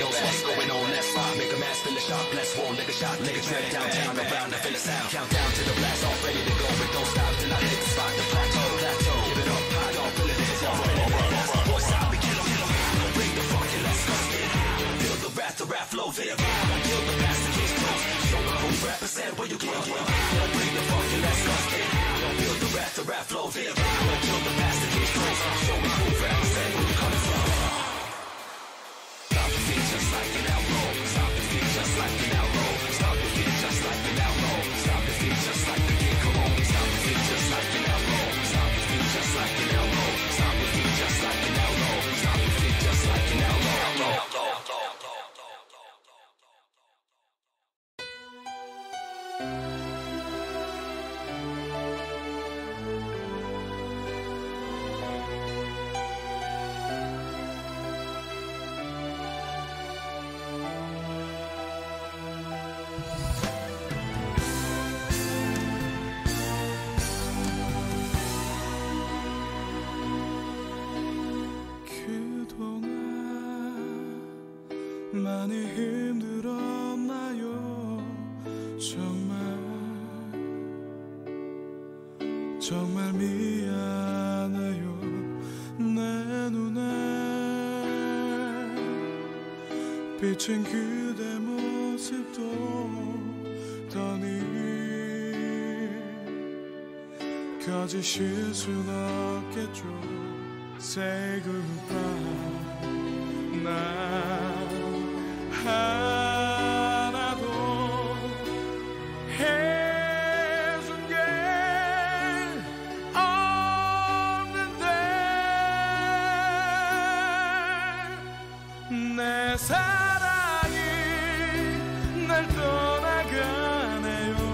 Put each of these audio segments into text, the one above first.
overdose. What's going on? Let's rock. Make a mass, feel a shot. Let's roll, take a shot, take a trip downtown, around, I feel the sound. Countdown to the blast off, ready to go, but don't stop till I hit the spot, the plateau. Give it up, high, don't feel it, it's all ready. That's the voice, I'll be killing. Bring the funk and let's go. Feel the wrath, the rap flow, feel the vibe. Kill the master, case close. Show the who represent where you came from. Bring the funk and let's go. Feel the wrath, the rap flow, feel the vibe. Kill the master, case close. Show the who represent where you coming from. Stop the beat just like an outlaw. Stop the beat just like an outlaw. Stop the beat just like an outlaw. Stop the beat just like the kid, come on. Stop the beat just like an outlaw. Stop the beat just like an outlaw. Stop the beat just like an outlaw. Stop the beat just like an outlaw. 많이 힘들었나요? 정말 미안해요. 내 눈에 비친 그대 모습도 더니 거짓일 순 없겠죠. Say goodbye. 나 하나도 해준 게 없는데 내 사랑이 날 떠나가네요.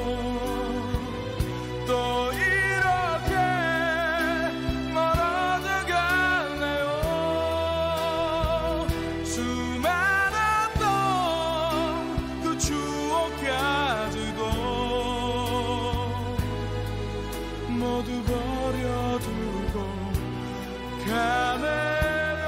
또 이렇게 멀어져 가네요. 모두 버려두고 가네요.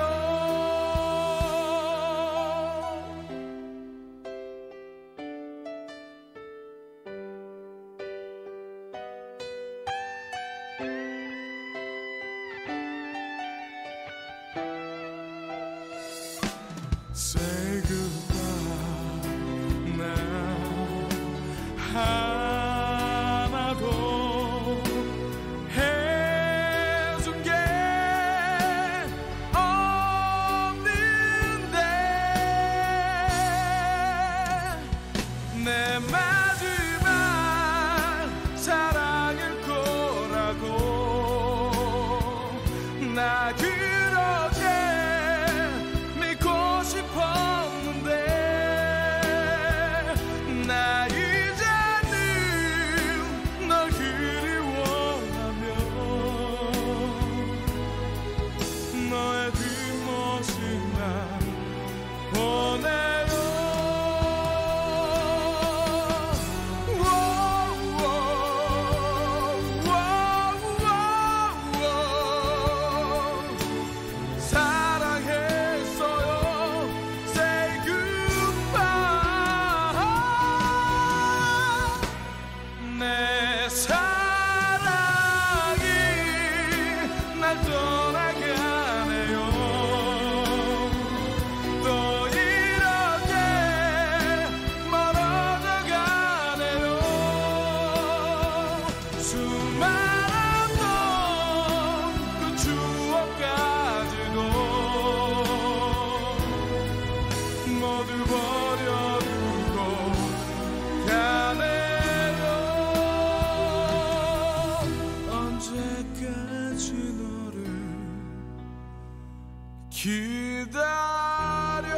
Say goodbye now. 하나도 내 마지막 사랑일 거라고 나 그렇게 믿고 싶었는데 나 이제는 널 그리워하며 너의 뒷모습만 보내요. 내 사랑이 날 떠나가네요. 또 이렇게 멀어져 가네요. 수많은 그 추억까지도 모두 버려두고 가네요. 언제까지 너를 기다려.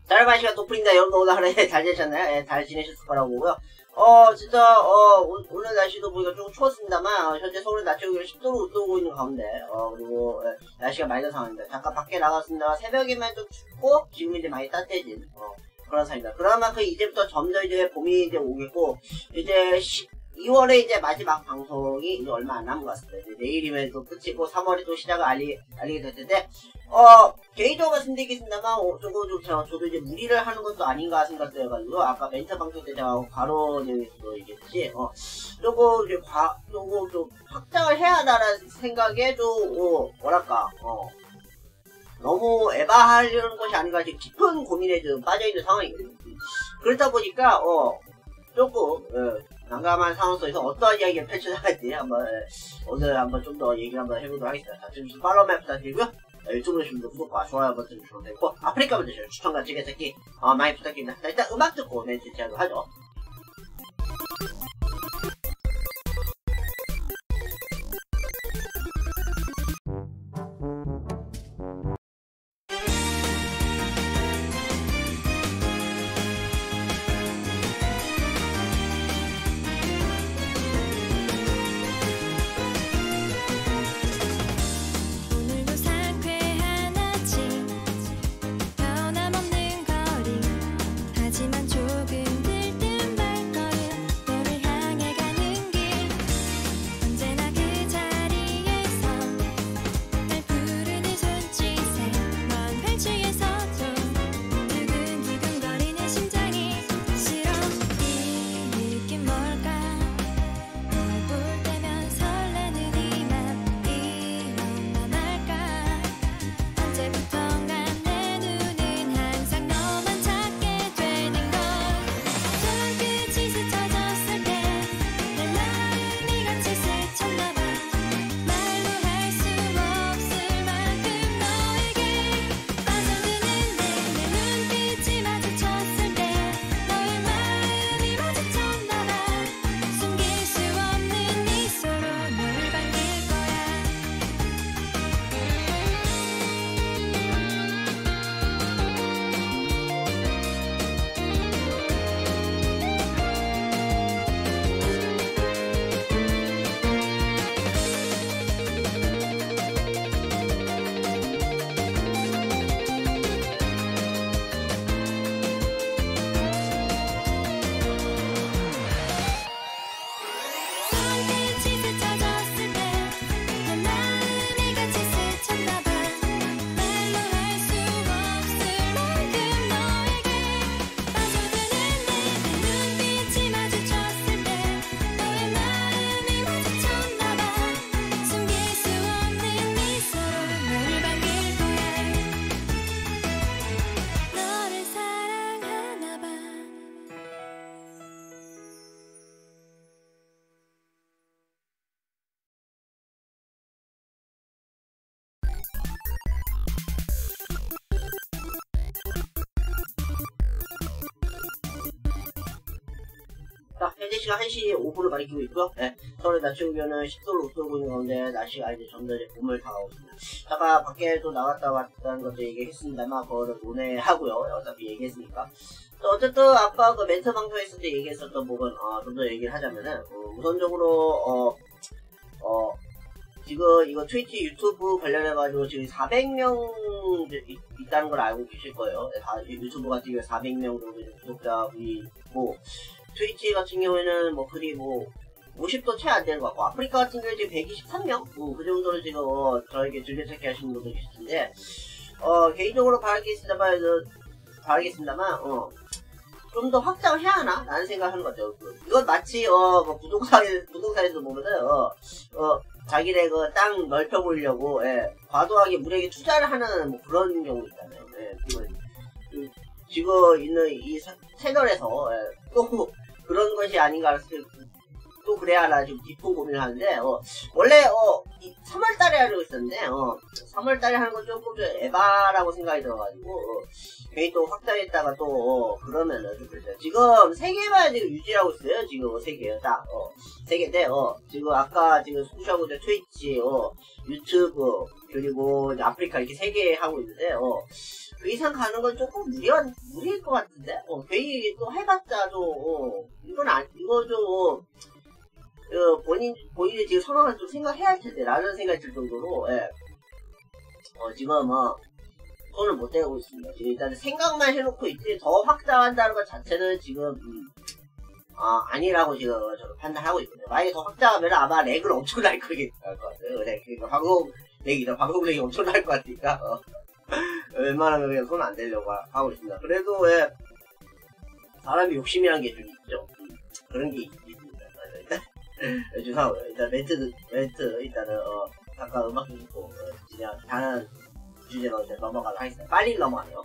자르반 시간 도플입니다. 여러분 오늘 하루에 잘 지내셨나요? 예, 잘 지내셨을 거라고 보고요. 진짜, 오늘 날씨도 보니까 좀 추웠습니다만, 현재 서울의 낮 기온이 10도로 웃도고 있는 가운데, 그리고, 날씨가 맑은 상황입니다. 잠깐 밖에 나갔습니다. 새벽에만 좀 춥고, 지금 이제 많이 따뜻해진, 그런 상황입니다. 그런 만큼 이제부터 점점 이제 봄이 이제 오겠고, 이제 2월에 이제 마지막 방송이 이제 얼마 안 남은 것 같습니다. 이제 내일이면 또 끝이고, 3월에 또 시작을 알리게 될 텐데, 개인적으로 말씀드리겠습니다만, 저도 이제 무리를 하는 것도 아닌가 생각도 해가지고, 아까 멘트 방송 때 제가 바로 얘기했듯이, 조금 좀 확장을 해야 한다는 생각에 뭐랄까, 너무 에바하려는 것이 아닌가, 지금 깊은 고민에 좀 빠져있는 상황이거든요. 그렇다 보니까, 조금, 난감한 상황 속에서 어떠한 이야기를 펼쳐나갈지 오늘 한번 좀 더 얘기를 한번 해보도록 하겠습니다. 자, 지금 팔로우만 부탁드리고요. 유튜브로 보시면 구독과 좋아요 버튼 주시면 되고, 아프리카 분들 추천과 즐겨찾기 많이 부탁드립니다. 자, 일단 음악 듣고 멘트 시작을 하죠. 자, 현재 시간 1시 5분을 가리키고 있고요. 서울의 낮 기온은 10도로 웃돌고 있는 가운데 날씨가 이제 점점 이제 봄을 다가오고 있습니다. 잠깐 밖에도 나갔다 왔다는 것도 얘기했습니다만 그거를 논해하고요. 어차피 얘기했으니까. 어쨌든 아까 그 멘트 방송했을 때 얘기했었던 부분 좀 더 얘기를 하자면은 우선적으로 지금 이거 트위치 유튜브 관련해가지고 지금 400명 있다는 걸 알고 계실 거예요. 유튜브 같은 경우에 400명 정도 구독자분이 있고, 트위치 같은 경우에는 뭐 그리 뭐 50도 채 안 되는 것 같고, 아프리카 같은 경우에 지금 123명? 그 정도로 지금 저에게 즐겨찾기 하시는 분들이 계실 텐데, 개인적으로 바라겠습니다만 좀 더 확장을 해야 하나? 라는 생각을 하는 것 같아요. 이건 마치 부동산에서 보면은 자기네 그 땅 넓혀 보이려고 과도하게 물에게 투자를 하는 뭐 그런 경우 있잖아요. 지금 있는 이 채널에서 또 그런 것이 아닌가 또 그래야 하나 지금 깊은 고민을 하는데, 원래 3월달에 하려고 했었는데 3월달에 하는 건 조금 좀 에바라고 생각이 들어가지고 괜히 또 확장했다가 또 그러면은 좀 그렇죠. 지금 3개만 지금 유지하고 있어요. 지금 3개요. 딱 3개인데 지금 아까 지금 소개하고 있는 트위치, 유튜브, 그리고 이제 아프리카 이렇게 3개 하고 있는데 그 이상 가는 건 조금 무리일 것 같은데? 괜히 또 해봤자 좀, 이거 좀, 본인이 지금 상황을 좀 생각해야 할 텐데, 라는 생각이 들 정도로, 예. 지금 손을 못 대고 있습니다. 지금 일단 생각만 해놓고 있지, 더 확장한다는 것 자체는 지금, 아니라고 지금 저는 판단하고 있거든요. 만약에 더 확장하면 아마 렉을 엄청 날 것 같아요. 그러니까 방송 렉이 엄청 날 것 같으니까, 웬만하면 그냥 손 안 대려고 하고 있습니다. 그래도, 예, 사람이 욕심이란 게 좀 있죠. 그런 게 있습니다. 일단, 죄송하고요. 일단 멘트, 일단은, 잠깐 음악 좀 듣고, 그냥 다른 주제로 이제 넘어가도록 하겠습니다. 빨리 넘어가네요.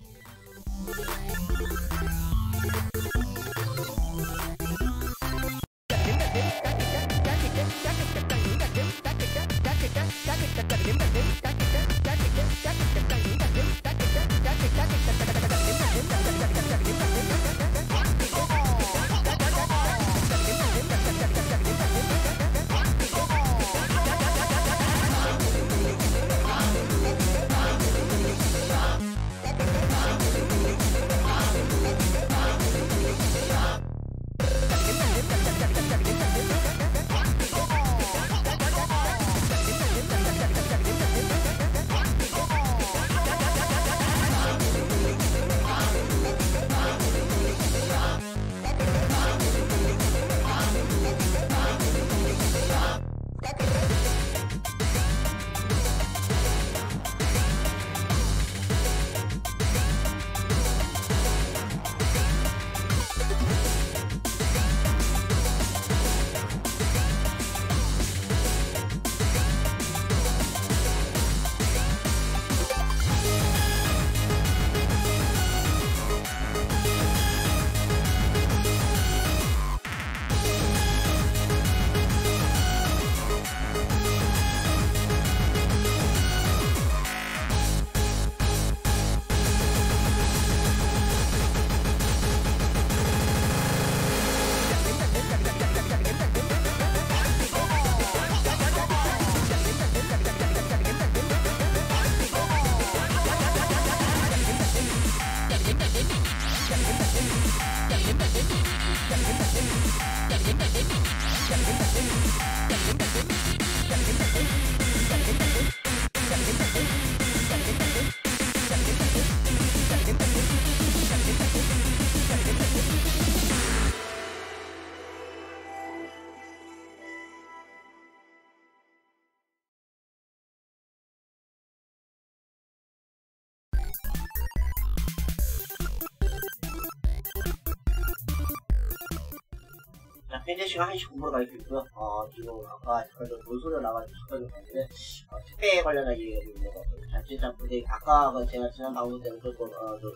현재 시간 1시 9분으로 가고 있고요. 지금 아까 잠깐 좀 논소리가 나가지고 잠깐 봤는데, 택배 관련한 얘기가 있는 것 같아요. 자칫한 부대, 아까 제가 지난 방송 때는 조금,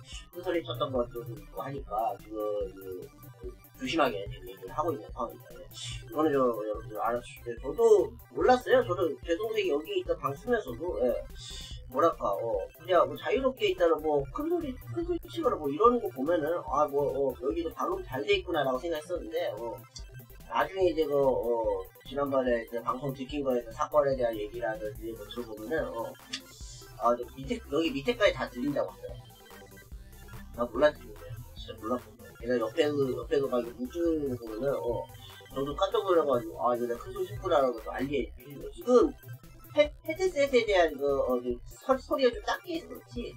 큰 소리 쳤던 것도 있고 하니까, 지금, 조심하게 지금 얘기를 하고 있는 상황입니다. 이거는 여러분들 알아주시고, 저도 몰랐어요. 저도 제 동생이 여기 있던 방 쓰면서도, 예. 뭐랄까, 그냥 뭐 자유롭게 있다는 큰 소리 치거나 이러는 거 보면은, 여기도 방음 잘 돼 있구나라고 생각했었는데, 나중에 이제 지난번에 이제 방송 들킨 거에 대한 사건에 대한 얘기라든지 들어보면은, 여기 밑에까지 다 들린다고 하더라고요. 나 몰랐거든요. 진짜 몰랐거든요. 내가 옆에도 막 묵주는 거 보면은, 저도 깜짝 놀라가지고, 이거 내가 큰 소리 쳤구나라고 알리해주는 거. 지금, 헤드셋에 대한 소리가 좀 작게 해서 그렇지,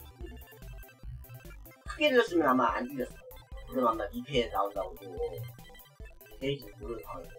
크게 들렸으면 아마 안 들렸어요. 그럼 아마 2패에 나온다고, 데이지 모르는 상황이에요.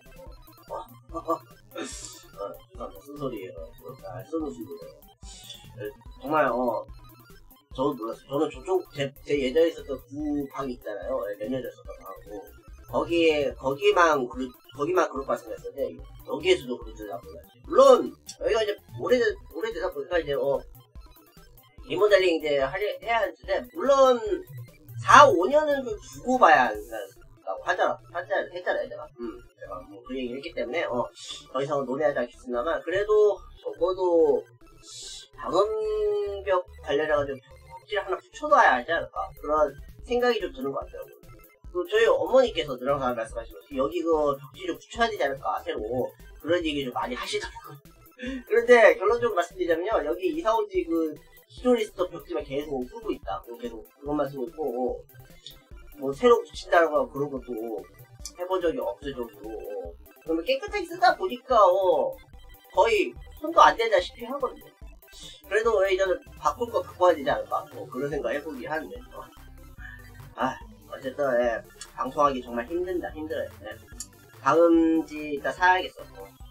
죄송합니다. 쓴소리예요. 쓰는 식으로요. 정말, 저도 몰랐어요. 저는 저쪽, 제 예전에 있었던 구방이 있잖아요. 몇 년 됐었던 방하고. 거기만 그럴 거 생각했는데, 여기에서도 그럴 줄 몰랐지. 물론, 여기가 이제 오래되다 보니까 이제, 리모델링 이제 해야 하는데, 물론, 4, 5년은 좀 두고 봐야 한다고 했잖아요, 제가. 제가 그 얘기를 했기 때문에, 더 이상은 논의하지 않겠습니다만, 그래도, 적어도, 방음벽 관련해가지고 벽지를 하나 붙여놔야 하지 않을까. 그런 생각이 좀 드는 것 같아요. 저희 어머니께서 늘 항상 말씀하시면서, 여기 벽지를 붙여야 되지 않을까, 새로. 그런 얘기 좀 많이 하시더라고요. 그런데 결론적으로 말씀드리자면요, 여기 이사 온 지 히로리스터 벽지만 계속 쓰고 있다. 계속 그것만 쓰고 있고, 뭐 새로 붙인다라고 그런 것도 해본 적이 없을 정도로. 그러면 깨끗하게 쓰다 보니까 거의 손도 안 대다시피 하거든요. 그래도 왜 이제는 바꿀 거 바꿔야 되지 않을까? 그런 생각 해보긴 하는데. 어쨌든 방송하기 정말 힘들어요. 다음지 일단 사야겠어.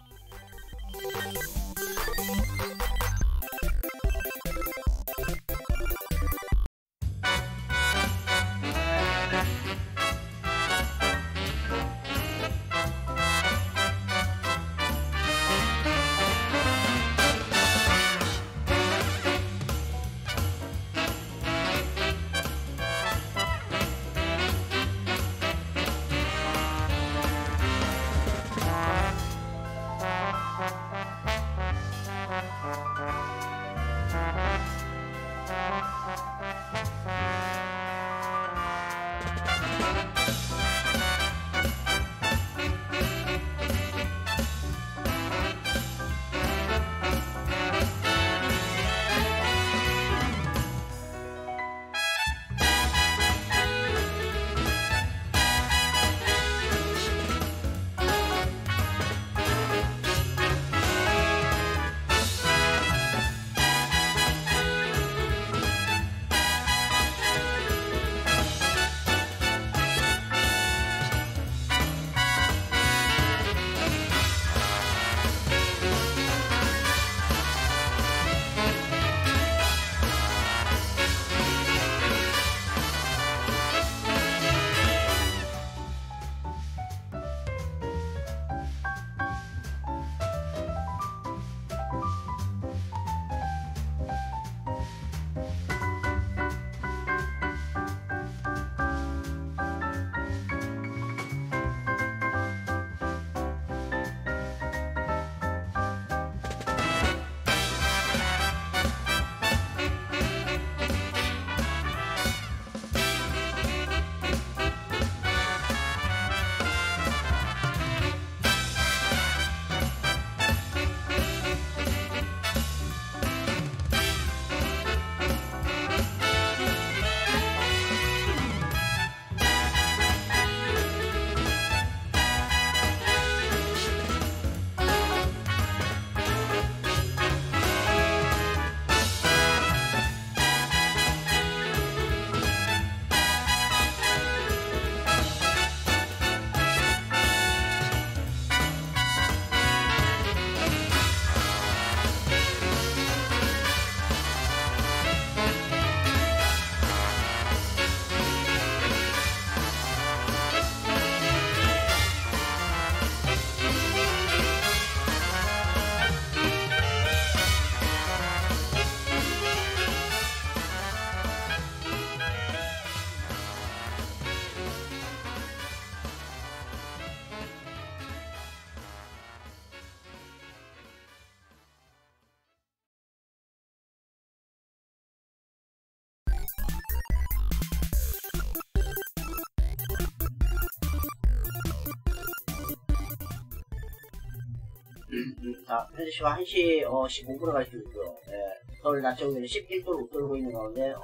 자, 현재 시간 1시 15분을 가지고 있고요. 서울 낮 기온은 11도를 웃돌고 있는 가운데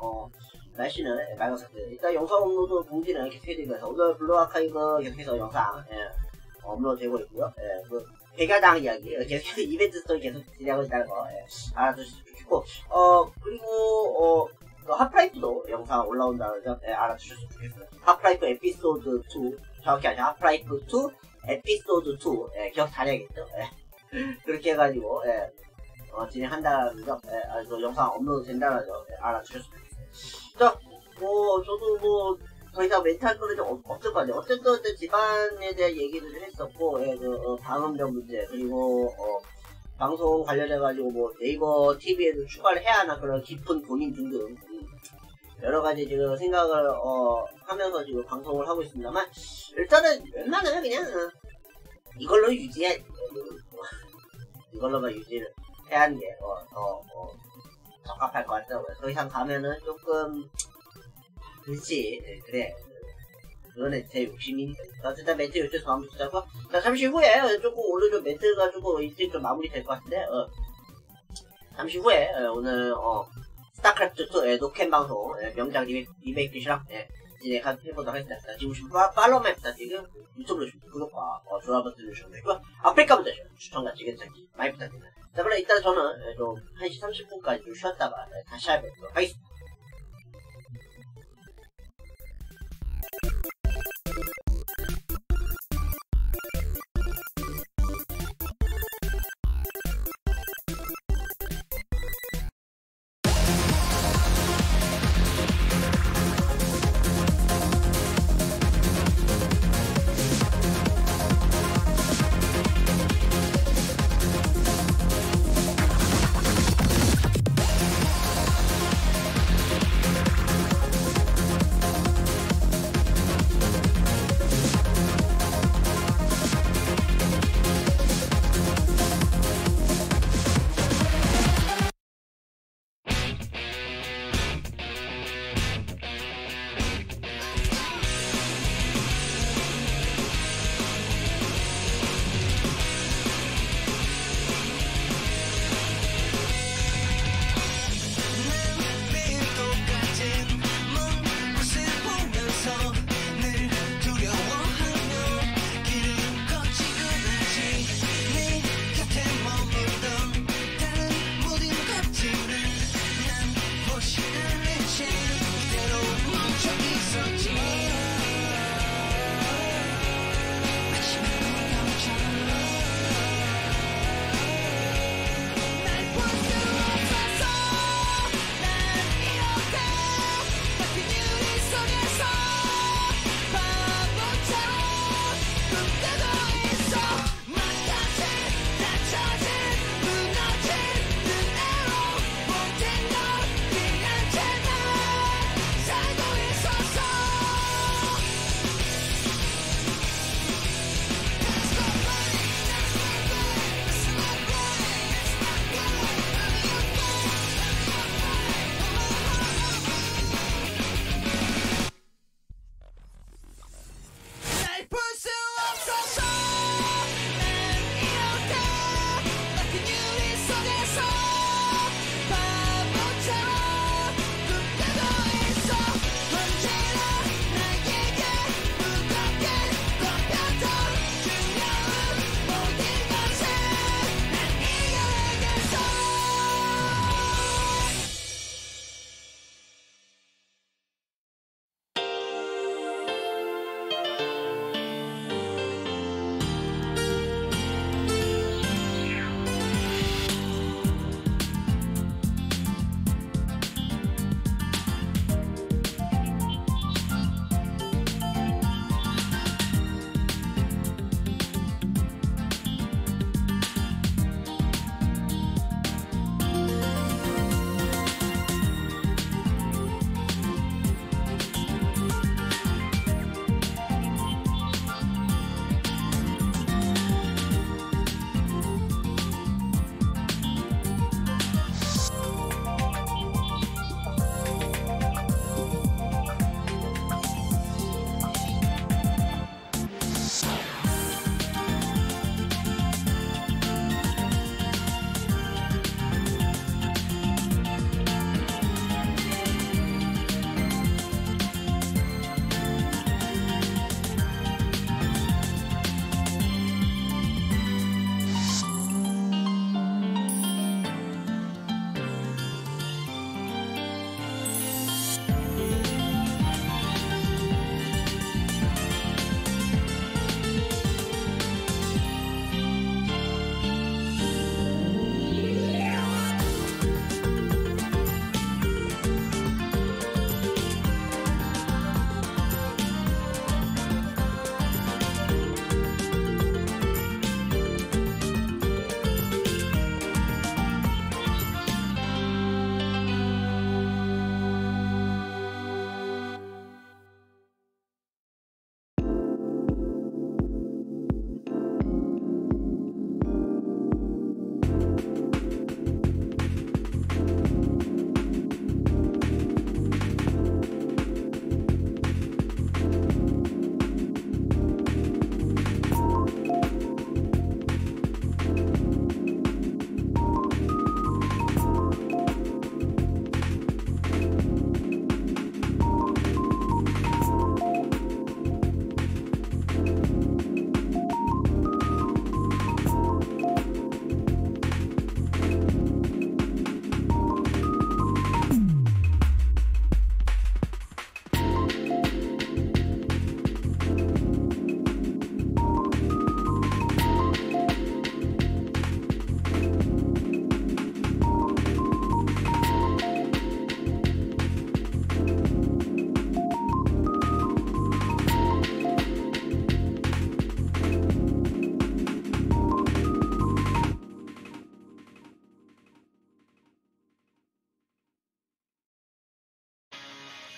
날씨는 맑은 상태. 일단 영상 업로드 공지는 계속해드리면서 오늘 블루 아카이브 계속해서 영상 업로드 되고 있고요. 그 백야당 이야기 계속 이벤트 스토리 계속 진행하고 있다는 거 알아두시면 좋겠고, 그리고 그 하프라이프도 영상 올라온다는 점 알아두셨으면 좋겠어요. 하프라이프 에피소드 2, 정확히 아니라 하프라이프 2 에피소드 2 기억 잘해야겠죠. 그렇게 해가지고 진행한다는 점, 그 영상 업로드 된다는 점 알아주셨으면 좋겠어요. 자, 저도 더 이상 멘트할 거는 좀 없을 것 같아요. 어쨌든 집안에 대한 얘기도 좀 했었고, 그 방음벽 문제, 그리고 방송 관련해가지고 네이버 TV에도 추가를 해야 하나 그런 깊은 고민 등등 여러 가지 지금 생각을 하면서 지금 방송을 하고 있습니다만, 일단은 웬만하면 그냥 이걸로 이걸로만 유지를 해야 하는 게 더 적합할 것 같더라고요. 더 이상 가면은 조금 그렇지, 그래, 그거는 제 욕심이니까. 어쨌든 멘트 요청 마무리 주자고, 자, 잠시 후에 조금 오늘 좀 멘트가 조금 일찍 좀 마무리 될 것 같은데, 잠시 후에 오늘 스타크래프트2 노캠 방송 명작 리메이크 시랑 진행해보도록 하겠습니다. 지금 팔로우만 부탁드리고 유튜브로 구독과 좋아요 버튼 누르시면 되고요. 아프리카부터 추천과 지게차기 많이 부탁드립니다. 자, 그럼 이따 저는 좀 1시 30분까지 좀 쉬었다가 다시 해보도록 하겠습니다.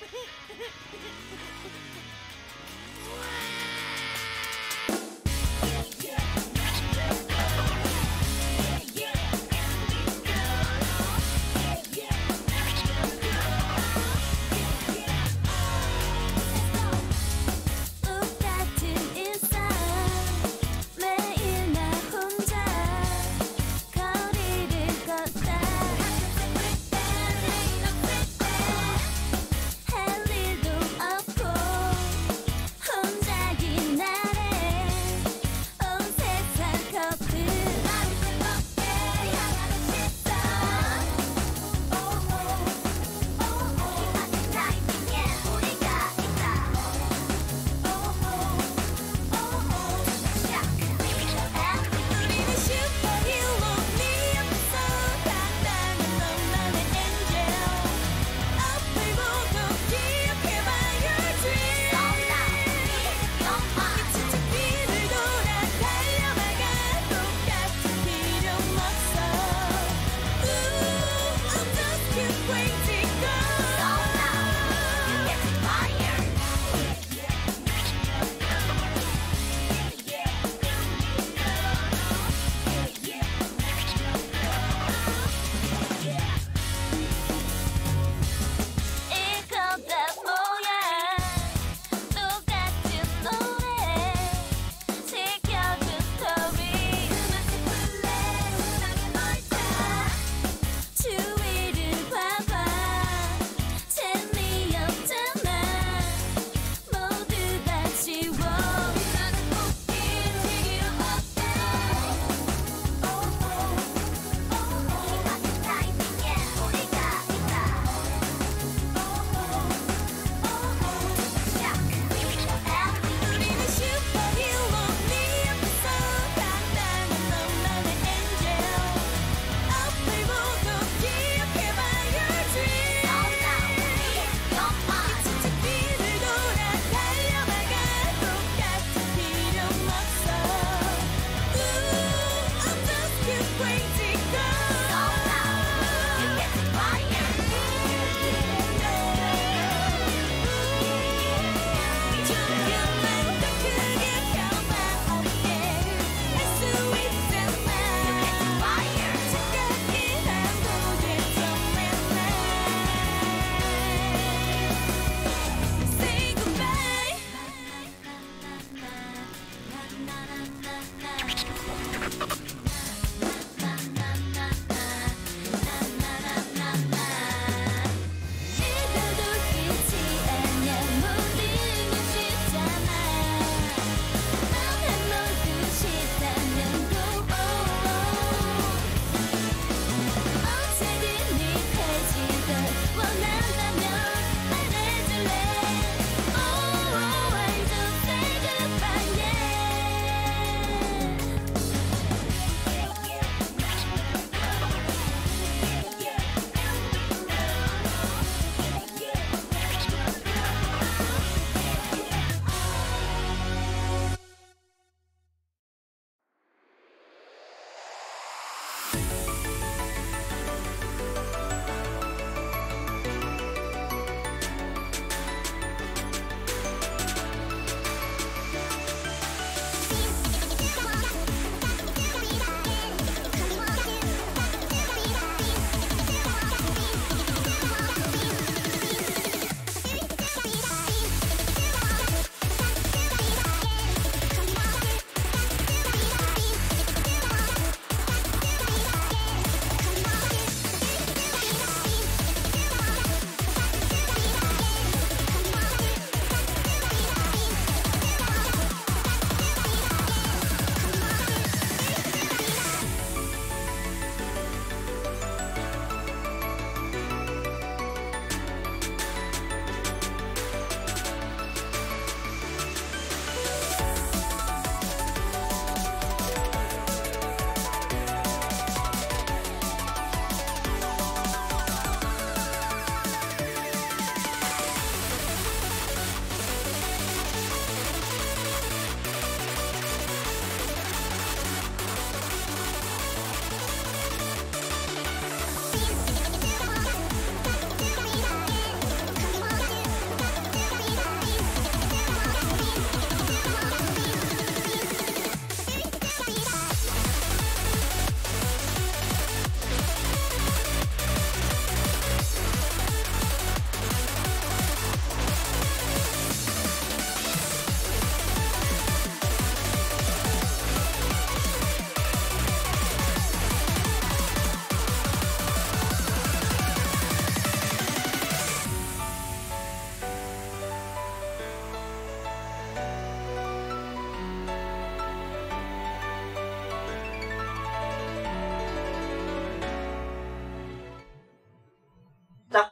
똑같은 일상 매일 나 혼자 거리를 걷다 할 일도 없고 혼자인 날에 온 세상 것들 나를 즐겁게 향하는 시선 기다린 타이밍에 우리가 있다 우리는 슈퍼히어로 네 옆에서 당당한 너만의 엔젤 앞을 보고 기억해봐 your dream 지친 뒤를 돌아 달려나가 똑같은 필요 없어 Ooh, I'm just a crazy girl Get fire 이거다 뭐야 똑같은 노래 지켜준 스토리 그만큼 플레이 운명의 멀다 주위를 봐봐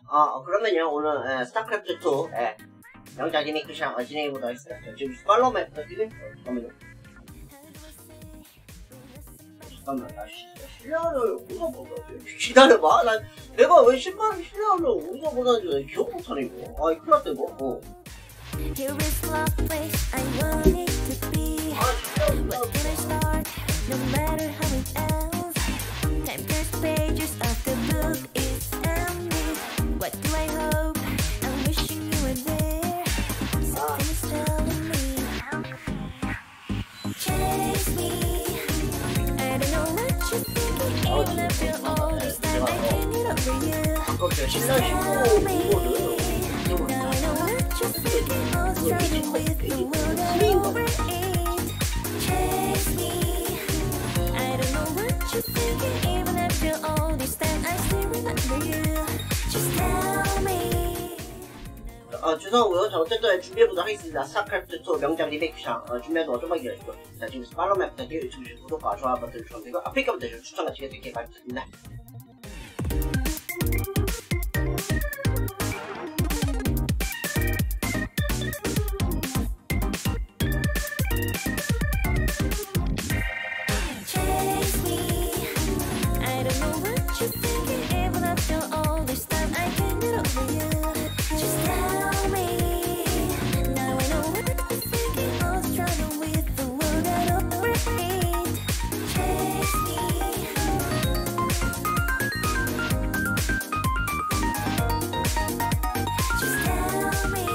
그러면요, 오늘, 스타크래프트 2, 명작 리메이크 시장 진행해보도록 하겠습니다. 지금 팔로우 맵부터 지금, 잠깐만요. 잠깐만, 나 실력을 어디서 보다지? 기다려봐. 내가 왜 실력을 어디서 보다지? 기억 못하네, 이거. 큰일 났다, 이거. Here is love place I want it to be. Where can I start? No matter how it ends. Time turns pages of the book is empty. What do I hope? I'm wishing you were there. Something is telling me. Chase me. I don't know what you're thinking. Even after all this time, I can't get over you. 아까 제가 신랑 신고 이거를 Now I know what you're thinking. All struggling with the world over it. Chase me. I don't know what you're thinking. Even after all this time, I still remember you. Just tell me. 죄송하고요. 자, 어쨌든 준비해보도록 하겠습니다. 스타크래프트 2 명작 리메이크상 준비해서 좀만 기다리시고. 자, 지금 팔로우 맵 부탁드리고 유튜브 구독과 좋아요 버튼 주시면 되고 아프리카 버튼 추천과 지게 되게 많이 부탁드립니다. Chase me. I don't know what you're thinking. Even after all this time, I can't get over you. Just tell me. Now I know what you're thinking. All struggle with the world over it. Chase me. Just tell me.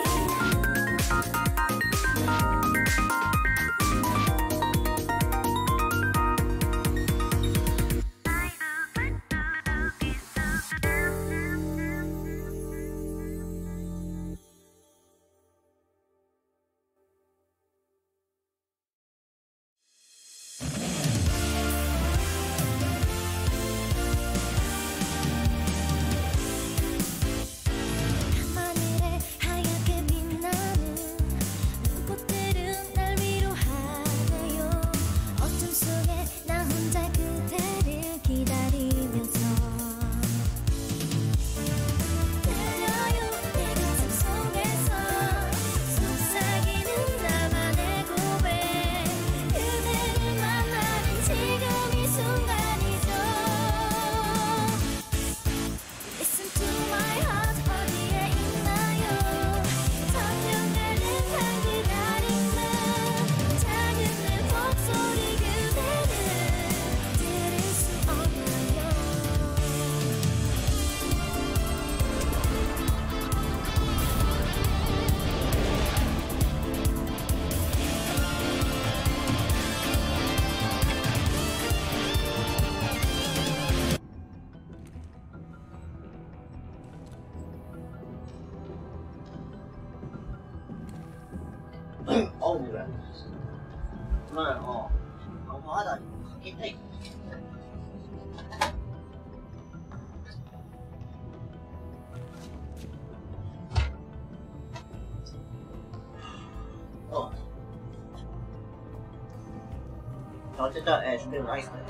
하늘에 하얗게 빛나는 눈꽃들은 날 위로하네요. 어둠 속에 나 혼자 그대를 기다리면서 들려요 내 가슴 속에서 속삭이는 나만의 고백. 그대를 만나는 지금 이 순간이죠. Listen to my heart 어디에 있나요? 선명하는 한 기다림은 작은 내 목소리 그대는 들을 수 없나요? 뭐야. 정말, 방송하다, 가겠네. 자, 어쨌든, 준비를 하겠습니다.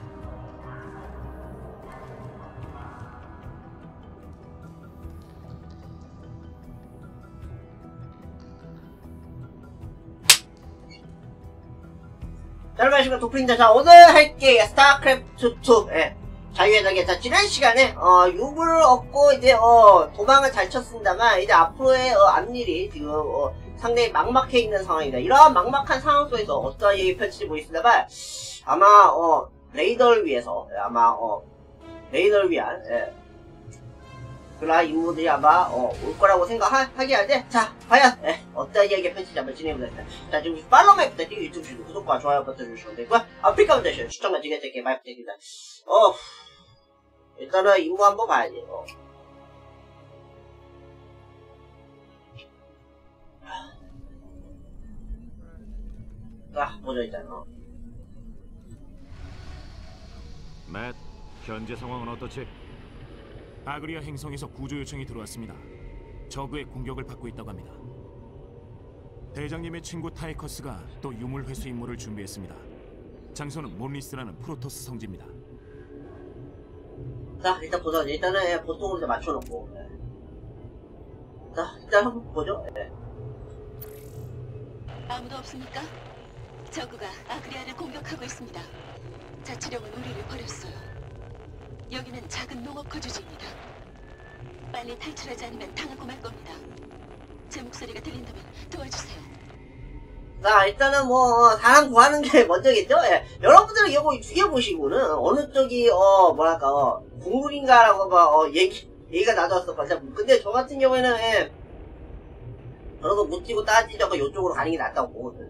자, 여러분 안녕하십니까, 도플입니다. 자, 오늘 할게 스타크래프트 2 자유의 날개. 자, 지난 시간에 6을 얻고 이제 도망을 잘 쳤습니다만 이제 앞으로의 앞일이 지금 상당히 막막해 있는 상황입니다. 이러한 막막한 상황 속에서 어떤 일이 펼칠지 모르겠습니다만 아마 레이더를 위해서 레이더를 위한 그러한 임무들이 아마 올 거라고 생각하게 하는데, 자, 과연 어떤 이야기가 펼칠지 한번 진행해보겠습니다. 자, 지금 팔로우 맵 부탁드리고 유튜브 주시고 구독과 좋아요 버튼 주시면 되고요. 아프리카 분들 추천과 지게 되게 많이 부탁드립니다. 일단은 임무 한번 봐야지. 자, 보자 일단. 맷, 현재 상황은 어떻지? 아그리아 행성에서 구조 요청이 들어왔습니다. 저그의 공격을 받고 있다고 합니다. 대장님의 친구 타이커스가 또 유물 회수 임무를 준비했습니다. 장소는 몬리스라는 프로토스 성지입니다. 자, 일단 보자. 일단은 보통으로 맞춰놓고. 자, 일단 한번 보죠. 예. 아무도 없습니까? 저그가 아그리아를 공격하고 있습니다. 자치령은 우리를 버렸어요. 여기는 작은 농업 거주지입니다. 빨리 탈출하지 않으면 당하고 말 겁니다. 제 목소리가 들린다면 도와주세요. 자, 일단은 뭐 사람 구하는 게 먼저겠죠. 예. 여러분들은 이거 죽여보시고는 어느 쪽이 뭐랄까 국물인가라고 얘기가 나왔었거든요. 근데 저 같은 경우에는 예, 저런 거 묻히고 따지다가 이쪽으로 가는 게 낫다고 보거든.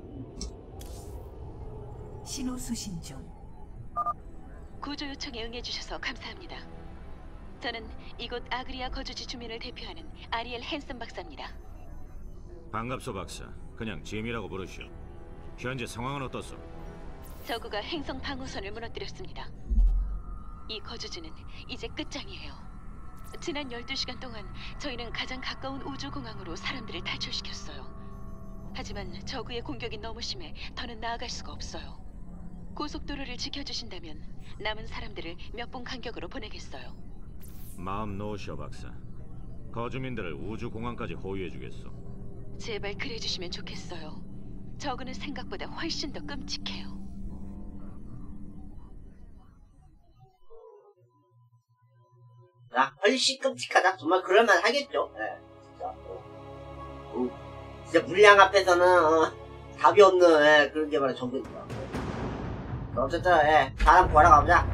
신호 수신 중. 구조 요청에 응해주셔서 감사합니다. 저는 이곳 아그리아 거주지 주민을 대표하는 아리엘 헨슨 박사입니다. 반갑소 박사. 그냥 짐이라고 부르시오. 현재 상황은 어떻소? 저그가 행성 방어선을 무너뜨렸습니다. 이 거주지는 이제 끝장이에요. 지난 12시간 동안 저희는 가장 가까운 우주공항으로 사람들을 탈출시켰어요. 하지만 저그의 공격이 너무 심해 더는 나아갈 수가 없어요. 고속도로를 지켜주신다면 남은 사람들을 몇 분 간격으로 보내겠어요. 마음 놓으시오 박사. 거주민들을 우주공항까지 호위해주겠소. 제발 그래주시면 좋겠어요. 저그는 생각보다 훨씬 더 끔찍해요. 자, 훨씬 끔찍하다. 정말 그럴만 하겠죠. 예. 진짜 물량 앞에서는 답이 없는 예, 그런 게 바로 저그입니다. 어쨌든 예, 사람 구하러 가보자.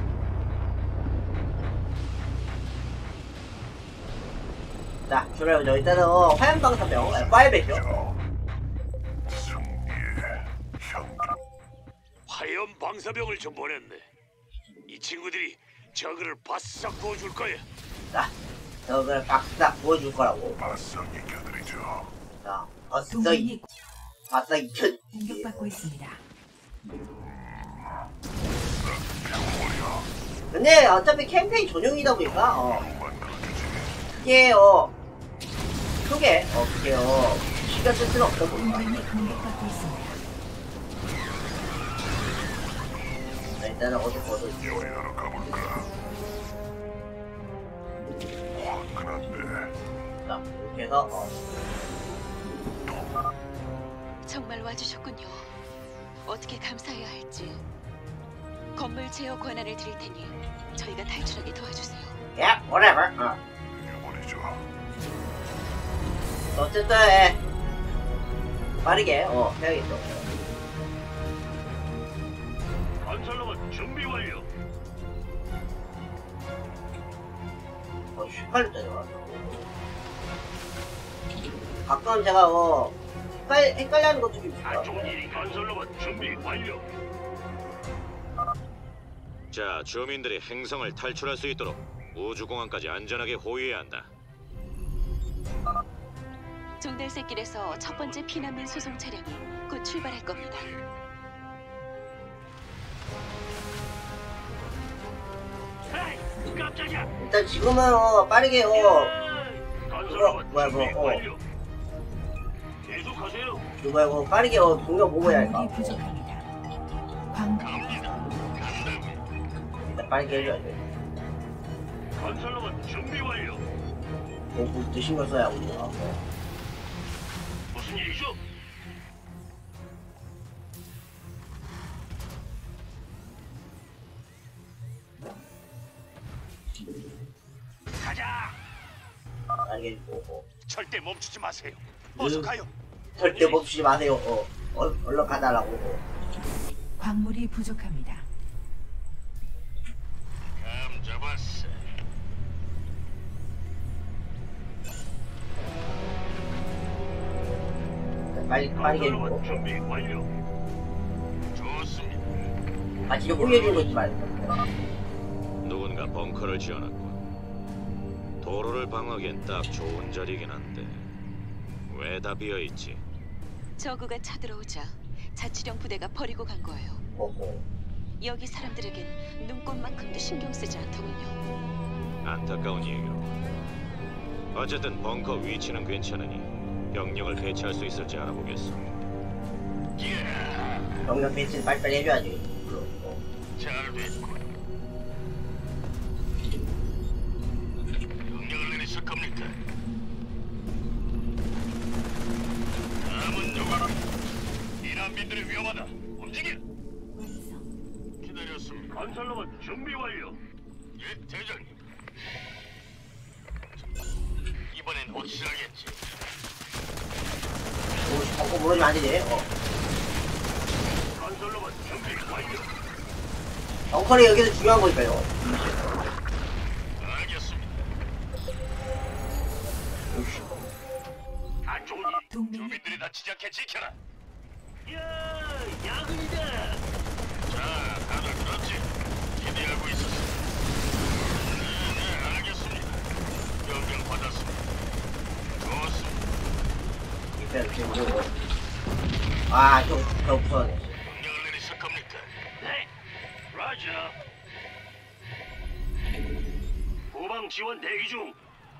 자, 출발해보죠. 일단은 화염방사병 500죠. 화염 방사병을 좀 보냈네. 이 친구들이 저그를 바싹 구워줄 거야. 자, 저걸 바싹 구워줄 거라고. 바싹 익혀드리죠. 자, 바싹 동맹이 익혀. 공격받고 있습니다. 근데 어차피 캠페인 전용이다 보니까 이게 크게 그게 신경 쓸 필요 없어 보니까. 동맹이 공격받고 있습니다. 자, 일단은 어디 거도 요리하러 가볼까? 화끈한데. 자, 이렇게 해서 정말 와주셨군요. 어떻게 감사해야 할지. 건물 제어 권한을 드릴 테니 저희가 탈출하게 도와주세요. whatever. 이겨버리죠. 어쨌든 예, 빠르게 해야겠죠. 건설로봇 준비 완료. 헷갈렸잖아. 가끔 제가 헷갈려하는 것도 좀 있어요. 안 좋은 일이 건설로봇 준비 완료. 자, 주민들이 행성을 탈출할 수 있도록 우주공항까지 안전하게 호위해야 한다. 종달새길에서 첫 번째 피난민 수송 차량이 곧 출발할 겁니다. 에이, 깜짝이야. 일단 지금은 빠르게 건설로봇 뭐야, 준비 그거, 완료. 계속하세요. 그거 빠르게 동력 먹어야 할까. 광물이 부족합니다. 광물 일단 빠르게 해줘야 돼. 건설로봇 준비 완료. 뭐 신경 써야 우리가. 무슨 일이죠? 가자. 빠르게 해주고. 절대 멈추지 마세요. 어서 가요. 절대 멈추지 마세요. 얼른 가달라고. 광물이 부족합니다. 감 잡았어. 빠르게 해주고. 건설로봇 준비 완료. 좋습니다. 지금 후회해주는 거지 말고. 누군가 벙커를 지어놨군. 도로를 방어하기엔 딱 좋은 자리긴 한데 왜 다 비어있지? 저그가 쳐들어오자 자치령 부대가 버리고 간 거예요. 여기 사람들에겐 눈꽃만큼도 신경 쓰지 않더군요. 안타까운 얘기로. 어쨌든 벙커 위치는 괜찮으니 병력을 배치할 수 있을지 알아보겠어. 병력 배치를 빨리빨리 해줘야지. 잘 됐군. 명령을 내리실 겁니까? 난민들이 위험하다. 움직여. 완성. 기다렸습니다. 건설로봇 준비 완료. 예, 대장님. 이번엔 확실하겠지. 오, 모르면 안 되지. 건설로봇 준비 완료. 벙커리 여기서 중요한 거니까요. 알겠습니다. 안 좋은 일. 동맹이 주민들이 다치지 않게 지켜라. 야, 야근이다. 자, 다들 들었지? 기대하고 있었어. 네, 알겠습니다. 명령 받았습니다. 좋습니다. 이렇게 모르고. 아, 더 무서워네. 명령을 내리실 겁니까? 네, 라자. 후방 지원 대기 중.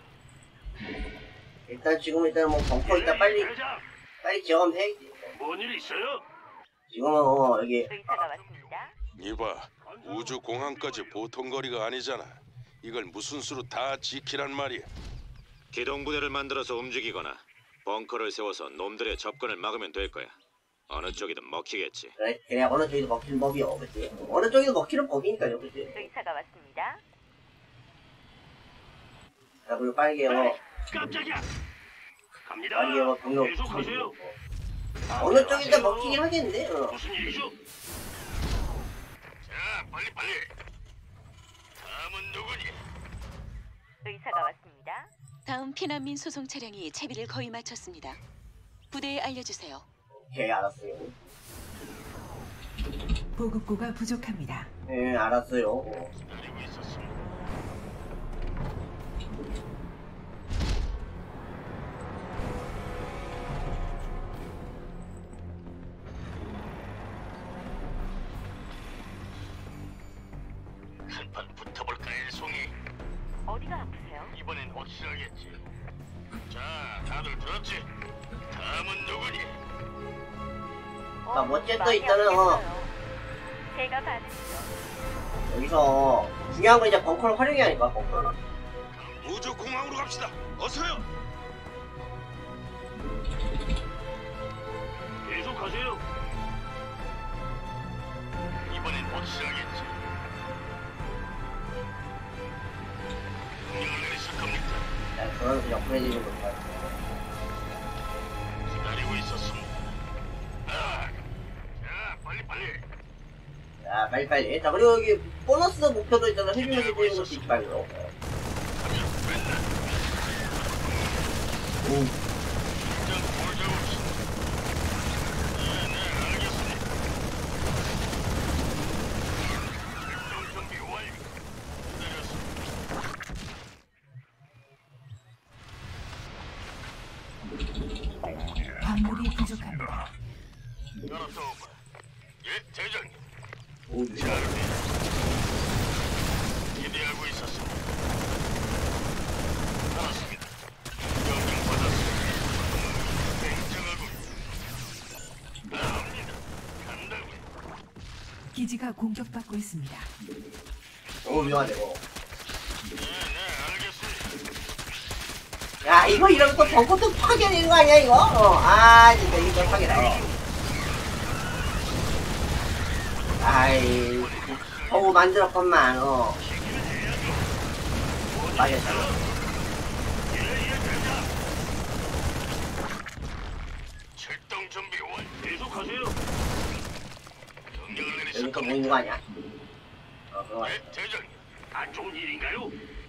일단 뭐 벙커 있다 빨리 대장, 지어가면 해야지. 뭔일 있어요? 지금은 여기 의사가 왔습니다. 이봐, 우주 공항까지 보통 거리가 아니잖아. 이걸 무슨 수로 다 지키란 말이야. 기동부대를 만들어서 움직이거나 벙커를 세워서 놈들의 접근을 막으면 될 거야. 어느 쪽이든 먹히겠지. 그래 어느 쪽이도 먹히는 법이요, 그치? 어느 쪽이도 먹히는 법이니까요, 그치? 의사가 왔습니다. 자, 그리고 빠르게요. 깜짝이야. 갑니다. 빠르게요, 병력. 계속하세요. 어느 쪽이든 먹히긴 하겠는데. 무슨 일이죠? 자, 빨리. 다음은 누구니? 의사가 왔습니다. 다음 피난민 소송 차량이 채비를 거의 마쳤습니다. 부대에 알려주세요. 오케이, 알았어요. 보급고가 부족합니다. 네, 알았어요. 기다리고 있었습니다. 한판 붙어볼까, 일송이? 어디가 아프세요? 이번엔 확실하겠지. 자, 다들 들었지? 다음은 누구니? 자, 어쨌든 일단은 제가 받으시죠. 여기서 중요한 건 이제 벙커를 활용해야 하니까, 벙커를. 우주 공항으로 갑시다. 어서요. 계속하세요. 이번엔 확실하겠지. 명령을 내리실 겁니까? 자, 그런 그냥 보내드리는 거니까. 기다리고 있었습니다. 자, 빨리. 자, 빨리. 자, 그리고 여기 보너스 목표도 있잖아. 해주면서 드리는 것도 있지 말고. 긴장 보자 없이. 네, 알겠습니다. 출동 준비 완료. 기다렸습니다. 광물이 부족합니다. 알았어, 오빠. 예, 대장님. 오, 기대하고 있었습니다. 알았습니다. 명령 받았습니다. 굉장하군. 나옵니다. 간다고요. 기지가 공격받고 있습니다. 너무 위험하네, 뭐. 네, 알겠습니다. 야, 이러면 또 벙커 또 파괴되는 거 아니야, 이거? 진짜 이거 파괴다. 아이, 겨우 만들었건만, 망했다. 출동 준비 완. 계속하세요. 명령을 내리실 여기 또 겁니다. 보이는 거 아니야? 그거 네, 대장님. 안 좋은 일인가요?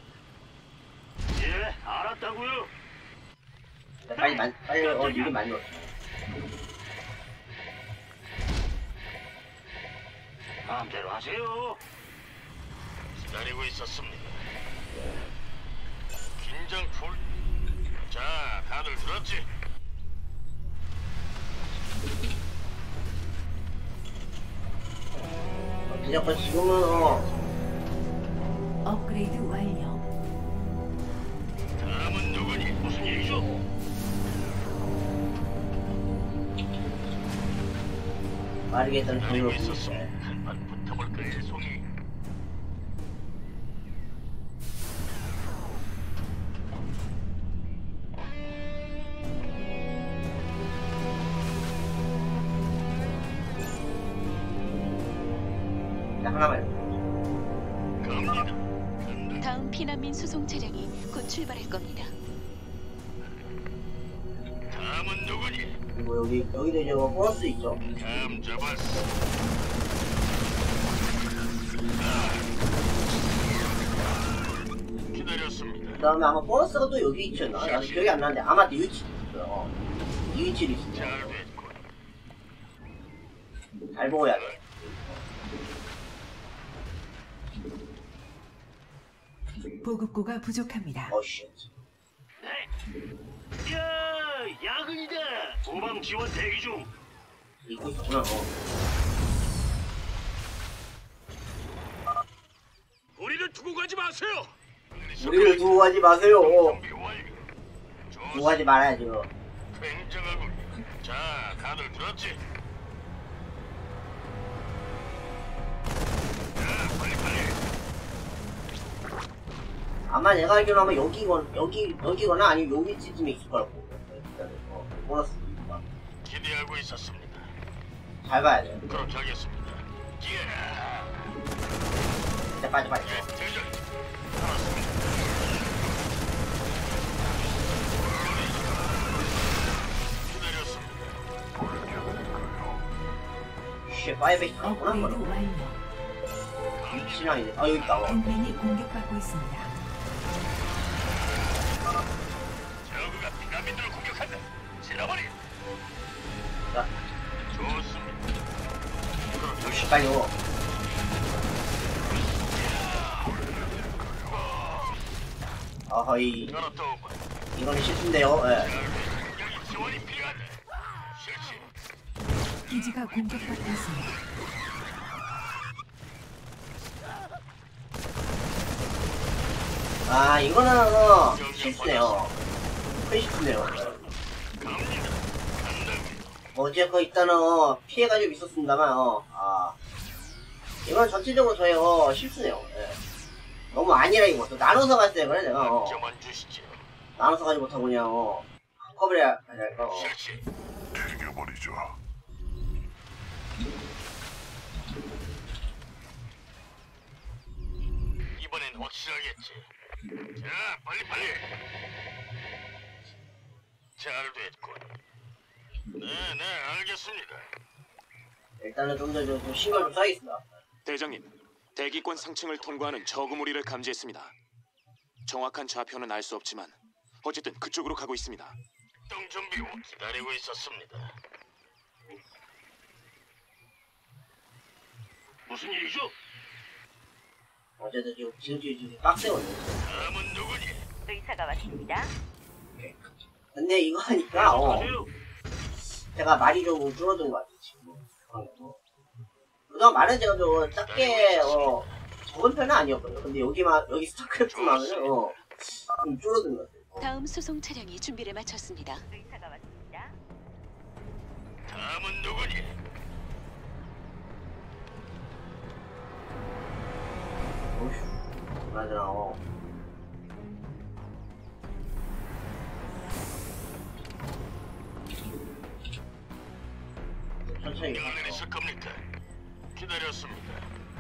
예, 알았다고요. 빨리 일을 만들어. 마음대로 하세요. 기다리고 있었습니다. 긴장 풀. 자, 다들 들었지? 무조건 지금은 업그레이드 완료. 다음은 누구니? 무슨 일이죠? 빠르게 일단 기다리고 병력을 있었습니다. 한판 붙어볼까요, 송이? 하나만. 갑니다. 다음 피난민 수송 차량이 곧 출발할 겁니다. 다음은 누구니? 그리고 여기도 이제 뭐 버스 있죠. 감 잡았어. 기다렸습니다. 그 다음에 아마 버스가 또 여기 있었나? 나도 기억이 안 나는데 아마 이 위치 있어요. 이 위치를 있어요. 잘 됐군. 잘 보고 해야 돼. 보급고가 부족합니다. 어씨. 야, 야근이다. 도방 지원 대기 중. 입고 있었구나. 우리를 두고 가지 마세요. 우리를 두고 가지 마세요. 준비 완료. 두고 가지 말아야죠. 굉장하군. 자, 다들 들었지? 자, 빨리. 아마 내가 알기로 하면 여기거나 아니면 요 위치쯤에 있을 거라고. 보너스. 기대하고 있었습니다. 잘 봐야 돼. 그렇게 하겠습니다. 예. 진짜 빨리. 대장. 알았습니다. 기다렸습니다. 쉣, 파이백이 가구나, 업그레이드 그럼. 완료. 미친아이네. 아, 여기 있다. 동맹이 공격받고 있습니다. 저그가 피라민들을 공격한다. 지나버리. 자, 좋습니다. 씨, 빨리 오. 어허이. 알았다, 오빠. 이거는 실수인데요. 예. 여기 지원이 필요하다. 실시. 기지가 공격받고 있습니다. 아, 이거는, 실수네요. 큰 실수네요. 어제거 일단은, 피해가 좀 있었습니다만, 이건 전체적으로 저희, 실수네요. 예. 너무 아니라 이거. 나눠서 갔어야 그래, 내가. 점만 주시죠. 나눠서 가지 못하고 그냥, 한꺼번에 하니까. 실시. 튀겨버리죠. 이번엔 확실하겠지. 자, 빨리. 잘 됐군. 네, 알겠습니다. 일단은 좀 더 좀 신경 좀 써야겠습니다. 대장님, 대기권 상층을 통과하는 저그 무리를 감지했습니다. 정확한 좌표는 알 수 없지만 어쨌든 그쪽으로 가고 있습니다. 동 준비 기다리고 있었습니다. 무슨 일이죠? 어제도 지금 빡세거든요. 다음은 누구니? 의사가 왔습니다. 근데 이거 하니까, 제가 말이 좀 줄어든 것 같아요, 지금. 그동안 말은 제가 좀 작게, 적은 편은 아니었거든요. 근데 여기 스타크래프트만은, 좀 줄어든 것 같아요. 다음 수송 차량이 준비를 마쳤습니다. 의사가 왔습니다. 다음은 누구니? 어휴, 맞아. 천천히. 명을 내리실 겁니까? 기다렸습니다.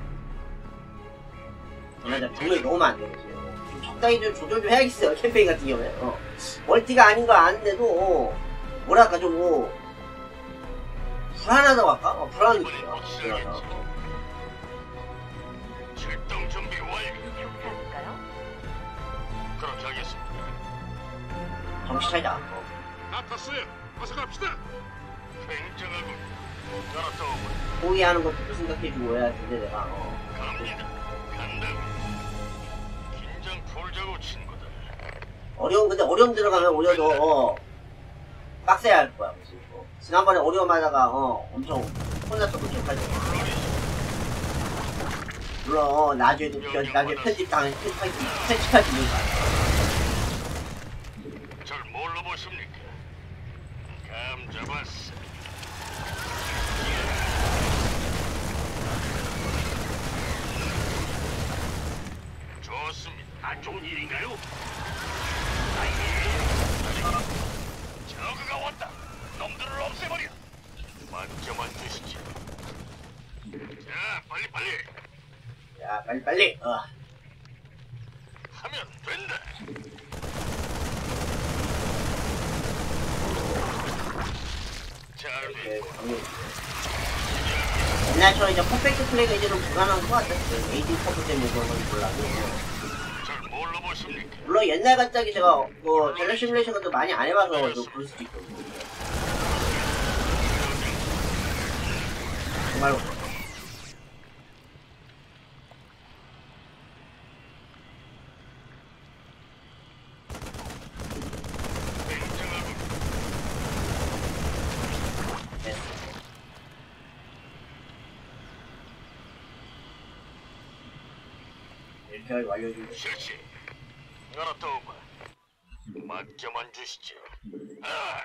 맞아, 병력이 너무 안 되겠지. 좀 적당히 좀 조절 좀 해야겠어요, 캠페인 같은 경우에. 멀티가 아닌 거 아는데도, 뭐랄까, 좀 불안하다고 할까? 불안한 느낌이야. 출동 준비 완료. 용서할까요? 그렇게 하겠습니다. 정신 차리자. 다 탔어요. 어서 갑시다. 굉장하군. 알았다, 오빠. 포기하는 것도 생각해주고 해야 되는데, 내가. 갑니다. 간다고. 긴장 풀자고 친구들. 근데 어려움 들어가면 오히려 더, 빡세야 할 거야. 그치? 지난번에 어려움 하다가, 엄청 혼났었고, 기억하지? 물론, 나중에 편집할 수 있는 거야. 절 뭘로 보십니까? 감 잡았어. 좋습니다. 안 좋은 일인가요? 저그가 왔다. 놈들을 없애버려. 만점만 주시지. 자, 빨리. 빨리. 하면 된다. 잘 네, 옛날처럼 이제 퍼펙트 플레이가 이제 좀 불안한 것 같아. AD 커브 때문에 그런 건지 몰라도. 잘 뭘로 보십니까? 물론 옛날 갑자기 제가 뭐 젤러 시뮬레이션 같은 거 많이 안 해봐서 좀 그럴 수도 있거든요. 정말로. 이렇게 완료해주고. 실시. 알았다오마. 맡겨만 주시죠. 아!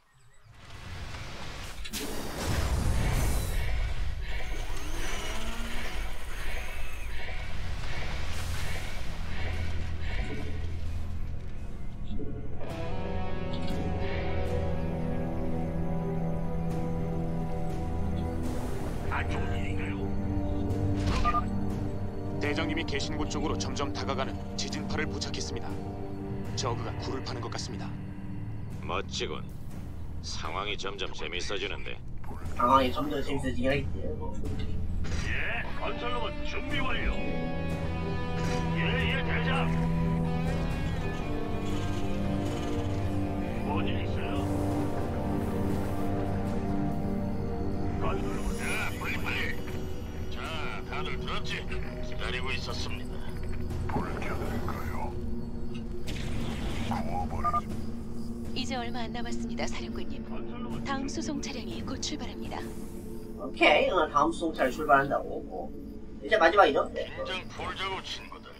안 좋은 일인가요? 대장님이 계신 곳 쪽으로 점점 다가가는 지진파를 포착했습니다. 저그가 굴을 파는 것 같습니다. 멋지군. 상황이 점점 재밌어지는데. 상황이 점점 재밌어지긴 하겠지. 예, 건설로봇 준비 완료. 예, 대장. 뭔일 있어요? 건설로봇, 빨리. 자, 다들 들었지? 기다리고 있었습니다. 불켜드릴까요? 구워버리죠. 이제 얼마 안 남았습니다, 사령관님. 다음 수송 차량이 곧 출발합니다. 오케이, 다음 수송차를 출발한다고. 이제 마지막이죠? 네. 긴장 풀자고 친구들.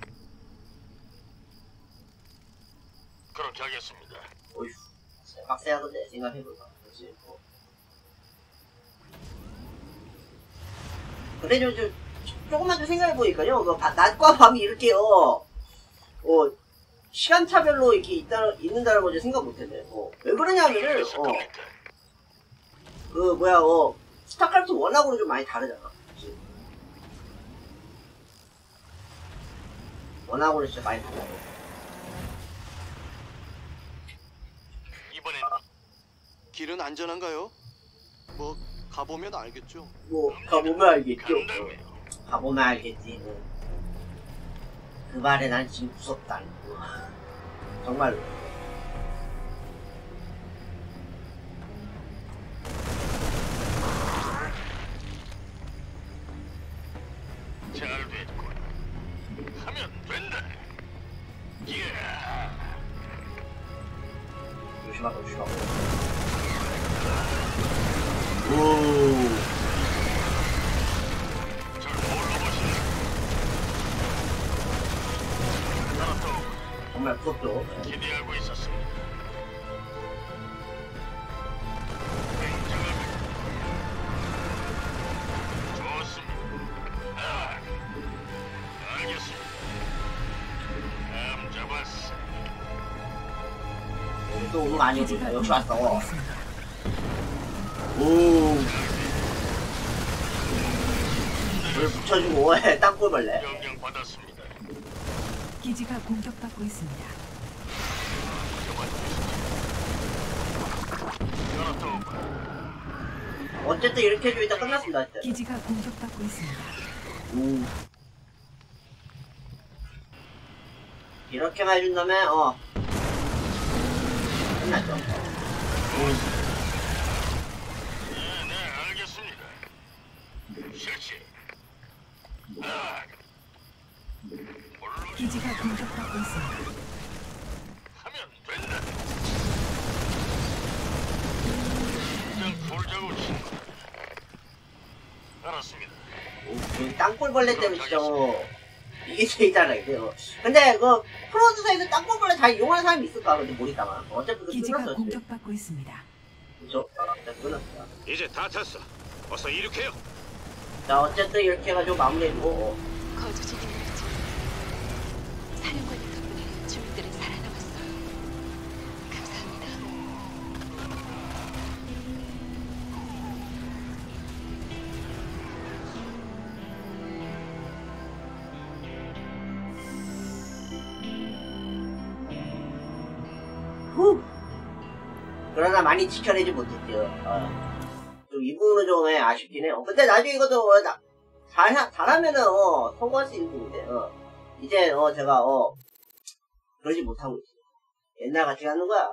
그렇게 하겠습니다. 어휴, 빡세하던데, 생각해보니까. 그치, 뭐. 근데 조금만 좀 생각해보니까요, 낮과 밤이 이렇게요, 시간차별로 이렇게 있는다는 걸 생각 못했네. 왜 그러냐면은, 스타크래프트 1하고는 좀 많이 다르잖아. 그치? 1하고는 진짜 많이 달라요. 이번엔 길은 안전한가요? 뭐 가보면 알겠죠. 뭐 가보면 알겠죠. 간다고요. 가보면 알겠지. 그 말에 난 지금 무섭다. 정말로. 잘 됐군. 하면 된다. 예. 조심하고. 오. 잘 몰라보시네. 알았다. 정말 무섭죠. 기대하고 있었습니다. 좋습니다. 알겠습니다. 감 잡았어. 여기 또 오는 거 아니고 기지가 역시 왔어. 공격받고 있습니다. 오. 물 붙여주고 땅굴벌레. 명령 받았습니다. 기지가 공격받고 있습니다. 어쨌든 이렇게 해주면 일단 끝났습니다. 진짜. 기지가 공격받고 있습니다. 이렇게만 해준다면 끝났죠. 네, 알겠습니다. 실시. 기지가 공격받고 있습니다. 하면 된다. 그냥 풀자고 친구. 알았습니다. 땅굴벌레 때문에 진짜 이게 제일 잘하겠네요. 근데 프로듀서에서 땅굴벌레 잘 이용하는 사람이 있을까? 근데 모르겠다만. 어차피 그거 기지가 끝났어. 공격받고 있습니다. 그쵸? 일단 끝났습니다. 이제 다 탔어. 어서 이륙해요. 자, 어쨌든 이렇게 해가지고 마무리해주고. 거주지는 그렇죠. 사령관님 덕분에 주민들은 살아남았어요. 감사합니다. 후. 그러나 많이 지켜내지 못했죠. 좀 이 부분은 좀 아쉽긴 해요. 근데 나중에 이것도 잘하면은 성공할 수 있는 부분인데 이제 제가 그러지 못하고 있어요. 옛날 같이 가는 거야.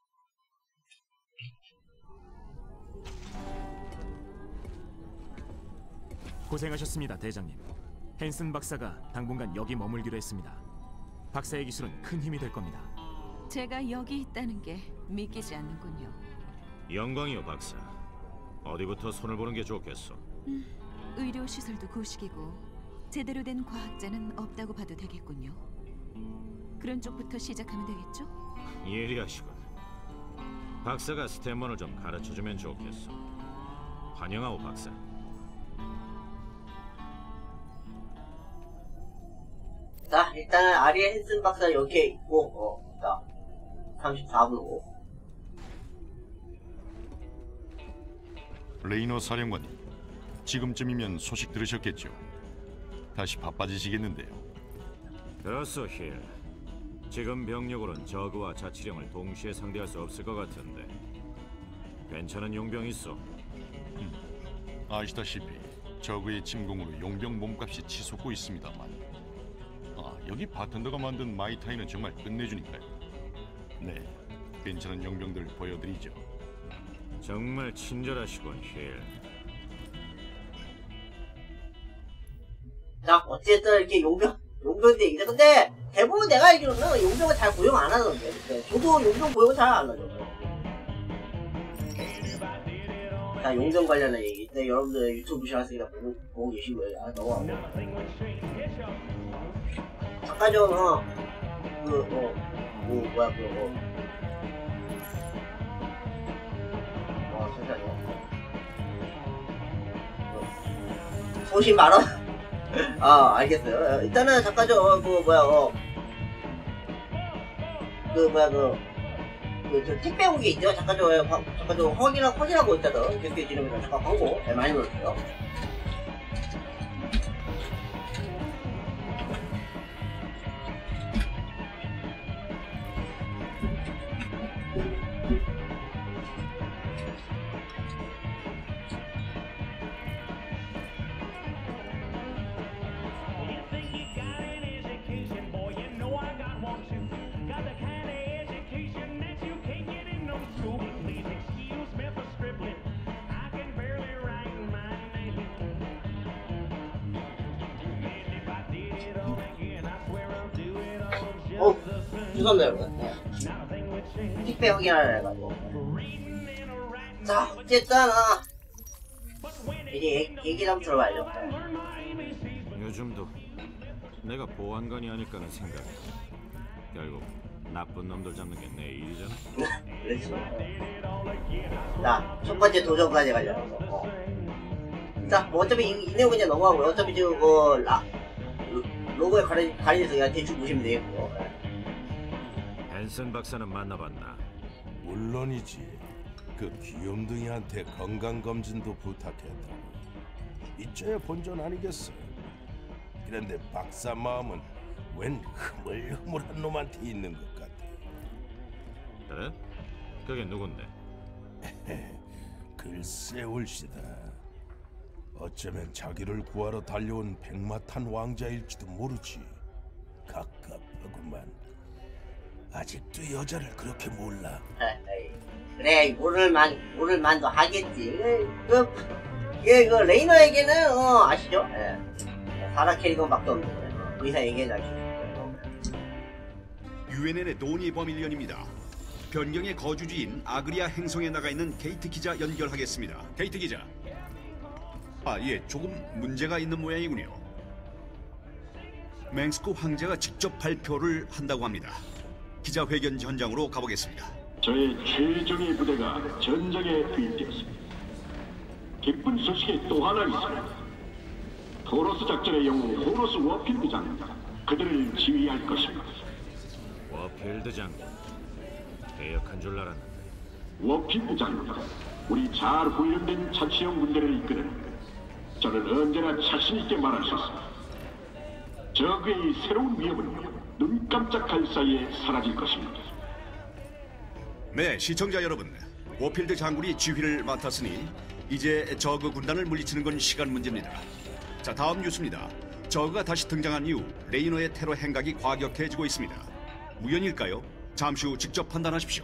고생하셨습니다, 대장님. 헨슨 박사가 당분간 여기 머물기로 했습니다. 박사의 기술은 큰 힘이 될 겁니다. 제가 여기 있다는 게 믿기지 않는군요. 영광이요, 박사. 어디부터 손을 보는 게 좋겠어? 의료 시설도 고식이고 제대로 된 과학자는 없다고 봐도 되겠군요. 그런 쪽부터 시작하면 되겠죠? 예리하시군. 박사가 스탠먼을 좀 가르쳐주면 좋겠어. 환영하오, 박사. 자, 일단은 아리에 헨슨 박사 여기에 있고, 자, 34분이고. 레이너 사령관님, 지금쯤이면 소식 들으셨겠죠? 다시 바빠지시겠는데요. 그렇소, 힐. 지금 병력으로는 저그와 자치령을 동시에 상대할 수 없을 것 같은데 괜찮은 용병 있어? 아시다시피 저그의 침공으로 용병 몸값이 치솟고 있습니다만 여기 바텐더가 만든 마이타이는 정말 끝내주니까요. 네, 괜찮은 용병들 보여드리죠. 정말 친절하시군, 힐. 자, 어쨌든 이렇게 용병들 얘기죠. 근데 대부분 내가 알기로는 용병을 잘 고용 안 하던데. 저도 용병 고용 잘 안 하죠. 자, 용병 관련한 얘기. 네, 여러분들 유튜브 보시았으니까 보고 계시고요. 넘어가고. 잠깐 좀, 잠시만요. 소신 말어? 알겠어요. 일단은 잠깐 좀, 저 택배 온 게 있죠? 잠깐 좀 확인하고 있다던. 계속 지르면서 잠깐 광고 많이 넣었어요. 죄송합니다, 여러분. 택배 확인하려 해가지고. 자, 어쨌든, 이제 얘기 좀 들어봐야죠. 요즘도 내가 보안관이 아닐까는 생각이. 결국 나쁜 놈들 잡는 게 내 일이잖아. 그렇지. 자, 첫 번째 도전까지 가려고. 자, 뭐 어차피 이 내용은 이제 넘어가고요. 어차피 지금 로고에 가려져서 그냥 대충 보시면 되겠고. 헨슨 박사는 만나봤나? 물론이지. 그 귀염둥이한테 건강검진도 부탁했다. 이제야 본전 아니겠어. 그런데 박사 마음은 웬 흐물흐물한 놈한테 있는 것 같아. 그래? 그게 누군데? 글쎄 올시다. 어쩌면 자기를 구하러 달려온 백마탄 왕자일지도 모르지. 갑갑하구만. 아직도 여자를 그렇게 몰라. 그래, 모를만도 하겠지. 그 레이너에게는 아시죠? 사라 캐리건밖에 없는 거예요. 그 이상 얘기하지 않겠어요. UNN의 도니 버밀리언입니다. 변경의 거주지인 아그리아 행성에 나가 있는 게이트 기자 연결하겠습니다. 게이트 기자. 예, 조금 문제가 있는 모양이군요. 맹스크 황제가 직접 발표를 한다고 합니다. 기자회견 현장으로 가보겠습니다. 저의 최정예 부대가 전장에 투입되었습니다. 기쁜 소식이 또 하나 있습니다. 호로스 작전의 영웅 호로스 워필드 장입니다. 그들을 지휘할 것입니다. 워필드 장군. 개혁한 줄 알았는데. 워필드 장입니다. 우리 잘 훈련된 자치령 군대를 이끄는 저는 언제나 자신 있게 말할 수 있습니다. 적의 새로운 위협은 눈 깜짝할 사이에 사라질 것입니다. 네, 시청자 여러분, 워필드 장군이 지휘를 맡았으니 이제 저그 군단을 물리치는 건 시간 문제입니다. 자, 다음 뉴스입니다. 저그가 다시 등장한 이후 레이너의 테러 행각이 과격해지고 있습니다. 우연일까요? 잠시 후 직접 판단하십시오.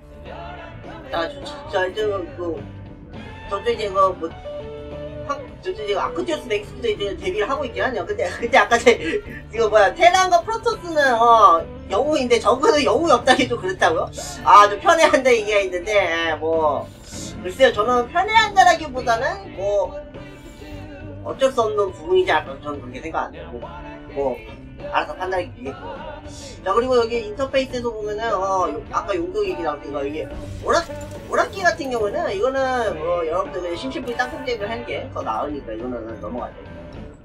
저도 이제 저도 이제 아크티오스 맥스도 이제 데뷔를 하고 있긴 하네요. 근데 아까 이거 뭐야, 테란과 프로토스는 영웅인데 저거는 영웅이 없다니 좀 그렇다고요? 아, 좀 편애한다 얘기가 있는데, 뭐 글쎄요, 저는 편애한다라기보다는 뭐 어쩔 수 없는 부분이지 않을까, 저는 그렇게 생각 안 해요. 뭐 알아서 판단하기 되겠고. 자, 그리고 여기 인터페이스에서 보면은 아까 용도 얘기 나왔으니까 이게 오락기 같은 경우는 이거는 여러분들 심심풀이 땅콩 대비를 하는 게 더 나으니까 이거는 넘어가야 돼요.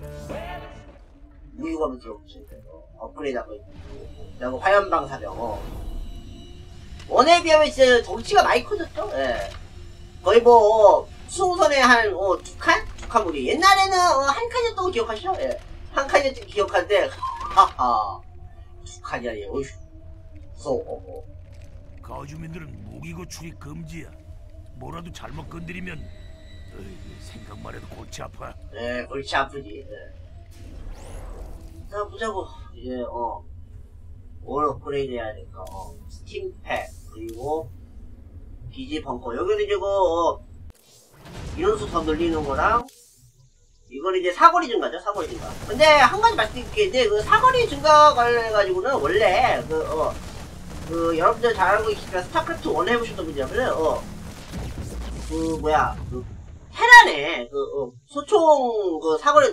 무유감을 들어보시니까 업그레이드하고 있고, 그리고 화염방 사병 원에 비하면 진짜 덩치가 많이 커졌죠. 예. 거의 뭐 수송선에 한 두 칸 무리. 옛날에는 한 칸이었던 거 기억하시죠? 예. 한 칸이었던 거 기억하는데 하하, 두 칸이 아니에요. 어휴, 무서워. 거주민들은 무기고 출입 금지야. 뭐라도 잘못 건드리면 생각만 해도 골치 아파. 네, 골치 아프지. 네. 자, 보자고. 이제 뭘 업그레이드 해야 될까? 스팀팩, 그리고 기지 벙커. 여기는 이제 인원수 더 늘리는 거랑, 이건 이제 사거리 증가죠, 사거리 증가. 근데 한 가지 말씀드리겠는데, 그 사거리 증가 관련해가지고는 원래 여러분들 잘 알고 계시니까 스타크래프트 1 해보셨던 분이라면 테란에 소총 사거리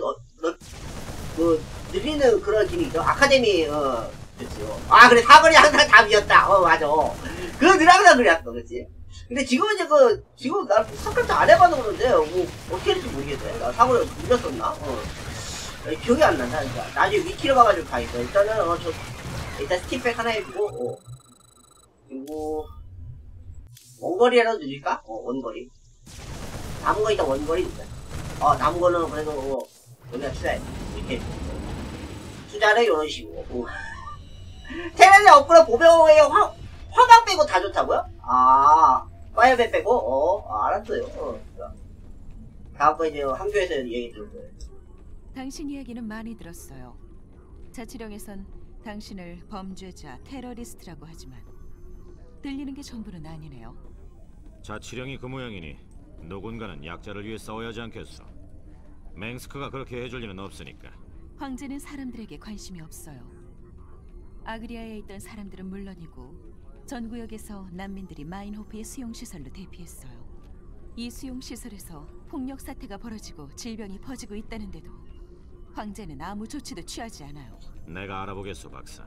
늘리는 그런 기능이죠. 아카데미 그렇지요. 아, 그래, 사거리 항상 답이었다. 맞아. 그거 늘어나서 그랬어, 그렇지. 근데 지금은 이제 지금 나 스타크래프트 안 해봐서 그런데 뭐 어떻게 될지 모르겠어요. 나 사거리 늘렸었나? 기억이 안 난다. 그러니까 나중에 위키를 봐가지고 가겠어. 일단은 일단 스팀팩 하나 해주고, 그리고 원거리라도 늘릴까? 원거리. 남은 거 일단 원거리 늘자. 남은 거는 그래도 여기다 투자해. 이렇게 투자를 이런 식으로. 테란의 업그레이드 보병에 화방 빼고 다 좋다고요? 파이어밴 빼고? 알았어요. 다음번에 이제 학교에서 얘기 들을 거예요. 당신 이야기는 많이 들었어요. 자치령에선 당신을 범죄자, 테러리스트라고 하지만 들리는 게 전부는 아니네요. 자치령이 그 모양이니 누군가는 약자를 위해 싸워야 하지 않겠어. 맹스크가 그렇게 해줄 리는 없으니까. 황제는 사람들에게 관심이 없어요. 아그리아에 있던 사람들은 물론이고 전 구역에서 난민들이 마인호프의 수용시설로 대피했어요. 이 수용시설에서 폭력 사태가 벌어지고 질병이 퍼지고 있다는데도 황제는 아무 조치도 취하지 않아요. 내가 알아보겠소, 박사.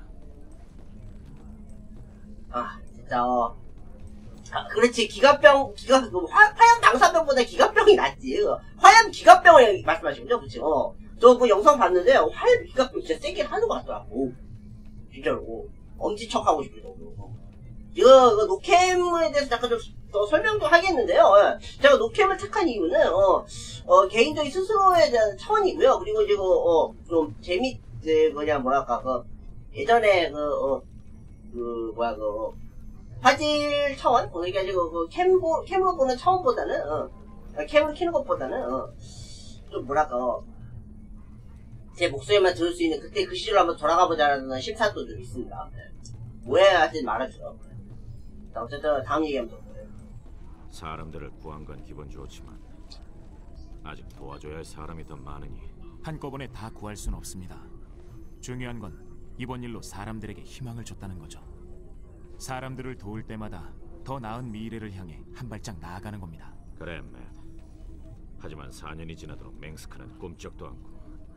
진짜 그렇지. 화염 당사병보다 기갑병이 낫지. 화염 기갑병을 말씀하신 거죠, 그쵸? 저 그 영상 봤는데 화염 기갑병 진짜 세게 하는 것 같더라고. 진짜로 엄지척하고 싶을 정도로. 이거 노캠에 대해서 잠깐 좀 더 설명도 하겠는데요. 제가 노캠을 택한 이유는 개인적인 스스로에 대한 차원이고요. 그리고 이제 좀 예전에 화질 차원? 그러니까 지금 캠으로 보는 차원보다는 캠으로 키는 것보다는 좀 제 목소리만 들을 수 있는 그때 그 시절로 한번 돌아가보자라는 심사도 좀 있습니다. 오해하지 말아주세요. 어쨌든 다음 얘기하면 더 거예요. 사람들을 구한 건 기분 좋지만 아직 도와줘야 할 사람이 더 많으니 한꺼번에 다 구할 순 없습니다. 중요한 건 이번 일로 사람들에게 희망을 줬다는 거죠. 사람들을 도울 때마다 더 나은 미래를 향해 한 발짝 나아가는 겁니다. 그래, 맷. 하지만 4년이 지나도록 맹스크는 꿈쩍도 않고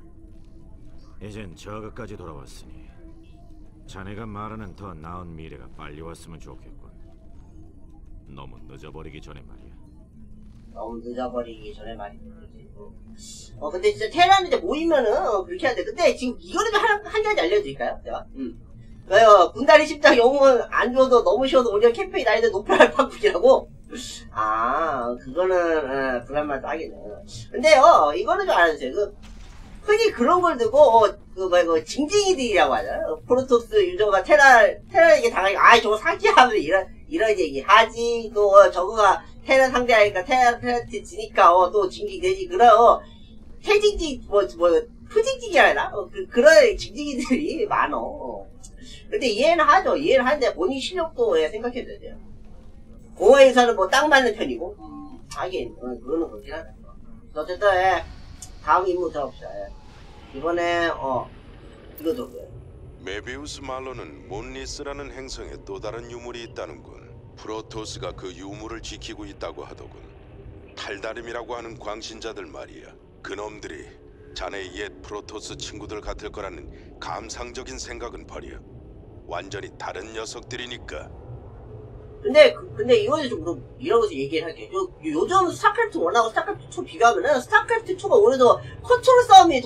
이젠 저그까지 돌아왔으니 자네가 말하는 더 나은 미래가 빨리 왔으면 좋겠군. 너무 늦어버리기 전에 말이야. 너무 늦어버리기 전에 말이지. 근데 진짜 테란 이제 모이면은 그렇게 하는데, 근데 지금 이거를 한 가지 알려드릴까요? 제가? 군다리 십장 영웅은 안 줘도 너무 쉬워도 오히려 캠페인 난이도 높은 알파국이라고? 그거는 불안만 하겠네. 근데요, 이거는 좀 알아주세요. 흔히 그런 걸 두고 그 징징이들이라고 하잖아. 프로토스 유저가 테란에게 당하니까 저거 사기하면 이런 얘기 하지. 또 저거가 테란 상대하니까 테란한테 지니까 또 징징되지. 그런 해징징 후징징이라 해나? 그런 징징이들이 많어. 근데 이해는 하죠. 이해는 하는데 본인 실력도 생각해줘야 돼요. 공허에서는 뭐 딱 맞는 편이고 하긴 그거는 그렇긴 하다. 어쨌든 다음 임무 들어봅시다. 이번에 이거 들어보요. 메비우스 말로는 몬리스라는 행성에 또 다른 유물이 있다는군. 프로토스가 그 유물을 지키고 있다고 하더군. 탈다림이라고 하는 광신자들 말이야. 그놈들이 자네의 옛 프로토스 친구들 같을 거라는 감상적인 생각은 버려. 완전히 다른 녀석들이니까. 근데 이거는 좀 이러면서 얘기를 할게. 요즘 스타크래프트 1하고 스타크래프트 2 비교하면은 스타크래프트 2가 오히려 컨트롤 싸움이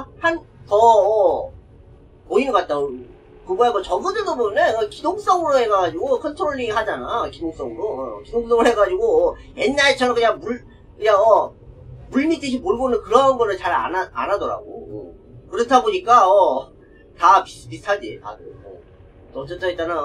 더 보이는 것 같다. 그거 저거들도 보면 기동성으로 해가지고 컨트롤링 하잖아. 기동성으로 해가지고 옛날처럼 그냥 물 밑듯이 몰고는 그런 거를 잘 안 하더라고. 그렇다 보니까 다 비슷비슷하지 다들. 어쨌든 일단은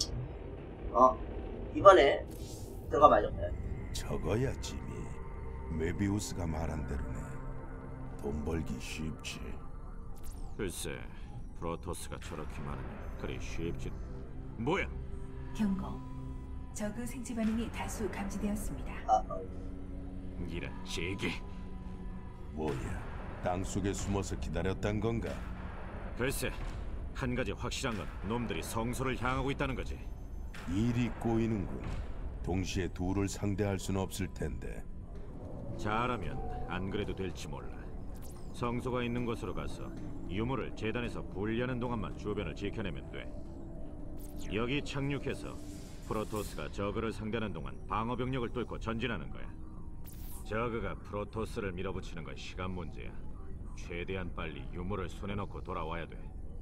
이번에 들어가봐야죠. 저거야 지미. 메비우스가 말한 대로네. 돈 벌기 쉽지. 글쎄, 프로토스가 저렇게 많으면 그리 쉽지. 뭐야? 경고. 저그 생체 반응이 다수 감지되었습니다. 이런 제기. 뭐야? 땅속에 숨어서 기다렸단 건가? 글쎄, 한 가지 확실한 건 놈들이 성소를 향하고 있다는 거지. 일이 꼬이는군. 동시에 둘을 상대할 수는 없을 텐데. 잘하면 안 그래도 될지 몰라. 성소가 있는 곳으로 가서 유물을 재단에서 분리하는 동안만 주변을 지켜내면 돼. 여기 착륙해서 프로토스가 저그를 상대하는 동안 방어 병력을 뚫고 전진하는 거야. 저그가 프로토스를 밀어붙이는 건 시간 문제야. 최대한 빨리 유물을 손에 넣고 돌아와야 돼.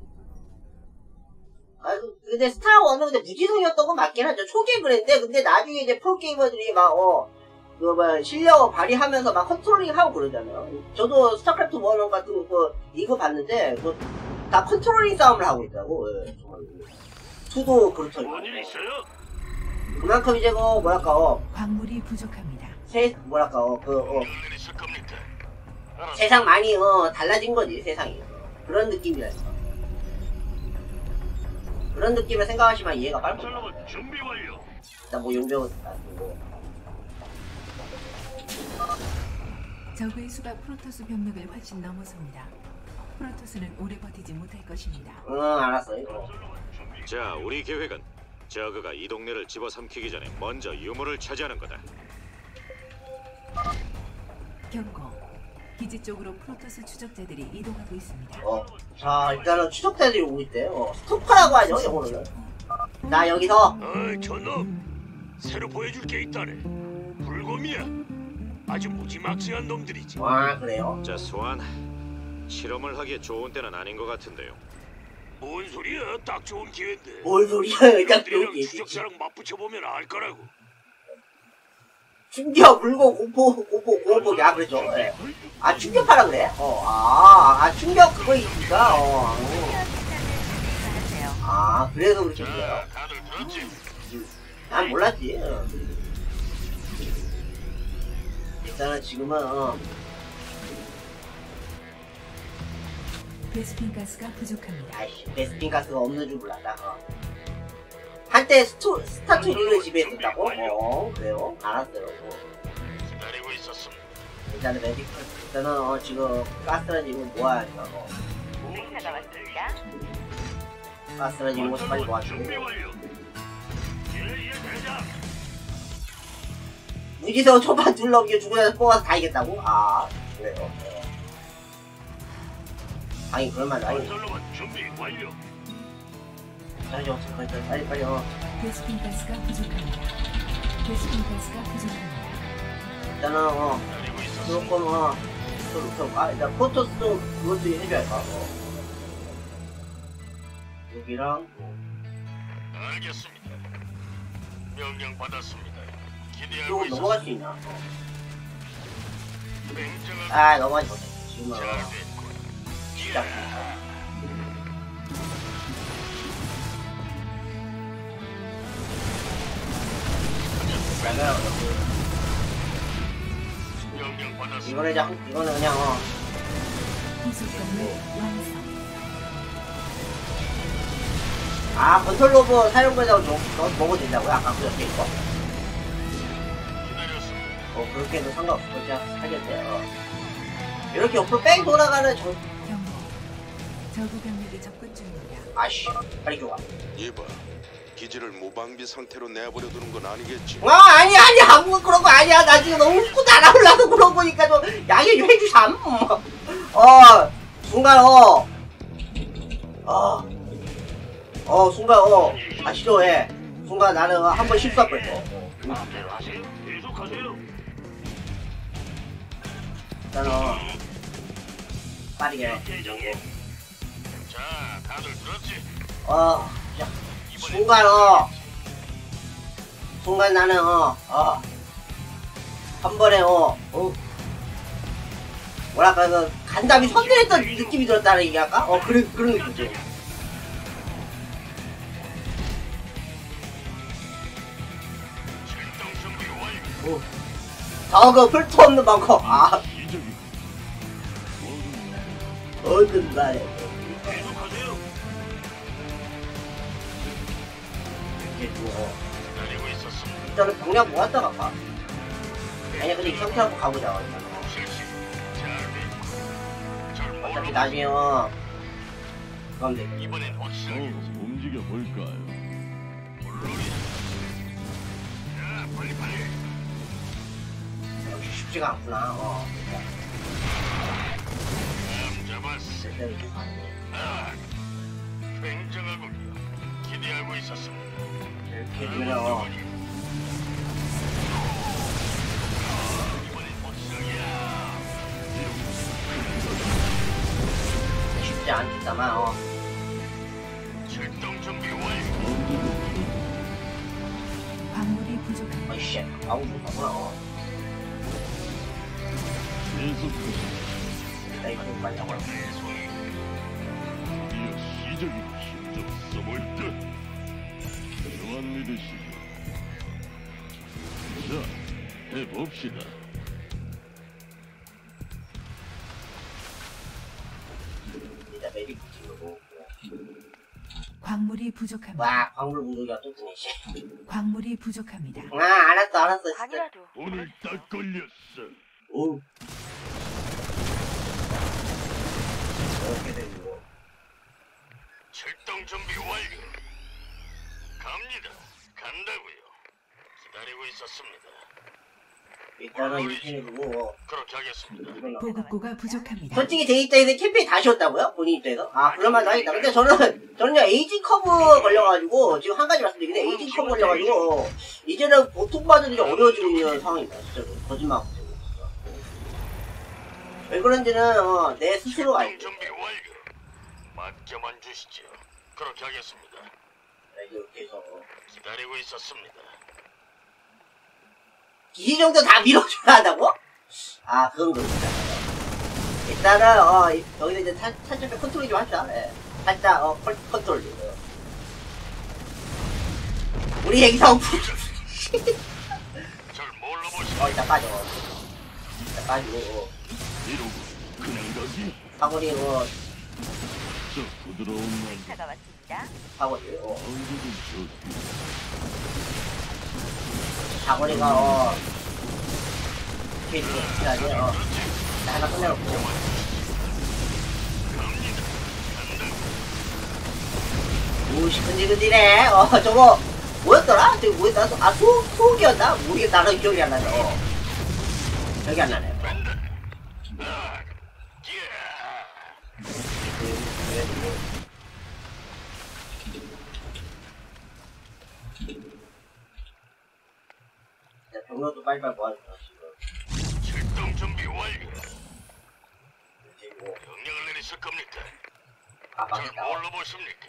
근데 스타1은 근데 무지성이었던 건 맞긴 하죠. 초기에 그랬는데, 근데 나중에 이제 프로게이머들이 실력을 발휘하면서 막 컨트롤링 하고 그러잖아요. 저도 스타크래프트 1 같은 이거 봤는데, 다 컨트롤링 싸움을 하고 있다고. 정말. 2도 그렇더라고요. 뭔일 있어요? 그만큼 이제 광물이 부족합니다. 세상 많이 달라진 거지, 세상이. 그런 느낌이랄까. 그런 느낌을 생각하시면 이해가 빠릅니다. 준비 완료. 일단 용병은 적의 수가 프로토스 병력을 훨씬 넘어섭니다. 프로토스는 오래 버티지 못할 것입니다. 알았어요. 자, 우리 계획은 저그가 이 동네를 집어삼키기 전에 먼저 유물을 차지하는 거다. 경고. 기지 쪽으로 프로토스 추적자들이 이동하고 있습니다. 자, 일단은 추적자들이 오고 있대요. 스토커라고 하죠, 이거는. 자, 여기서. 저놈! 새로 보여줄 게 있다네. 불곰이야. 아주 무지막지한 놈들이지. 그래요? 자, 소환. 실험을 하기에 좋은 때는 아닌 것 같은데요. 뭔 소리야? 딱 좋은 기회인데. 뭔 소리야? 딱 좋은 기회. 추적자랑 맞붙여보면 알 거라고. 충격, 불고, 공포, 그랬죠. 네. 충격파라 그래? 충격 그거 있으니까, 그래서 그렇게 돼요. 다들 들었지? 난 몰랐지. 일단은 지금은, 베스핀 가스가 부족합니다. 베스핀 가스가 없는 줄 몰랐다. 한때 스타투리를 지배했었다고? 그래요? 알았어요. 기다리고 있었음. 일단은 일단은 지금 가스라는 이거 모아야죠. 의사가 왔습니다. 가스라는 이거 빨리 모아주고. 무지성 초반 둘러오기 죽고 나서 뽑아서 다 이겼다고? 그래요. 아니 그럴만 아니. 준비 완료. 빨리 베스핀 가스가 부족합니다. 일단은 조금 일단 포토스도 그것도 해줘야 할까. 여기랑 알겠습니다. 명령 받았습니다. 이거 넘어갈 수 있나? 냉정한 넘어가지 못해. 지금은 쉽지 않습니다. 이거는 그냥 아 건설 로봇 사용보다 먹어도 된다고요? 아까 그렇게 이거? 그렇게 해도 상관없겠지 하겠대요. 이렇게 옆으로 뺑 돌아가는 저구 병력이 접근 중입니다. 아씨 빨리 줘봐. 이봐, 기지를 무방비 상태로 내버려 두는 건 아니겠지? 아니 아무 그런 거 아니야. 나 지금 너무 웃고 날아올라서 그런 거니까 좀 양해 좀 해주삼. 순간 순간 싫어해. 순간 나는 한 번 실수할 뻔했어. 일단은 빠르게. 자, 다들 들었지? 순간 나는 한 번에 뭐랄까 그 간담이 선들했던 느낌이 들었다는 얘기할까? 그런 느낌이죠. 저거 풀토 없는 방콕. 어떤 말이야. 일단은 병력 모았다 갈까? 아니야 근데 이 상태 갖고 가보자. 어차피 나중에 그럼 돼. 움직여 볼까요? 역시 쉽지가 않구나. 굉장하군요. 기대하고 있었습니다. 이렇게 되면 쉽지 않겠다만 출동 준비 완료. 광물이 부족합니다. 아이씨 아우 좋구나. 나 이거 좀 빨리 잡아라. 시적인 힘좀 써볼까? 그만 믿으시고 자, 해봅시다. 일단 맵이 붙이고 광물이 부족합니다. 와 광물 무기가 또 뜨네. 광물이 부족합니다. 알았어. 오늘 딱 걸렸어. 오. 이렇게 되고. 출동 준비 완료. 갑니다. 간다고요. 기다리고 있었습니다. 일단은 이렇게 해주고. 그렇게 하겠습니다. 보급고가 부족합니다. 솔직히 제 입장에서 캠페인 다 쉬었다고요? 본인 입장에서? 그럴만 하겠다. 근데 저는요 에이징 커브 걸려가지고 지금 한 가지 말씀드리는데 에이징 커브 걸려가지고 이제는 보통 받으기 어려워지고 있는 상황입니다. 진짜로 거짓말. 왜 그런지는 내 스스로가 알고. 준비 완료. 맡겨만 주시죠. 그렇게 하겠습니다. 이렇게 해서 기다리고 있었습니다. 이 정도 다 밀어줘야 한다고? 그 정도 진짜. 일단은 여기서 이제 살짝 좀 컨트롤 좀 하자. 살짝 컨트롤. 우리 행성. 일단 빠져. 일단 빠지고. 사거리 저 부드러운 차가 왔습니다. 사거리 좋기. 사거리가 이렇게 해야지. 하나 끝내놓고. 오씨 근질근질해. 저거 뭐였더라? 저거 뭐였더라? 소옥이었나? 모르겠다. 나는 기억이 안 나네. 기억이 안 나네. 병력도 빨리빨리 모아줘. 출동 준비 완료. 명령을 내리실 겁니까? 잘 뭘로 보십니까?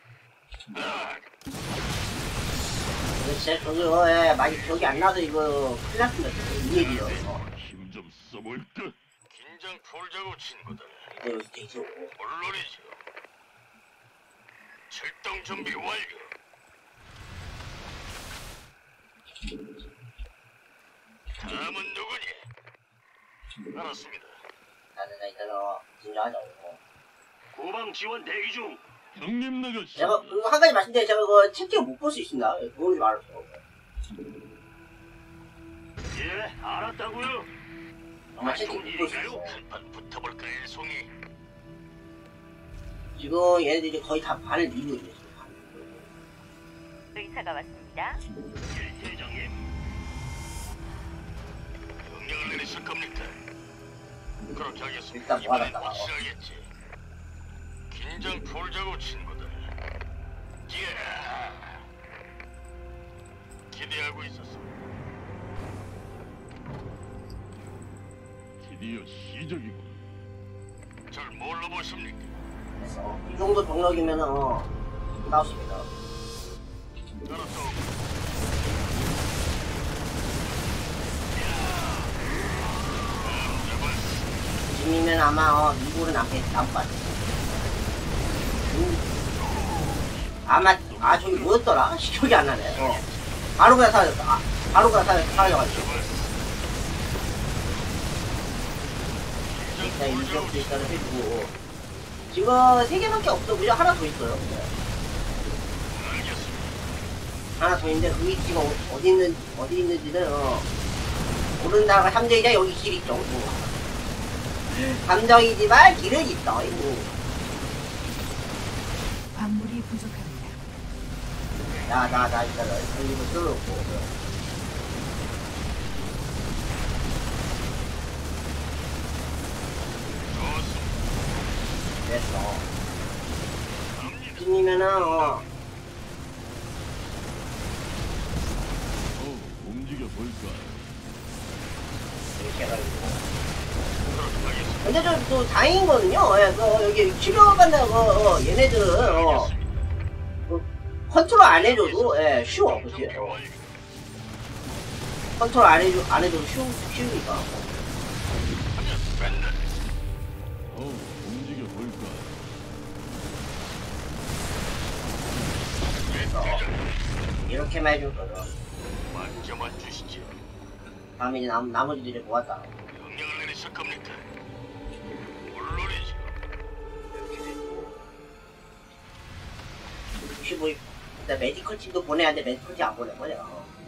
진짜 저기요, 많이 기억이 안 나서 이거 큰일 났습니다. 이 얘기요. 힘 좀 써볼까? 긴장 풀자고 친구들. 여기서 되죠. 물론이죠. 출동 준비 완료. 다음은 누구니? 알았습니다. 나는 일단은 진정하자고. 후방 지원 대기 중. 형님 나가시. 제가 그리고 한 가지 말씀드리면 제가 그 채팅을 못 볼 수 있습니다. 그걸 좀 알았어. 예, 알았다고요. 정말 채팅 못 볼 수 있어. 한판 붙어볼까 일송이. 지금 얘네들이 거의 다 반을 밀고 있네. 의사가 왔습니다. 대장님. 명령을 내리실 겁니까? 그렇게 하겠습니다. 일단 뭐 하나 나와. 확실하겠지. 긴장 풀자고 친구들. 예. 기대하고 있었습니다. 드디어 시작이군. 절 뭘로 보십니까? 그래서 이 정도 병력이면은 나왔습니다. 지금이면 아마 미국은 남을 것 같아. 아마 저기 뭐였더라? 기억이 안 나네. 바로 그냥 사라졌어. 바로 그냥 사라져가지고. 일단 일정도 일단은 해주고. 지금 3개밖에 없어. 무려 하나 더 있어요. 하나 더 있는데 그게 지금 어디 있는지는 모른다가 함정이자 여기 길 있죠. 함정이지만 길은 있어. 광물이 부족합니다. 나 일단은 여기도 뚫어놓고. 됐어. 지금이면은 움직여 볼까? 이렇게 해가지고. 근데 또 다행인 거는요. 여기 치료받는 얘네들은 컨트롤 안 해줘도 쉬워. 그치? 컨트롤 안 해줘도 쉬우니까. 움직여 볼까? 이렇게만 해줄 거죠. 만져만 주시죠. 다음에 이제 나머지들이 모았다. 명령을 내리실 겁니까? 물론이죠. 15일 메디컬 팀도 보내야 돼. 메디컬 팀 안 보내고 내가.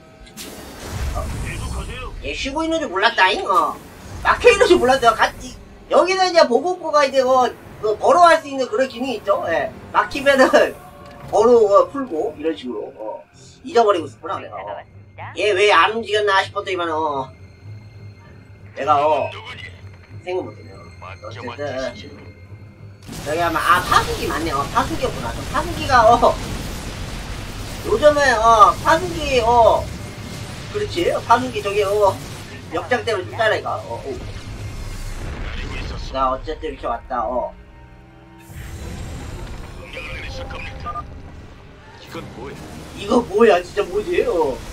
계속하세요. 얘 쉬고 있는 줄 몰랐다잉. 막혀 있는 줄 몰랐어요. 같이 여기는 이제 보고코가 이제 버러할 수 있는 그런 기능이 있죠. 예. 막히면은 버러 풀고 이런 식으로 잊어버리고 있었구나 내가. 얘 왜 안 움직였나 싶었더니만 내가 생각 못했네요. 어쨌든 여기 아마 파수기 맞네. 파수기였구나. 파수기가 요즘에 파수기 그렇지. 파수기 저기 역장 때문에 죽잖아니까. 나 어쨌든 이렇게 왔다. 이건 뭐야? 이거 뭐야? 진짜 뭐지?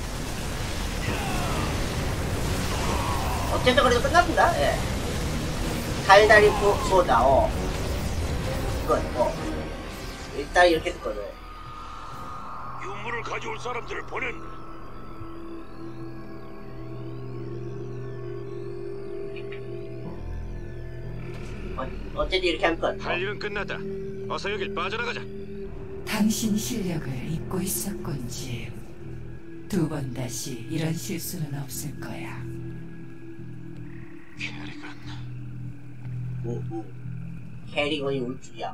어쨌든 그래도 끝났습니다. 예. 달달이 쏘다. 이건 일단 이렇게 됐거든. 유물을 가져올 사람들을 보낸다. 어쨌든 이렇게 하면 끝. 할 일은 끝났다. 어서 여길 빠져나가자. 당신 실력을 잊고 있었군, 짐. 2번 다시 이런 실수는 없을 거야. 캐리건이 올 줄이야.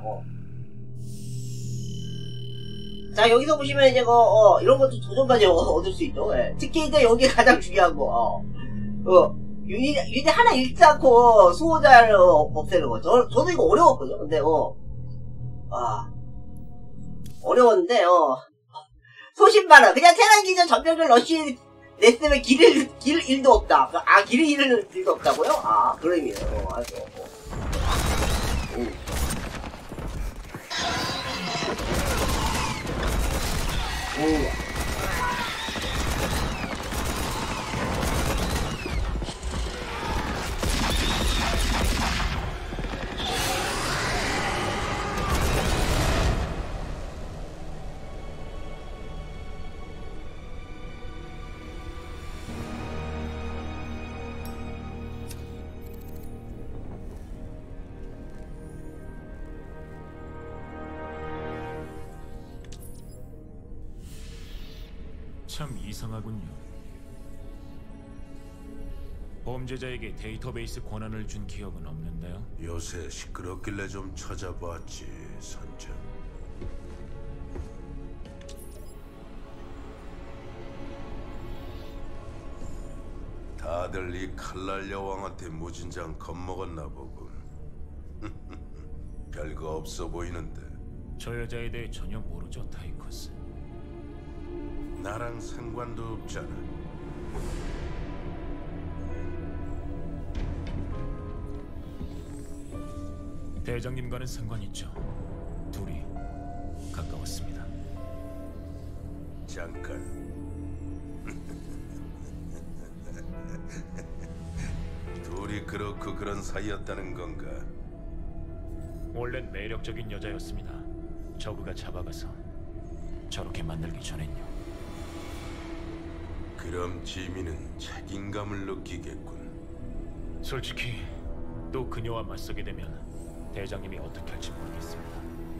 자, 여기서 보시면 이제 이런 것도 도전까지 얻을 수 있죠. 예. 특히 이제 여기 가장 중요한 거, 유닛 하나 잃지 않고 수호자를 없애는 거. 저도 이거 어려웠거든요. 근데 어려웠는데 소신발언. 그냥 테란 기전 전병들 러시 냈으면 길 일도 없다. 길 잃을 일도 없다고요? 그런 의미예요. 알죠. 참 이상하군요. 범죄자에게 데이터베이스 권한을 준 기억은 없는데요. 요새 시끄럽길래 좀 찾아봤지, 선장. 다들 이 칼날 여왕한테 무진장 겁먹었나 보군. 별거 없어 보이는데. 저 여자에 대해 전혀 모르죠, 타이커스. 나랑 상관도 없잖아. 대장님과는 상관있죠. 둘이 가까웠습니다. 잠깐. 둘이 그렇고 그런 사이였다는 건가? 원래는 매력적인 여자였습니다. 저그가 잡아가서 저렇게 만들기 전엔요. 그럼 지미는 책임감을 느끼겠군. 솔직히 또 그녀와 맞서게 되면 대장님이 어떻게 할지 모르겠습니다.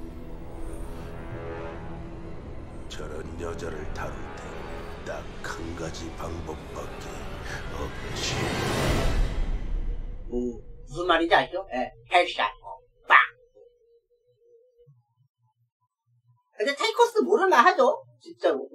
저런 여자를 다룰 때 딱 한 가지 방법밖에 없지. 무슨 말인지 알죠? 예, 헬샷, 빵. 근데 타이커스 모를만 하죠, 진짜로.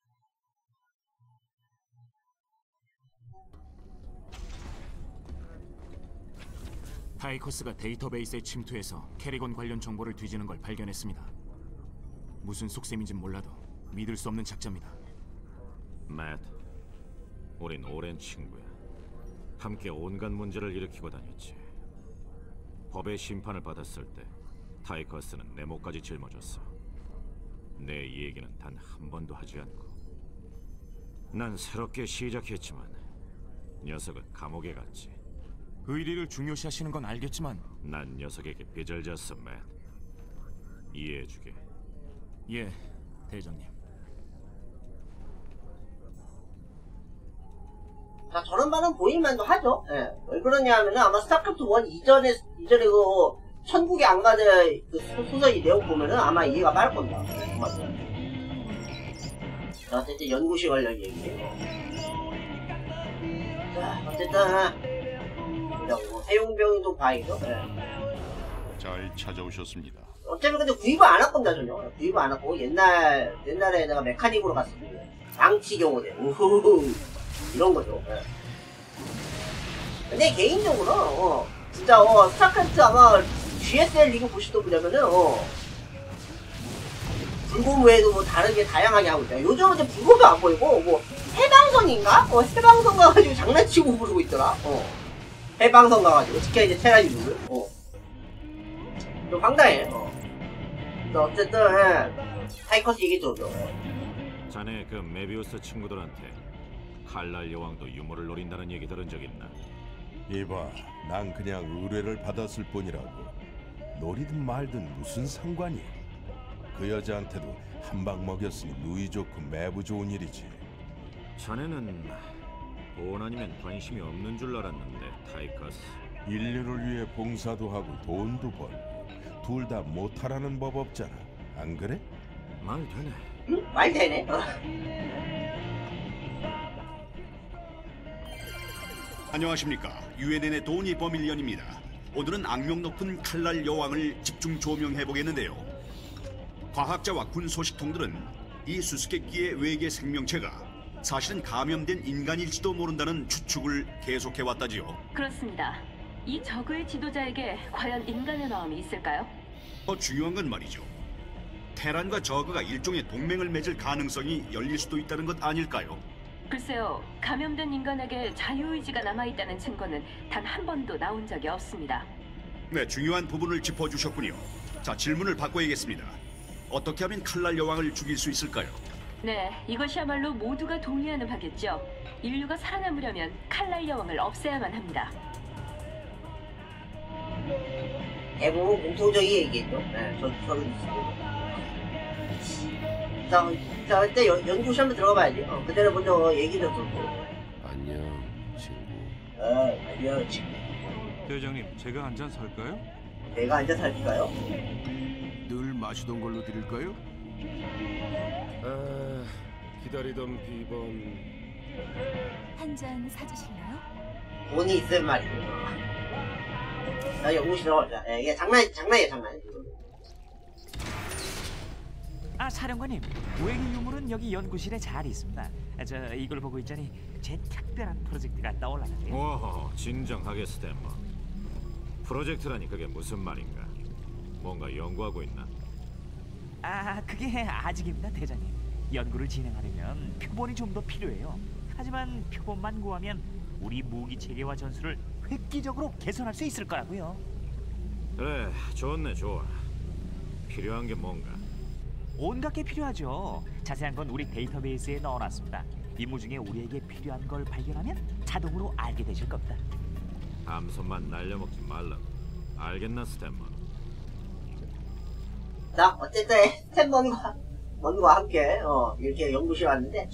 타이커스가 데이터베이스에 침투해서 캐리건 관련 정보를 뒤지는 걸 발견했습니다. 무슨 속셈인진 몰라도 믿을 수 없는 작자입니다. 맷, 우린 오랜 친구야. 함께 온갖 문제를 일으키고 다녔지. 법의 심판을 받았을 때 타이커스는 내 목까지 짊어졌어. 내 얘기는 단 한 번도 하지 않고. 난 새롭게 시작했지만 녀석은 감옥에 갔지. 의리를 중요시하시는 건 알겠지만 난 녀석에게 빚을 졌어, 맷. 이해해주게. 예, 대장님. 자, 저런 말은 보일만도 하죠. 예. 왜 그러냐 하면은 아마 스타크래프트 1 이전에 그 천국의 악마들 그 소설 내용 보면은 아마 이해가 빠를 겁니다. 네, 자, 어쨌든 연구실 관련 얘기예요. 자, 어쨌든 해용병도 봐이죠. 네. 잘 찾아오셨습니다. 어차피 근데 구입을 안 할 겁니다, 전혀. 구입을 안 하고 옛날에 내가 메카닉으로 갔었거든요. 방치 경호대. 우후후. 이런 거죠. 네. 근데 개인적으로 진짜 스타크래프트 아마 GSL 리그 보시던 분이면은 불곰 외에도 뭐 다르게 다양하게 하고 있다. 요즘은 이제 불곰도 안 보이고 뭐 해방선인가? 해방선 가가지고 장난치고 부르고 있더라. 해방선 가가지고 특히 이제 테라리즘을 좀 황당해. 어쨌든 타이커스 얘기 들어줘. 자네 그 메비우스 친구들한테 칼날 여왕도 유머를 노린다는 얘기 들은 적 있나? 이봐, 난 그냥 의뢰를 받았을 뿐이라고. 노리든 말든 무슨 상관이야. 그 여자한테도 한 방 먹였으니 누이 좋고 매부 좋은 일이지. 자네는 돈 아니면 관심이 없는 줄 알았는데, 타이커스. 인류를 위해 봉사도 하고 돈도 벌고 둘 다 못하라는 법 없잖아. 안 그래? 말 되네. 응? 말 되네. 안녕하십니까. UNN의 도니 버밀리언입니다. 오늘은 악명 높은 칼날 여왕을 집중 조명해보겠는데요. 과학자와 군 소식통들은 이 수수께끼의 외계 생명체가 사실은 감염된 인간일지도 모른다는 추측을 계속해왔다지요. 그렇습니다. 이 저그의 지도자에게 과연 인간의 마음이 있을까요? 더 중요한 건 말이죠. 테란과 저그가 일종의 동맹을 맺을 가능성이 열릴 수도 있다는 것 아닐까요? 글쎄요, 감염된 인간에게 자유의지가 남아있다는 증거는 단 한 번도 나온 적이 없습니다. 네, 중요한 부분을 짚어주셨군요. 자, 질문을 바꿔야겠습니다. 어떻게 하면 칼날 여왕을 죽일 수 있을까요? 네, 이것이야말로 모두가 동의하는 바겠죠. 인류가 살아남으려면 칼날 여왕을 없애야만 합니다. 대부분 공통적인 얘기겠죠. 네, 저도 있습니다. 자, 일단 연구실 한번 들어가 봐야지. 그대로 먼저 얘기 좀 듣고. 안녕, 친구. 안녕, 친구. 대장님, 제가 한 잔 살까요? 내가 한 잔 살까요? 늘 마시던 걸로 드릴까요? 기다리던 비번. 한 잔 사주실래요? 돈이 있을 말이에요. 나 연구실로 가자. 예, 이게 장난이에요, 장난. 아, 사령관님, 우행의 유물은 여기 연구실에 잘 있습니다. 저 이걸 보고 있자니 제 특별한 프로젝트가 떠올랐는데요. 오, 진정하게 스탠머. 프로젝트라니 그게 무슨 말인가? 뭔가 연구하고 있나? 아, 그게 아직입니다, 대장님. 연구를 진행하려면 표본이 좀 더 필요해요. 하지만 표본만 구하면 우리 무기 체계와 전술을 획기적으로 개선할 수 있을 거라고요. 그래, 좋네, 좋아. 필요한 게 뭔가? 온갖 게 필요하죠. 자세한 건 우리 데이터베이스에 넣어놨습니다. 임무 중에 우리에게 필요한 걸 발견하면 자동으로 알게 되실 겁니다. 함선만 날려먹지 말라고. 알겠나, 스탠머? 자, 어쨌든 스탠먼과 함께 이렇게 연구실 왔는데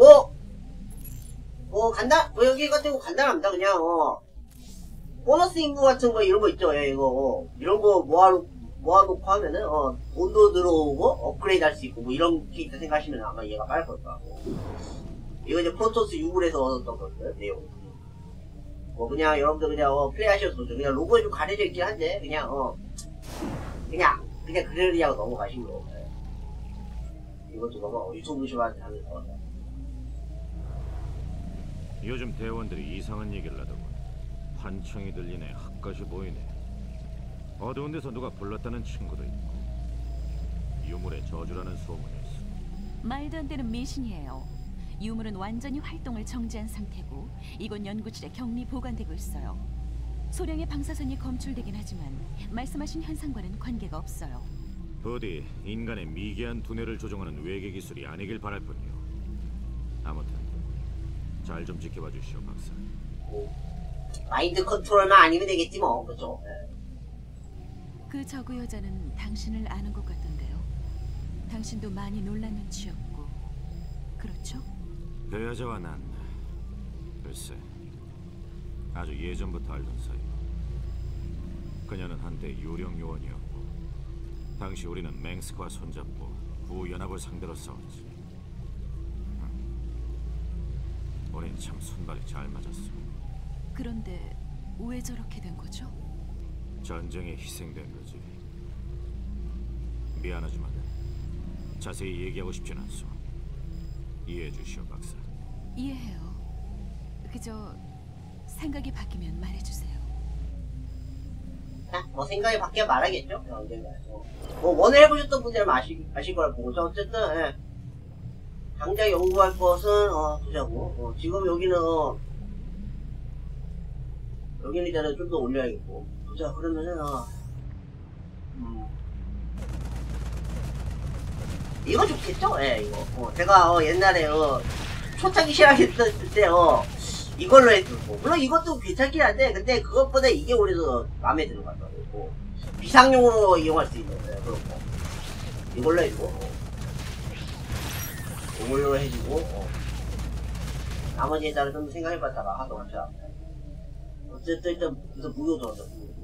여기 같은 거 간단합니다. 그냥 보너스 임무 같은 거 이런 거 있죠. 예, 이거 이런 거 모아놓고 하면은 돈도 들어오고 업그레이드 할 수 있고 뭐 이런 게 있다 생각하시면 아마 이해가 빠를 것 같고, 이거 이제 프로토스 유물에서 얻었던 거거든요. 내용. 그냥 여러분들 그냥 플레이하셔도 좋죠. 그냥 로고에 좀 가려져 있긴 한데 그냥 그러려고 넘어가신 거. 이것도 너무 유튜브시만 하면서. 요즘 대원들이 이상한 얘기를 하더군. 환청이 들리네, 헛것이 보이네. 어두운 데서 누가 불렀다는 친구도 있고. 유물의 저주라는 소문이 있어. 말도 안 되는 미신이에요. 유물은 완전히 활동을 정지한 상태고 이곳 연구실에 격리 보관되고 있어요. 소량의 방사선이 검출되긴 하지만 말씀하신 현상과는 관계가 없어요. 부디 인간의 미개한 두뇌를 조종하는 외계 기술이 아니길 바랄 뿐이요. 아무튼 잘 좀 지켜봐 주시오, 박사. 마인드 컨트롤만 아니면 되겠지 뭐, 그죠? 그 저그 여자는 당신을 아는 것 같던데요. 당신도 많이 놀란 눈치였고, 그렇죠? 그 여자와 난 글쎄 아주 예전부터 알던 사이. 그녀는 한때 유령 요원이었고 당시 우리는 맹스크와 손잡고 구연합을 상대로 싸웠지. 우린 참 손발이 잘 맞았어. 그런데 왜 저렇게 된 거죠? 전쟁에 희생된 거지. 미안하지만 자세히 얘기하고 싶진 않소. 이해해 주시오, 박사. 이해해요. 그저 생각이 바뀌면 말해주세요. 뭐 생각이 바뀌면 말하겠죠? 뭐 원을 해보셨던 분들은 아실 거라 보고서 어쨌든 당장 연구할 것은 보자고. 지금 여기는 일단은 좀 더 올려야겠고. 보자. 그러면은 이거 좋겠죠? 예, 이거. 제가 제가 초창기 시작했을 때 이걸로 했고, 물론 이것도 괜찮긴 한데 근데 그것보다 이게 오히려 마음에 드는 것 같아요. 비상용으로 이용할 수 있는 그렇고 이걸로 해주고 이걸로 해주고 나머지에 따라 좀 생각해봤다가 하도록 합시다. 어쨌든 일단 무슨 무효도 하죠.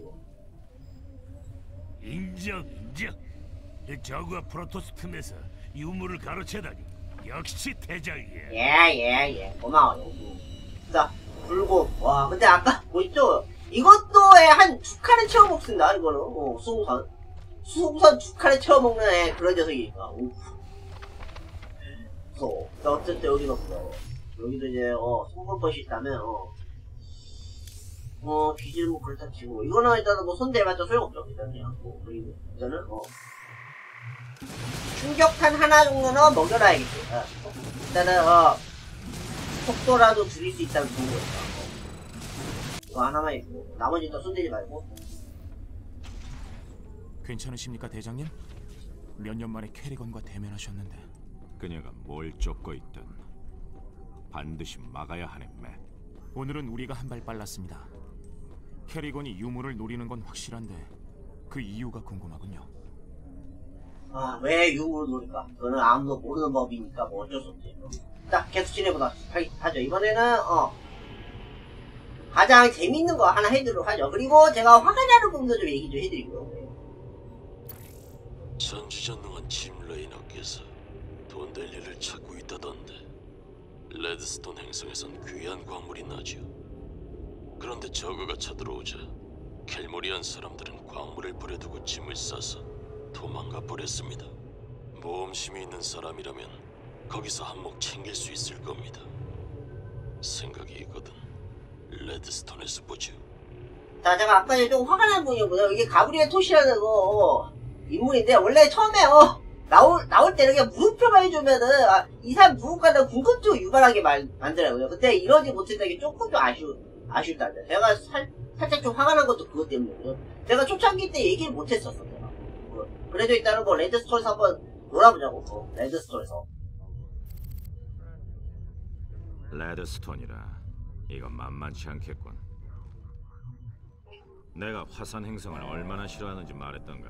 인정. 저그와 프로토스 틈에서 유물을 가로채다니 역시 대장이야. 예. 고마워요. 자, 불고. 와, 근데 아까 뭐 있죠? 이것도 한 2칸을 채워먹습니다. 이거는 수송선 2칸을 채워먹는 그런 녀석이니까. 어쨌든 여기는 없어. 여기도 이제 손볼 것이 있다면 비질 뭐 그렇다 치고, 이거는 일단은 뭐 손대봤자 소용없죠. 일단 그냥 그리고 일단은 충격탄 하나 정도는 먹여놔야겠죠. 일단은 속도라도 줄일 수 있다는 좋은 거니까. 이거 하나만 있고 나머지 일단 손대지 말고. 괜찮으십니까, 대장님? 몇 년 만에 캐리건과 대면하셨는데. 그녀가 뭘 쫓고 있든 반드시 막아야 하네, 매. 오늘은 우리가 한 발 빨랐습니다. 캐리건이 유물을 노리는 건 확실한데 그 이유가 궁금하군요. 왜 유물을 노릴까? 그거는 아무도 모르는 법이니까 뭐 어쩔 수 없지. 자, 계속 진행해보도록 하죠. 이번에는 가장 재밌는 거 하나 해드리도록 하죠. 그리고 제가 화가 나는 부분도 좀 얘기 좀 해드리고요. 전지전능한 짐 레이너께서 돈 될 일을 찾고 있다던데. 레드스톤 행성에선 귀한 광물이 나지요. 그런데 저그가 쳐들어오자 켈모리안 사람들은 광물을 버려두고 짐을 싸서 도망가 버렸습니다. 모험심이 있는 사람이라면 거기서 한몫 챙길 수 있을 겁니다. 생각이 있거든. 레드스톤에서 보죠. 자, 제가 아까 좀 화가 난 분이었거든요. 이게 가브리엘 토시라는 인물인데, 원래 처음에, 나올 때는 그냥 물음표만 해주면은, 이 사람 누군가는 궁금증을 유발하게 만들어요. 근데 이러지 못했다는 게 조금 좀 아쉽다. 제가 살짝 좀 화가 난 것도 그것 때문이에요. 제가 초창기 때 얘기를 못했었어, 제가. 그래도 일단은 레드스톤에서 한번 놀아보자고, 레드스톤에서. 레드스톤이라. 이거 만만치 않겠군. 내가 화산 행성을 얼마나 싫어하는지 말했던가.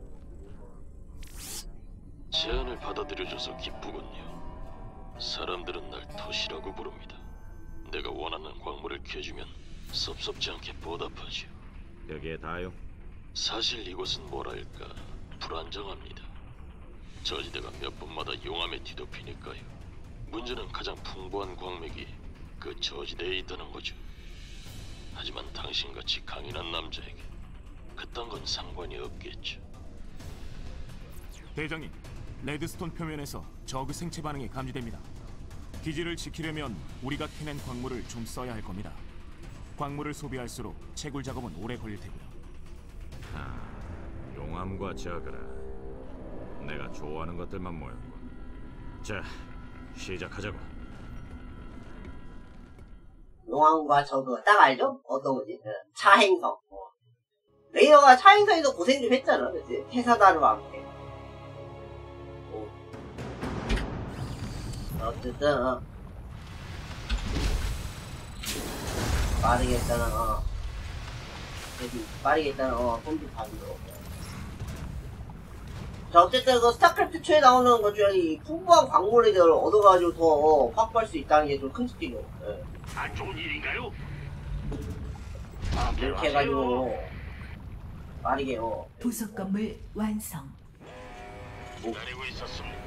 제안을 받아들여줘서 기쁘군요. 사람들은 날 토시라고 부릅니다. 내가 원하는 광물을 캐주면 섭섭지 않게 보답하지요. 그게 다요? 사실 이곳은 뭐랄까 불안정합니다. 저지대가 몇 번마다 용암에 뒤덮이니까요. 문제는 가장 풍부한 광맥이 그 저지대에 있다는 거죠. 하지만 당신같이 강인한 남자에게 그딴 건 상관이 없겠죠. 대장님, 레드스톤 표면에서 저그 생체 반응이 감지됩니다. 기지를 지키려면 우리가 캐낸 광물을 좀 써야 할 겁니다. 광물을 소비할수록 채굴 작업은 오래 걸릴 테고요. 용암과 저그라. 내가 좋아하는 것들만 모였고. 자, 시작하자고. 용암과 저그 딱 알죠? 어떤 거지? 차행성. 레이더가 차행성에서 고생 좀 했잖아, 그치? 테사다르와 함께. 어쨌든 빠르게 일단은 빠르게 일단은 홈좀 봐주고. 자, 어쨌든 그 스타크래프트 2에 나오는 것 중에 이 풍부한 광물을 얻어가지고 더 확보할 수 있다는 게 좀 큰 특징이에요. 안 좋은 일인가요? 이렇게 해가지고 빠르게요. 부속 건물 완성. 기다리고 있었습니다.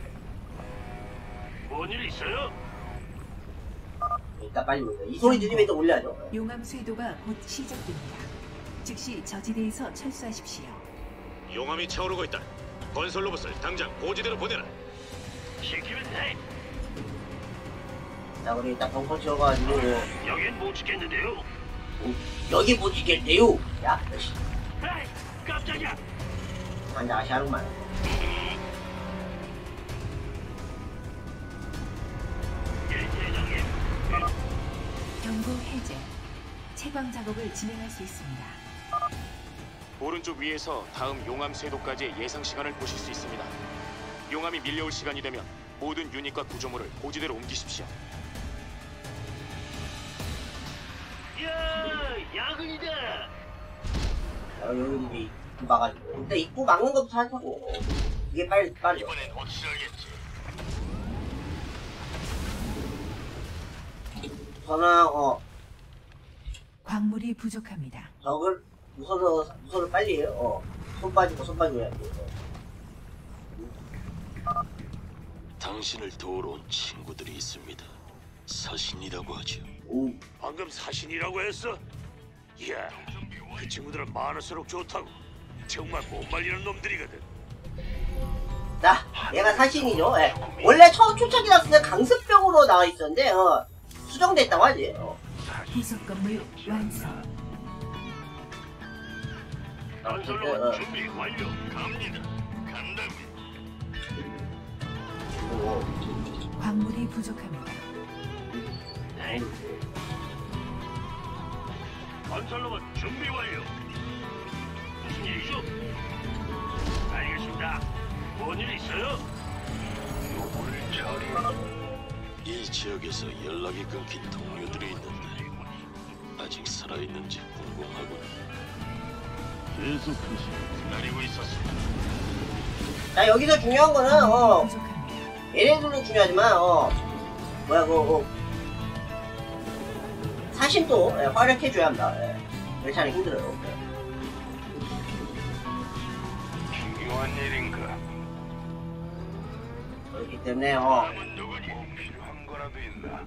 뭔 일 있어요? 일단 빨리 올려. 이 소리 들리면 또 올려야죠. 용암 쇄도가 곧 시작됩니다. 즉시 저지대에서 철수하십시오. 용암이 차오르고 있다. 건설 로봇을 당장 고지대로 보내라. 시키면 돼. 자, 우리 일단 벙커 치워가지고. 여긴 못 지켰는데요. 여기 못 지켰대요. 야, 씨. 에이, 깜짝이야. 완전 아시아는만. 경고 해제. 채광 작업을 진행할 수 있습니다. 오른쪽 위에서 다음 용암 쇄도까지의 예상 시간을 보실 수 있습니다. 용암이 밀려올 시간이 되면 모든 유닛과 구조물을 고지대로 옮기십시오. 야, 야근이다. 여기 입구 막아주고. 근데 입구 막는 것부터 하자고. 이게 빨리. 이번엔 확실하겠지. 저는 광물이 부족합니다. 적을 무서를 빨리 해요. 손 빠지고 해야지. 당신을 도우러 온 친구들이 있습니다. 사신이라고 하죠. 방금 사신이라고 했어? 이야, 그 친구들은 많을수록 좋다고. 정말 못 말리는 놈들이거든. 자, 얘가 사신이죠. 예. 원래 초창기 나왔을 때 강습병으로 나와 있었는데 수정됐다고 하지. 부속 건물 완성. 건설로 준비 완료. 갑니다. 간다고요. 광물이 부족합니다. 네. 건설로봇 준비 완료. 무슨 일이죠? 알겠습니다. 뭔 일 있어요? 요구를 처리. 이 지역에서 연락이 끊긴 동료들이 있는데 아직 살아있는지 궁금하군요. 계속하시오. 기다리고 있었습니다. 자, 여기서 중요한 거는 얘네들도 중요하지만 사신도 활약해줘야 합니다. 열차는 힘들어요. 중요한 일인가? 여기 그렇기 때문에 필요한 거라도 있나?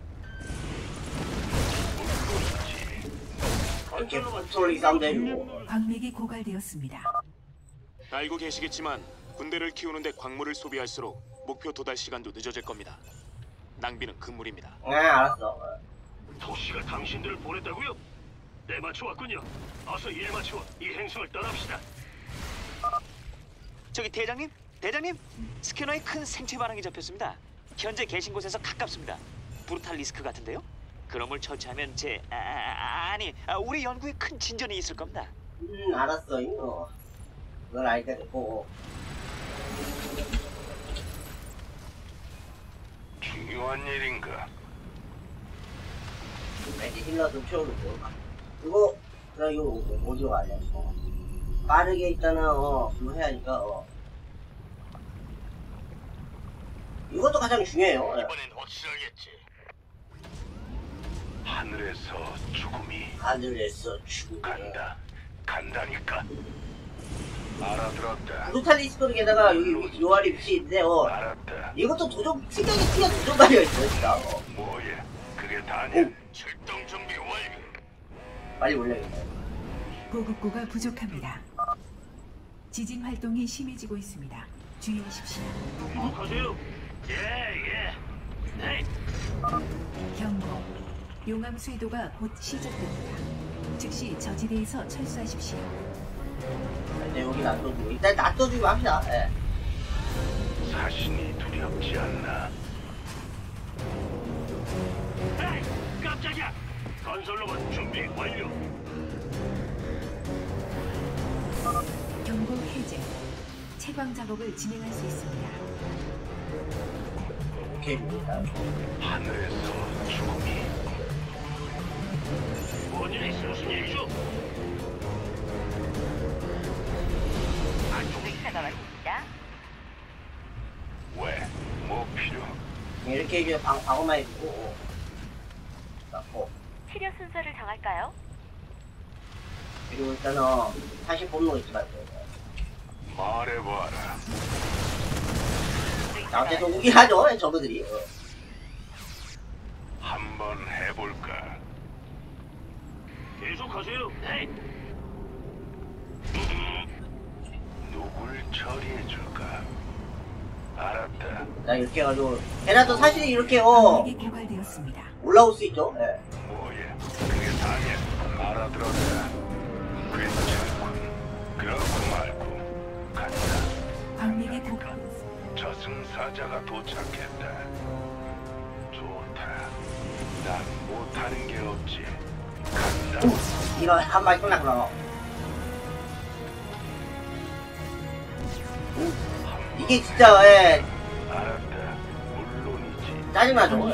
이렇게 붙어올리기 싸움도 해주고. 광맥이 고갈되었습니다. 알고 계시겠지만 군대를 키우는데 광물을 소비할수록 목표 도달 시간도 늦어질 겁니다. 낭비는 금물입니다. 알았어. 도시가 당신들을 보냈다고요? 내 맞춰왔군요. 어서 일 맞춰 이 행성을 떠납시다. 저기 대장님, 스캐너에 큰 생체 반응이 잡혔습니다. 현재 계신 곳에서 가깝습니다. 브루탈리스크 같은데요? 그런 걸 처치하면 우리 연구에 큰 진전이 있을 겁니다. 알았어, 이거. 그걸 알게 됐고. 중요한 일인가? 이제 힐러 좀 채워놓고. 이거, 나 이거 어디로 가냐, 이거. 빠르게 일단은, 그거 해야 하니까, 이것도 가장 중요해요. 이번엔 확실하겠지. 하늘에서 죽음이 간다니까. 알아들었다. 브루탈리스크를 게다가 여기 요아리 위치인데 알았다. 이것도 도전 특이하게 티가 도전 발효 있어요 진짜. 뭐야? 그게 다냐? 출동 준비 완료. 빨리 올려야겠다. 보급고가 부족합니다. 지진 활동이 심해지고 있습니다. 주의하십시오. 하세요. 예. 네. 경고. 용암 쇄도가 곧 시작됩니다. 즉시 저지대에서 철수하십시오. 이제 여기 놔둬주고 일단 놔둬주고 합시다. 예. 사신이 두렵지 않나? 에이, 깜짝이야! 건설로봇 준비 완료. 경고 해제. 채광 작업을 진행할 수 있습니다. 오케이. 하늘에서 죽음이. 무슨 일이죠? 의사가 왔습니다. 왜? 뭐 필요? 이렇게 이제 방어만 해주고. 치료 순서를 정할까요? 그리고 일단은 사실 본능 있지 말고. 말해봐라. 나한테 도구긴 하죠, 저거들이. 한번 해볼까? 계속하세요. 네. 누굴 처리해줄까? 알았다. 자 이렇게 해가지고 걔네도 사실 이렇게 고갈되었습니다. 올라올 수 있죠. 예. 뭐야? 그게 다냐? 알아들었다. 괜찮군. 그렇고 말고 간다. 광맥이 고갈. 저승사자가 도착했다. 좋다. 난 못하는 게 없지. 간다. 이거 한 마리 끝났구나. 이게 진짜 알았다. 물론이지. 짜증나죠.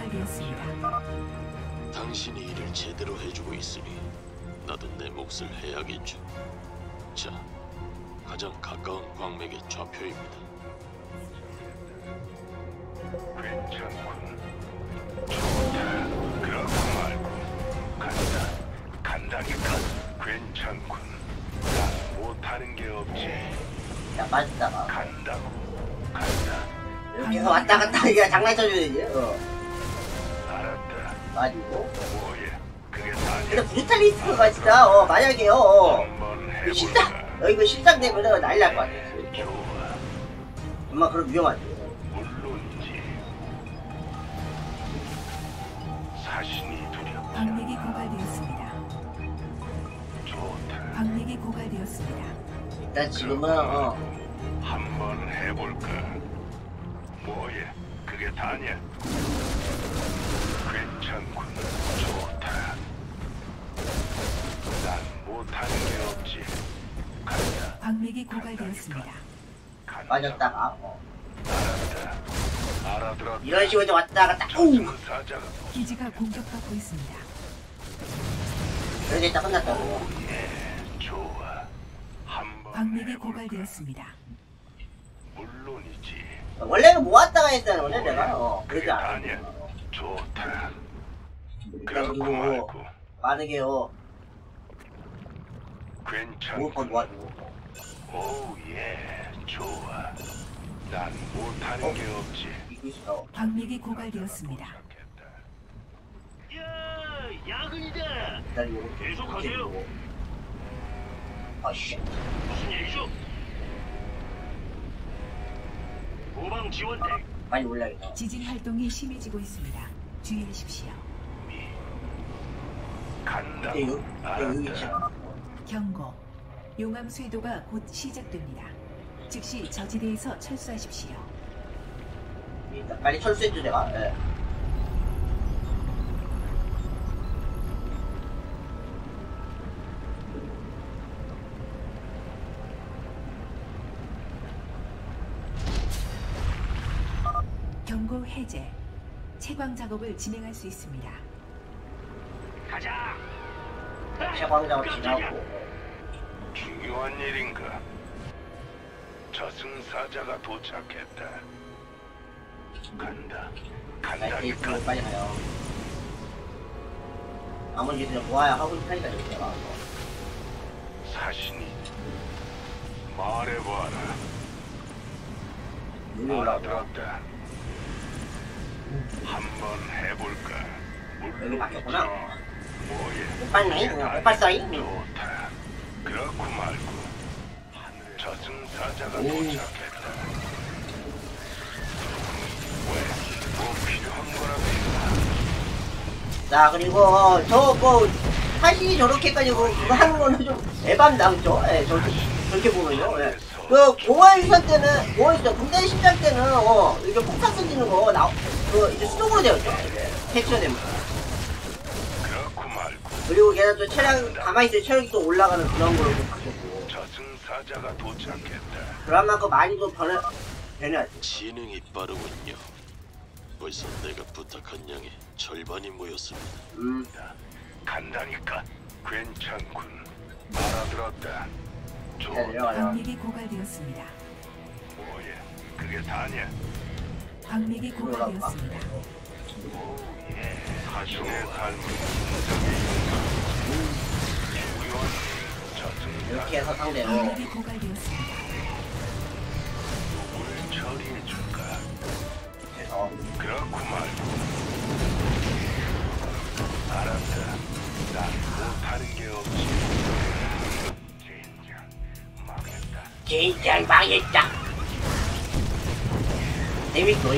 당신이 일을 제대로 해주고 있으니 나도 내 몫을 해야겠죠. 자, 가장 가까운 광맥의 좌표입니다. 괜찮군. 좋다. 그렇고 말고 간다. 간다니까. 괜찮군. 난 못하는 게 없지. 야 빠졌다가 간다고. 간다. 이렇게 해서 왔다 갔다 이게 장난쳐줘야지. 알았다. 빠지고. 뭐야? 그게 다냐? 근데 브루탈리스크가 진짜 만약에요 실장 여기 그 실장 되면은 난리 날 것 같아. 엄마 그럼 위험하지. 물론이지. 사신이 두렵다. 광맥이 고갈되었습니다. 좋다. 광맥이 고갈되었습니다. 일단 지금은 한번 해볼까? 뭐야? 그게 다냐? 괜찮군. 좋다. 난 못하는 게 없지. 간다. 광맥이 고갈되었습니다. 빠졌다가 알아들었다. 이런 식으로 이제 왔다 갔다. 저승사자가 기지가 공격받고 있습니다. 이렇게 딱 끝났다고. 좋아. 광맥이 고갈되었습니다. 물론이지. 원래는 모았다가 했다는 거죠 내가. 그러지 않아. 좋다. 그리고 빠르게요. 괜찮군. 모을 건 모아주고. 오, 예. 좋아. 난 못하는 게 없지. 광맥이 고갈되었습니다. 야근이다. 기다리고 계속하세요. 아씨. 무슨 일이죠? 후방 지원대. 많이 올라야겠다. 지진 활동이 심해지고 있습니다. 주의하십시오. 간다. 경고. 용암 쇄도가 곧 시작됩니다. 즉시 저지대에서 철수하십시오. 일단 빨리 철수해줘 내가. 예. 경고 해제. 채광 작업을 진행할 수 있습니다. 가자. 채광 작업 진행하고. 중요한 일인가? 저승사자가 도착했다. 간다. 간다니까. 빨리 가요. 나머지 그냥 모아야 하고 있다니까 내가. 사신이 말해봐라. 알아들었다. 한번 해볼까? 여기 바뀌었구나. 뭐예? 못 봤나이? 못 봤어이? 좋다. 그렇고 말고 저승사자가 도착했다. 왜? 뭐 필요한 거라도 있나? 자 그리고 저 뭐 사실이 저렇게까지 그거 하는 거는 좀 에반다 그죠? 예, 저렇게 보면요. 예. 그 공화유선 때는 공화유선 군대 심장 때는 이게 폭탄 던지는 거 그 이제 수동으로 되었죠. 텍스처 되면. 그렇고 말고. 그리고 걔는 또 체력 가만히 있을 체력이 또 올라가는 그런 걸로 좀 바뀌었고. 저승사자가 도착했다. 그런 만큼 많이 좀 변해왔지. 진행이 빠르군요. 벌써 내가 부탁한 양의 절반이 모였습니다. 간다니까. 괜찮군. 알아들었다. 광맥이 고갈되었습니다. 뭐예? 그게 다냐? 광맥이 고갈되었습니다. 자신의 삶을 이렇게 해서 상대로 광맥이 고갈되었습니다. 누구를 처리해줄까? 해서 그렇고 말고. 알았다. 난 못하는 게 없지. 진짜 망했다. 재밌고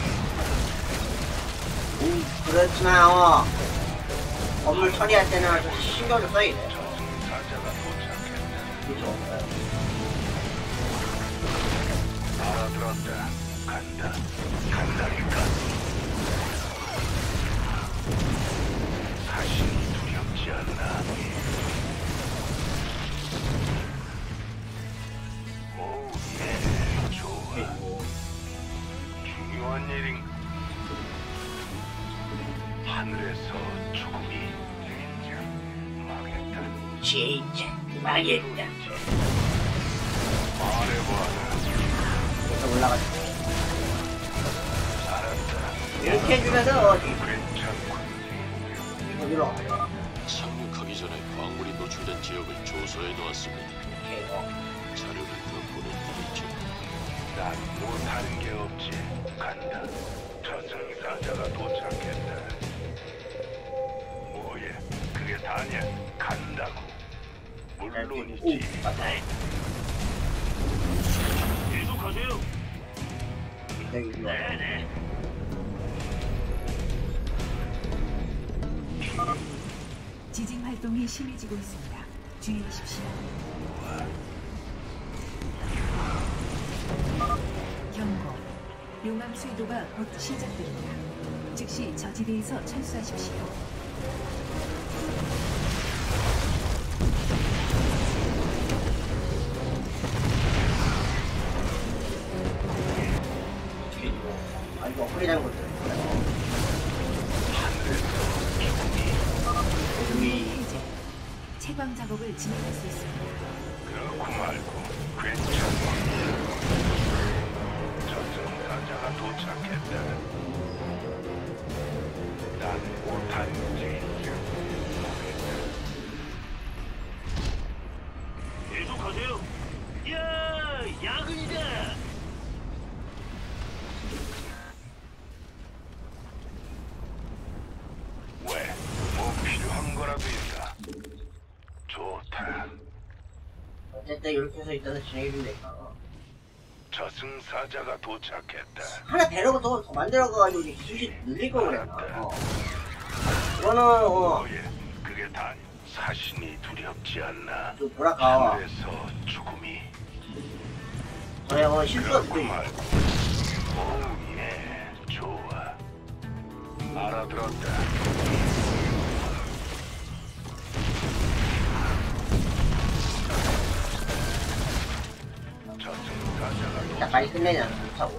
그렇지만 건물 처리할 때는 좀 신경을 써야 돼. 그렇죠. 알아들었다. 간다. 간다니까. 사신이 두렵지 않나? 오, 예, 좋아. 중요한 일인. 하늘에서 죽음이 진짜 망했다. 말해봐라. 그래서 올라가자. 알았다. 이렇게 해주면은 괜찮군. 여기로 가자. 착륙하기 전에 광물이 노출된 지역을 조사해 놓았습니다. 자료를 더 보내드리죠. 난 못하는 게 없지. 간다. 저승사자가 도착했다. 뭐예? 그게 다냐? 간다고. 물론이지. 계속하세요. 네네. 지진 활동이 심해지고 있습니다. 주의하십시오. 경고. 용암 쇄도가 곧 시작됩니다. 즉시 저지대에서 철수하십시오. 아이고 허리라는 것들. 해제. 채광 작업을 진행할 수 있습니다. 그렇고 말고 괜찮아. 저승사자가 도착했다. 난 못하는 짓이야. 계속하세요. 야, 야근이다. 일단 이렇게 해서 일단은 진행해주면 되니까. 저승사자가 도착했다. 하나 배럭을 더 만들어가지고 이제 기술이 늘릴 거 그랬나. 이거는 그게 다 사신이 두렵지 않나. 좀 뭐랄까. 하늘에서 죽음이. 그래 실수가 그렇고 말고. 예, 좋아. 알아들었다. 자, 빨리 끝내냐, 하고.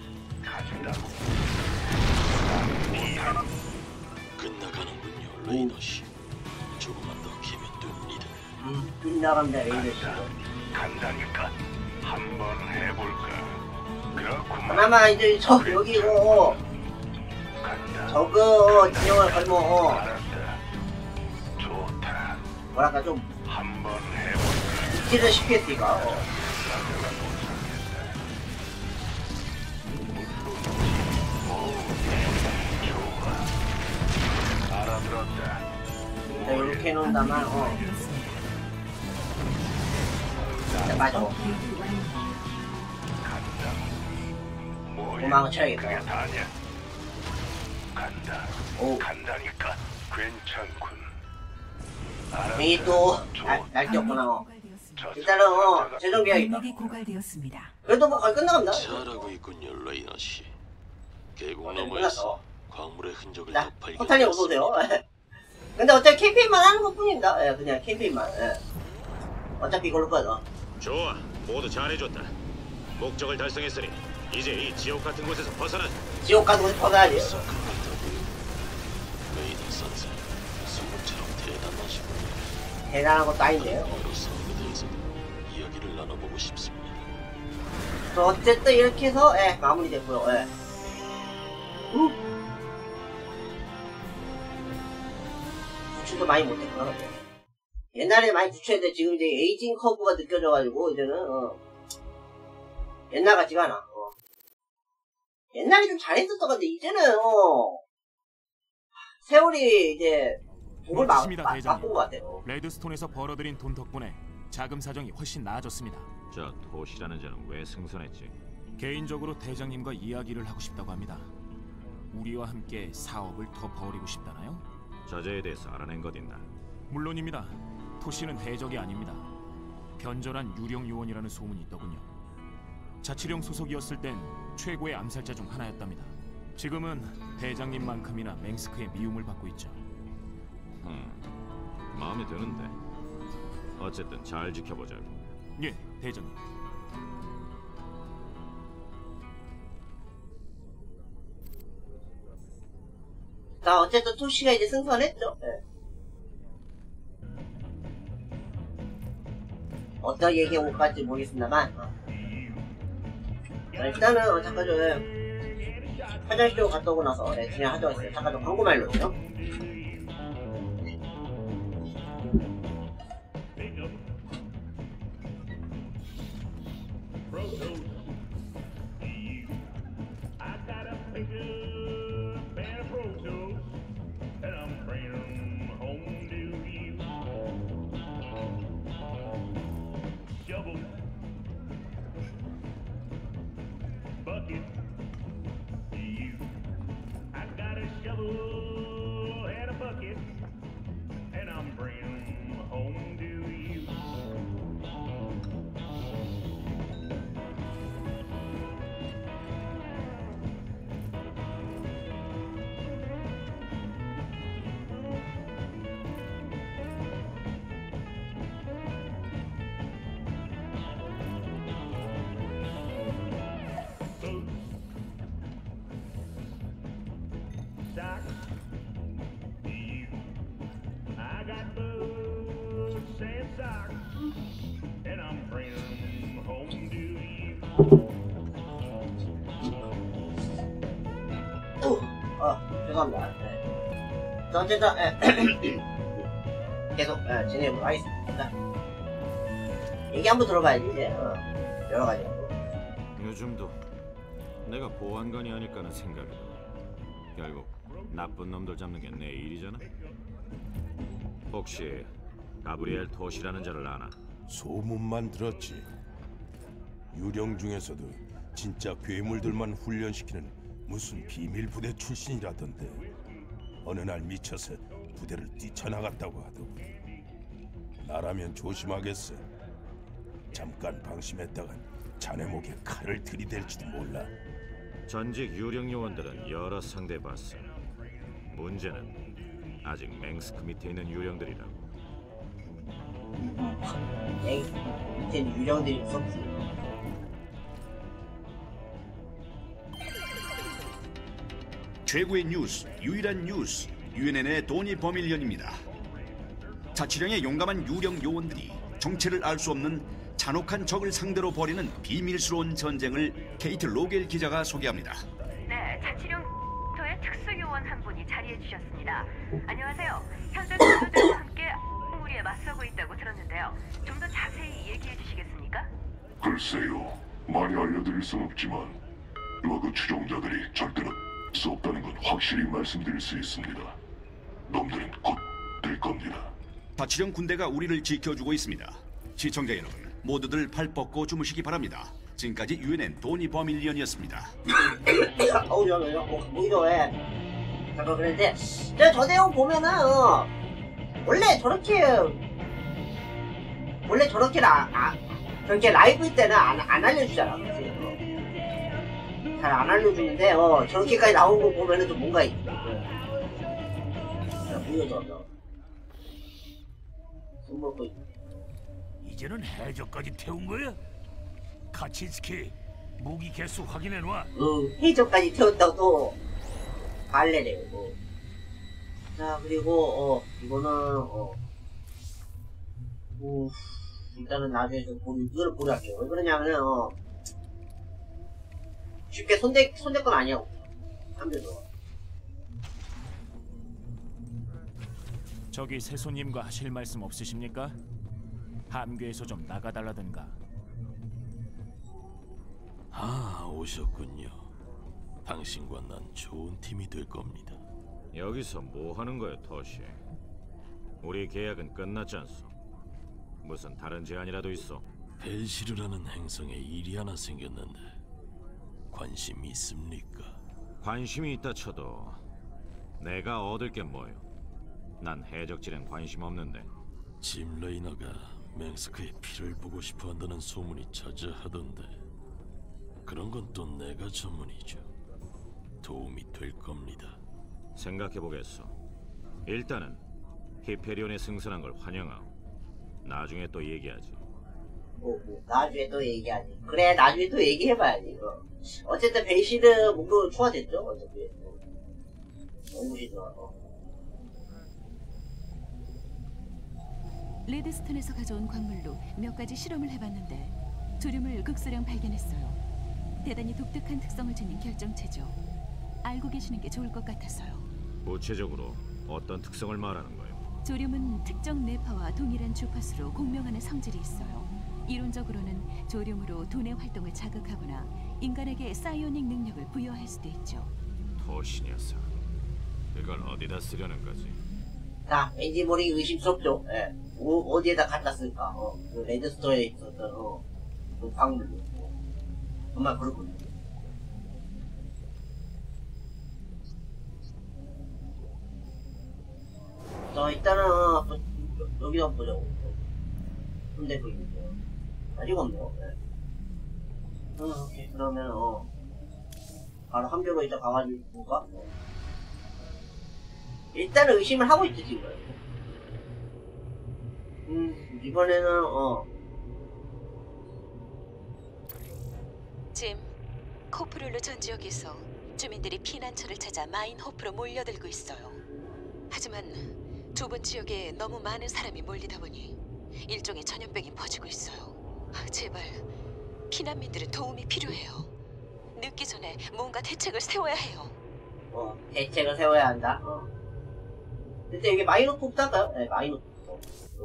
끝나가는군요, 레이너씨. 조금만 더 기면 됩니다. 끝나간다, 레이너씨. 간다니까. 한번 해볼까. 그렇구만. 그나마 이제 여기 저거 진영을 걸면 좋다. 뭐랄까 좀 한번 해볼까. 잊기를 쉽겠지 이거. 알아들었다. 자, 이렇게 해놓는다만 자, 맞아. 도망을 쳐야겠다. 그게 다냐? 간다. 간다니까. 괜찮군. 괜히 또 날뛰었구나. 일단은 재정비하겠다. 광맥이 고갈되었습니다. 그래도 뭐 거의 끝나간다. 잘하고 있군요, 레이너씨. 계곡 끝났어. 너머에서 광물의 흔적을 더 포탈이 발견했습니다. 없어도돼요. 근데 어차피 캠페인만 하는 것 뿐입니다. 그냥 캠페인만. 어차피 이걸로 꺼져. 좋아, 모두 잘해줬다. 목적을 달성했으니 이제 이 지옥 같은 곳에서 벗어나. 지옥 같은 곳에서 벗어나지. 레이너 선생, 소문처럼 대단하시군요. 대단한 것도 아닌데요. 여러 사업에 대해서도 이야기를 나눠보고 싶습니다. 어쨌든 이렇게 해서 마무리됐고요. 구출도 많이 못했구나. 옛날에 많이 구출했는데 지금 이제 에이징 커브가 느껴져가지고 이제는 옛날 같지가 않아. 옛날에 좀 잘했었던 건데 이제는 세월이 이제 돈을 바꾼 것 같아요. 레드스톤에서 벌어들인 돈 덕분에 자금 사정이 훨씬 나아졌습니다. 저 토시라는 자는 왜 승선했지? 개인적으로 대장님과 이야기를 하고 싶다고 합니다. 우리와 함께 사업을 더 벌이고 싶다나요? 저자에 대해서 알아낸 것 있나? 물론입니다. 토시는 해적이 아닙니다. 변절한 유령 요원이라는 소문이 있더군요. 자치령 소속이었을 땐 최고의 암살자 중 하나였답니다. 지금은 대장님만큼이나 맹스크의 미움을 받고 있죠. 마음에 드는데. 어쨌든 잘 지켜보자고. 예, 대장님. 자, 어쨌든 토시가 이제 승선했죠. 어떤 얘기가 올 것 같지 모르겠습니다만 일단은 잠깐 좀 화장실 좀 갔다 오고 나서 진행하도록 하겠습니다. 잠깐 좀 광고 말로요. 죄송합니다. 자, 어쨌든 계속 진행해보도록 하겠습니다. 얘기 한번 들어봐야지 이제 여러가지. 요즘도 내가 보안관이 아닐까 하는 생각이 들어. 결국 나쁜 놈들 잡는 게 내 일이잖아. 혹시 가브리엘 토시라는 자를 아나? 소문만 들었지. 유령 중에서도 진짜 괴물들만 훈련시키는 무슨 비밀 부대 출신이라던데 어느 날 미쳐서 부대를 뛰쳐나갔다고 하더군. 나라면 조심하겠어. 잠깐 방심했다간 자네 목에 칼을 들이댈지도 몰라. 전직 유령 요원들은 여러 상대해봤어. 문제는 아직 맹스크 밑에 있는 유령들이라고. 밑에 유령들이 무섭지. 최고의 뉴스, 유일한 뉴스, UNN의 도니 버밀리언입니다. 자치령의 용감한 유령 요원들이 정체를 알 수 없는 잔혹한 적을 상대로 벌이는 비밀스러운 전쟁을 케이트 로겔 기자가 소개합니다. 네, 자치령터의 특수요원 한 분이 자리해 주셨습니다. 안녕하세요. 현재 동료들과 함께 무리에 맞서고 있다고 들었는데요. 좀 더 자세히 얘기해 주시겠습니까? 글쎄요. 많이 알려드릴 순 없지만 러그 추종자들이 절대로 수 없다는 건 확실히 말씀드릴 수 있습니다. 놈들은 곧 될 겁니다. 자치령 군대가 우리를 지켜주고 있습니다. 시청자 여러분, 모두들 팔 뻗고 주무시기 바랍니다. 지금까지 UNN 도니 버밀리언이었습니다. 어우, 뭐 이러해. 잠깐 그랬는데, 저 내용 보면은, 원래 저렇게 저렇게 라이브 때는 안 알려주잖아. 그치? 잘 안 알려주는데, 저렇게까지 나온 거 보면은 좀 뭔가 있어. 보여줘. 손 먹고 있어. 이제는 해적까지 태운 거야? 카친스키, 무기 개수 확인해놔. 해적까지 태웠다고 발레래요. 자, 그리고 이거는 일단은 나중에 좀 이걸 보려할게요. 왜 그러냐면은 쉽게 손댈 건 아니야. 함대도. 저기 세손님과 하실 말씀 없으십니까? 함교에서 좀 나가달라든가. 아, 오셨군요. 당신과 난 좋은 팀이 될 겁니다. 여기서 뭐 하는 거야, 토시? 우리 계약은 끝났지 않소? 무슨 다른 제안이라도 있어? 벨시르라는 행성에 일이 하나 생겼는데 관심 있습니까? 관심이 있다 쳐도 내가 얻을 게 뭐요? 난 해적질엔 관심 없는데. 짐 레이너가 맹스크의 피를 보고 싶어 한다는 소문이 자자하던데 그런 건 또 내가 전문이죠. 도움이 될 겁니다. 생각해보겠소. 일단은 히페리온에 승선한 걸 환영하오. 나중에 또 얘기하지. 나중에 또 얘기하지. 그래, 나중에 또 얘기해봐야지. 이거. 어쨌든 벨시드 목표로 초과됐죠. 어차피. 너무 좋아. 레드스톤에서 가져온 광물로 몇 가지 실험을 해봤는데 조륨을 극소량 발견했어요. 대단히 독특한 특성을 지닌 결정체죠. 알고 계시는 게 좋을 것 같아서요. 구체적으로 어떤 특성을 말하는 거예요? 조륨은 특정 뇌파와 동일한 주파수로 공명하는 성질이 있어요. 이론적으로는 조륨으로 두뇌 활동을 자극하거나 인간에게 사이오닉 능력을 부여할 수도 있죠. 토시 녀석, 그걸 어디다 쓰려는 거지? 자, 왠지 모르게 의심스럽죠. 예. 어디에다 갖다 쓸까? 그 레드스토어에 있었던 그 광물로. 정말 그렇군요. 자, 일단은 여기 한번 보자고. 근데 그 아직 없네요. 네. 오케이. 그러면 바로 함정으로 일단 가가지고 볼까? 일단은 의심을 하고 있지 지금. 이번에는 짐, 코프룰루 전 지역에서 주민들이 피난처를 찾아 마인호프로 몰려들고 있어요. 하지만 좁은 지역에 너무 많은 사람이 몰리다 보니 일종의 전염병이 퍼지고 있어요. 제발 피난민들의 도움이 필요해요. 늦기 전에 뭔가 대책을 세워야 해요. 대책을 세워야 한다. 근데 여기 마이노프부터 할까요? 네, 마이노프부터.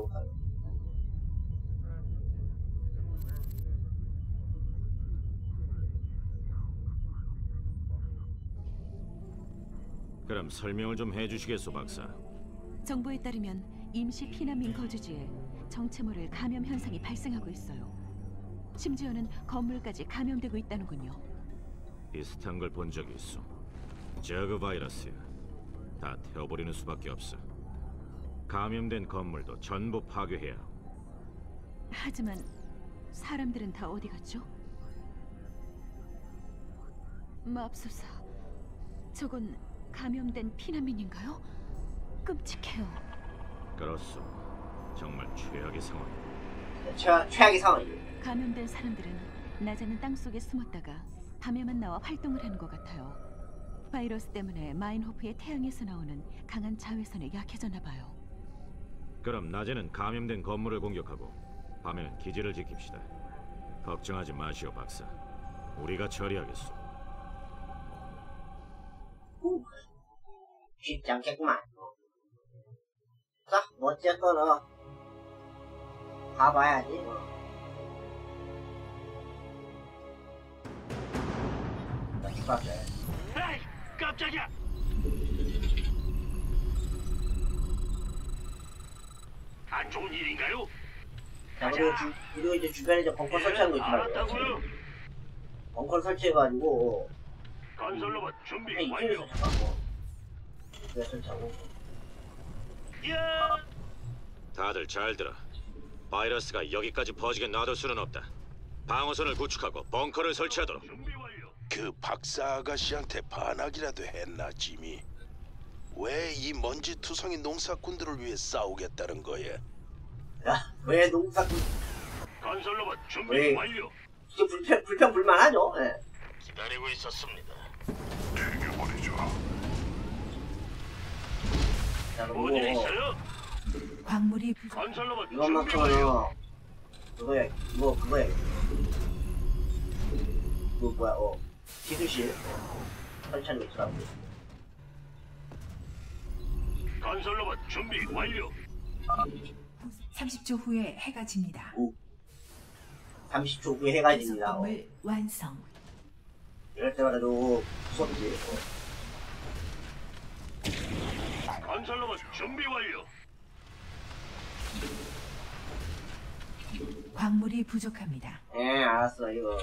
그럼 설명을 좀 해주시겠소, 박사? 정보에 따르면 임시 피난민 거주지에 정체 모를 감염 현상이 발생하고 있어요. 심지어는 건물까지 감염되고 있다는군요. 비슷한 걸 본 적이 있어. 저그 바이러스야. 다 태워버리는 수밖에 없어. 감염된 건물도 전부 파괴해야 하고. 하지만 사람들은 다 어디 갔죠? 맙소사, 저건 감염된 피난민인가요? 끔찍해요. 그렇소. 정말 최악의 상황이야. 최악의 상황이에요. 감염된 사람들은 낮에는 땅속에 숨었다가 밤에만 나와 활동을 하는 것 같아요. 바이러스 때문에 마인호프의 태양에서 나오는 강한 자외선에 약해졌나 봐요. 그럼 낮에는 감염된 건물을 공격하고 밤에는 기지를 지킵시다. 걱정하지 마시오, 박사. 우리가 처리하겠소. 쉽지 않겠구만. 자, 어쨌거나 가봐야지. 에이, 깜짝이야. 안 좋은 일인가요? 자, 그리고 이제 주변에 이제 벙커 설치한 거 있지 말고. 알았다고요. 벙커 설치해가지고 건설로봇 준비 이쪽에 완료. 설치하고 이쪽에 설치하고. 다들 잘 들어. 바이러스가 여기까지 퍼지게 놔둘 수는 없다. 방어선을 구축하고 벙커를 설치하도록. 그 박사 아가씨한테 반항이라도 했나, 지미? 왜 이 먼지 투성이 농사꾼들을 위해 싸우겠다는 거야? 야, 왜 농사꾼? 건설로봇 준비 왜? 완료. 이게 불평불만하죠. 예. 기다리고 있었습니다. 죽여버리죠. 자, 뭔 일 있어요? 광물이 건설로봇 준비 이것만큼은요. 완료. 그거야. 그거 뭐야? 기술실 설치하는 거 있더라고. 건설로봇 준비 완료. 30초 후에 해가 집니다. 30초 후에 해가 집니다. 건물 완성. 이럴 때마다 너무 무섭지. 건설로봇 준비 완료. 광물이 부족합니다. 예, 알았어 이거.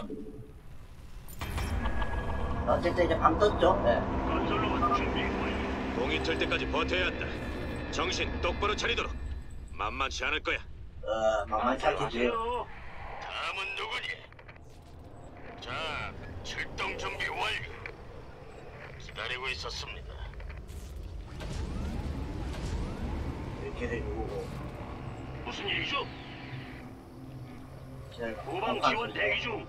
어쨌든 이제 밤 떴죠. 예. 건설로봇 준비 완료. 공이 틀 때까지 버텨야 한다. 정신 똑바로 차리도록. 만만치 않을 거야. 만만치 않겠지. 다음은 누구니? 자, 출동 준비 완료. 기다리고 있었습니다. 이렇게 되고. 무슨 일이죠? 자, 후방 지원 대기 중.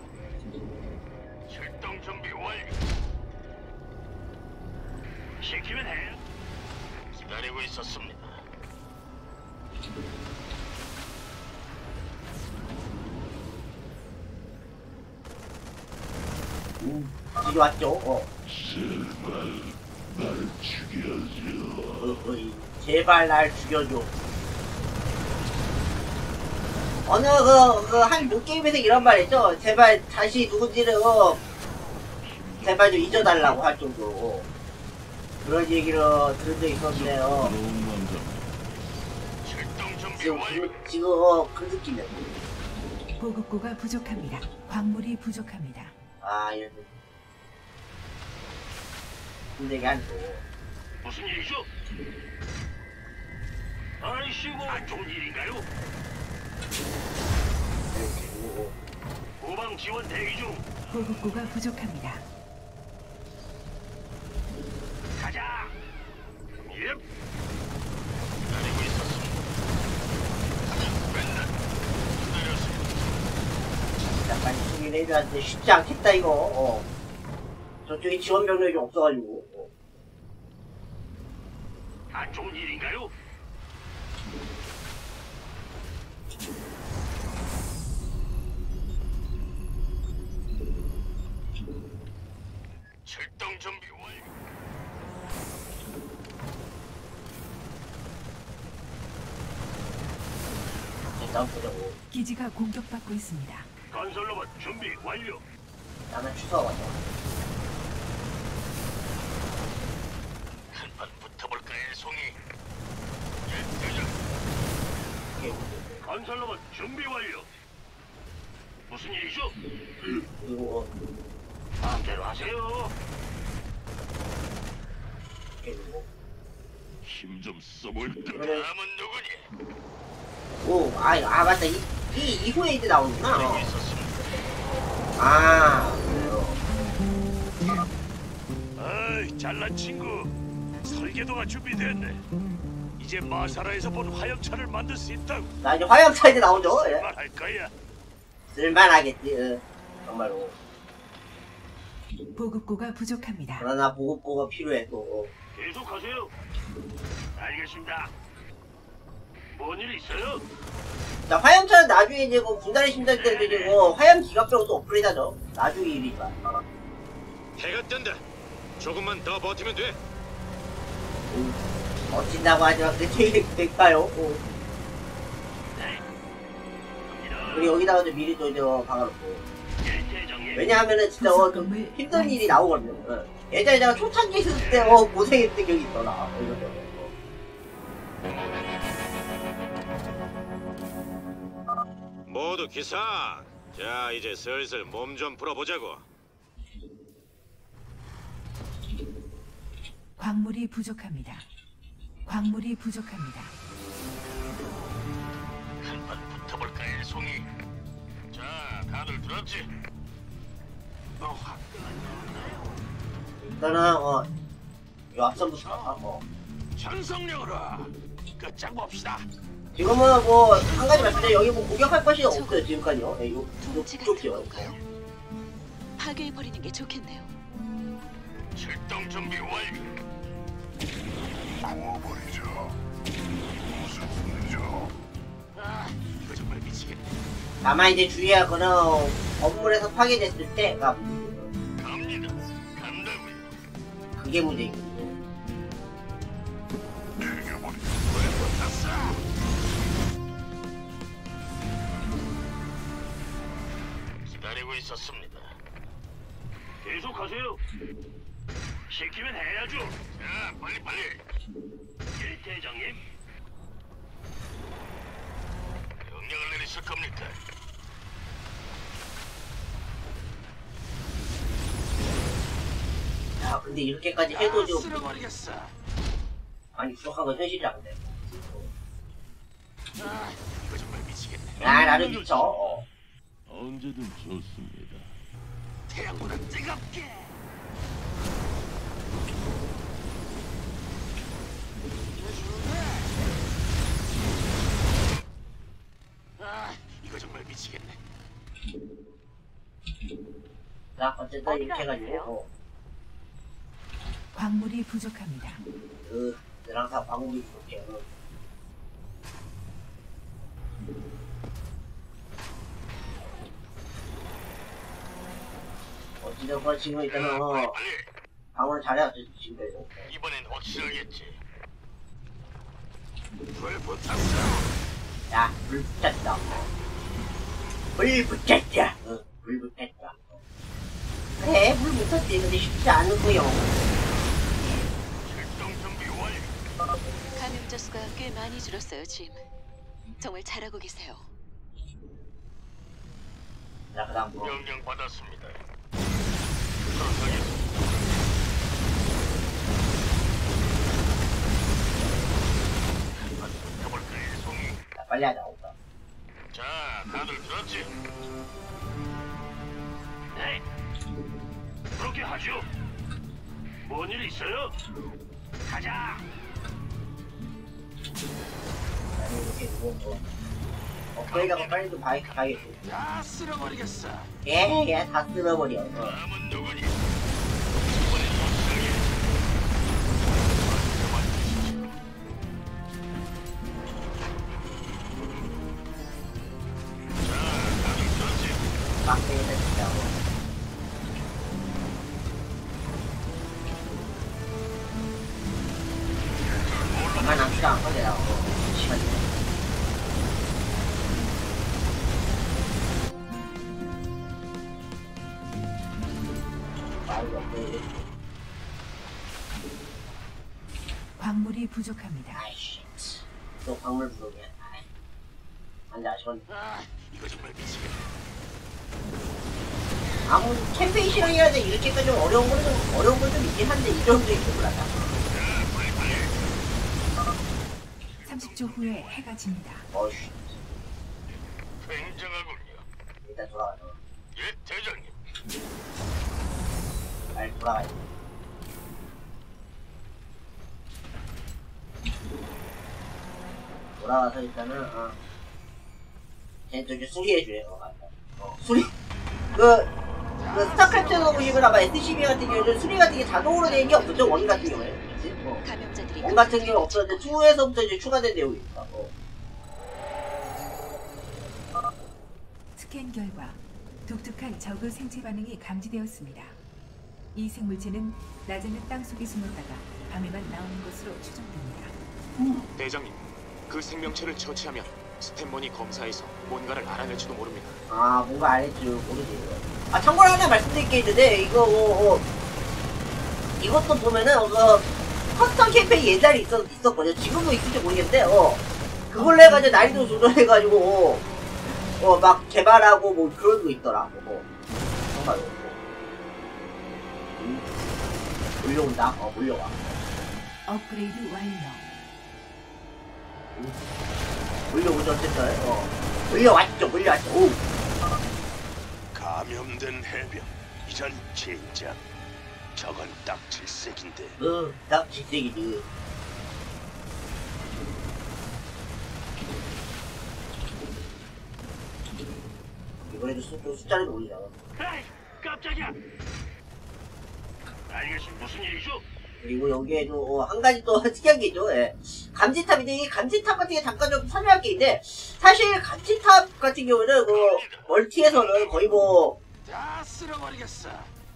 출동 준비 완료. 시키면 해. 기다리고 있었습니다. 이리 왔죠. 날 죽여줘. 제발 날 죽여줘. 어느 한 게임에서 이런 말 했죠. 제발 다시 누군지를 제발 좀 잊어달라고 할 정도로 그런 얘기를 들은 적이 있었는데요. 지금 그 느낌이야. 보급고가 부족합니다. 광물이 부족합니다. 아, 이런 근데 이게 아니고. 무슨 일이죠? 아이씨고, 안 좋은 일인가요? 후방 지원 대기 중. 보급고가 부족합니다. 가자. 예. 기다리고 있었습니다. 진짜 빨리 수리를 해줘야 되는데 쉽지 않겠다 이거. 저쪽에 지원 병력이 없어가지고. 안 좋은 일인가요? 출동 준비 완료. 일단 보자고. 기지가 공격받고 있습니다. 건설로봇 준비 완료. 나는 취소하고 왔다. 한판 붙어볼까요, 송이? 이게 건설로봇 준비 완료. 무슨 일이죠? 그리고 마음대로 하세요. 힘 좀 써볼까? 다음은 누구니? 오, 맞다. 이후에 이제 나오는구나. 아, 아이, 잘난 친구. 설계도가 준비됐네. 이제 마사라에서 본 화염차를 만들 수 있다고. 나 이제 화염차 이제 나오죠. 예. 할 거야. 쓸만하겠지. 정말로. 보급고가 부족합니다. 그러나 보급고가 필요해 또. 계속하세요. 알겠습니다. 뭔 일 있어요? 자, 화염차는 나중에 이제 뭐 분단의 심장 때도 이제 뭐 화염 기갑적으로 또 업그레이드하죠. 나중에 일이니까. 해가 뜬다. 조금만 더 버티면 돼. 버틴다고 하지만 그게 될까요? 우리 여기다가 좀 미리 또 이제 박아놓고. 왜냐하면은 진짜 좀 힘든 일이 나오거든요. 예전에 내가 초창기 있을 때 고생했던 기억이 있어 나. 이런 거. 모두 기상. 자, 이제 슬슬 몸 좀 풀어보자고. 광물이 부족합니다. 광물이 부족합니다. 한판 붙어볼까, 일송이. 자, 다들 들었지? 일단은 이 앞선부터 전성력으로 끝장 봅시다. 지금은 뭐 한 가지 말씀드려 여기 뭐 공격할 것이 없어요 지금까지요. 네, 요쪽이요. 파괴해버리는 게 좋겠네요. 출동 준비 완료. 구워버리자. 무슨 일이죠? 아, 이거 정말 미치겠네. 다만 이제 주의할 거는 건물에서 파괴됐을 때가 갑니다. 간다고요. 그게 문제입니다. 기다리고 있었습니다. 계속하세요. 시키면 해야죠. 자, 빨리. 예, 대장님. 명령을 내리실 겁니까? 야, 근데 이렇게까지 해도 좀 쓸어버리겠어. 아니 부족한 건 현실이 안 돼. 아, 이거 정말 미치겠네. 야, 나를 미쳐. 언제든 좋습니다. 태양보다 뜨겁게. 아, 이거 정말 미치겠네. 자, 어쨌든 이렇게 해가지고 광물이 부족합니다. 너랑 다 광물이 부족해. 어찌됐건 지금 일단은 방어를 잘해야죠 지금까지. 이번엔 확실하겠지. 불 붙었어. 야, 불 붙였어. 불 붙였자. 불 붙였자. 그래, 불 붙었지. 근데 쉽지 않은 거요. 출동 준비 완료. 감염자 수가 꽤 많이 줄었어요, 짐. 정말 잘하고 계세요. 자, 그다음 뭐. 명령 받았습니다. 자, 빨리 하자. 자, 다들 들었지? 네. 그렇게 하죠. 뭔 일 있어요? 가자. 이렇게 뭐. 업그레이드하고 빨리 좀 가야겠어. 다 쓸어버리겠어. 예, 다 쓸어버려. 다음은 누구니? 빡세게 진짜. 가만 남지도 않고 내가 시간이. 광물이 부족합니다. 아이씨, 또 광물 부족이야. 안돼 아시건. 이거 정말 미치겠네. 아무 캠페인 실행해야 돼 이렇게까지 좀 어려운 건 좀 있긴 한데 이 정도의 기분이다. 30초 후에 해가 집니다. 어휴. 굉장하군요. 일단 돌아가자. 예, 대장님. 빨리 돌아가야 돼. 돌아가서 일단은 쟤 수리해주래. 수리 그 스타크래프트에서 보시면 아마 SCB 같은 경우는 수리 같은 게 자동으로 되는 게 없었죠. 원 같은 경우에. 그치? 원 같은 경우는 없었는데 2에서부터 이제 추가된 내용이 있다. 스캔 결과 독특한 저그 생체 반응이 감지되었습니다. 이 생물체는 낮에는 땅속에 숨었다가 밤에만 나오는 것으로 추정됩니다. 대장님, 그 생명체를 처치하면 스탠머니 검사에서 뭔가를 알아낼지도 모릅니다. 아, 뭔가 알겠지. 모르지. 아, 참고로 하나 말씀드릴 게 있는데, 이거, 이것도 보면은, 커스텀 캠페인 옛날에 있었거든요. 지금도 있을지 모르겠는데, 그걸로 해가지고 난이도 조절해가지고, 막 개발하고 뭐 그런 거 있더라. 정말. 몰려온다? 몰려와. 업그레이드 완료. 몰려오죠, 어쨌든. 몰려왔죠. 오. 감염된 해병. 이전 진작. 저건 딱 질색인데. 딱 질색이지. 이번에도 숫자를 올리자. 에이, 깜짝이야. 알겠습니다. 무슨 일이죠? 그리고 여기에도 한 가지 또 특이한 게 있죠. 예. 감지탑인데 이 감지탑 같은 게 잠깐 좀 설명할 게 있는데 사실 감지탑 같은 경우는 멀티에서는 거의 다 쓸어버리겠어.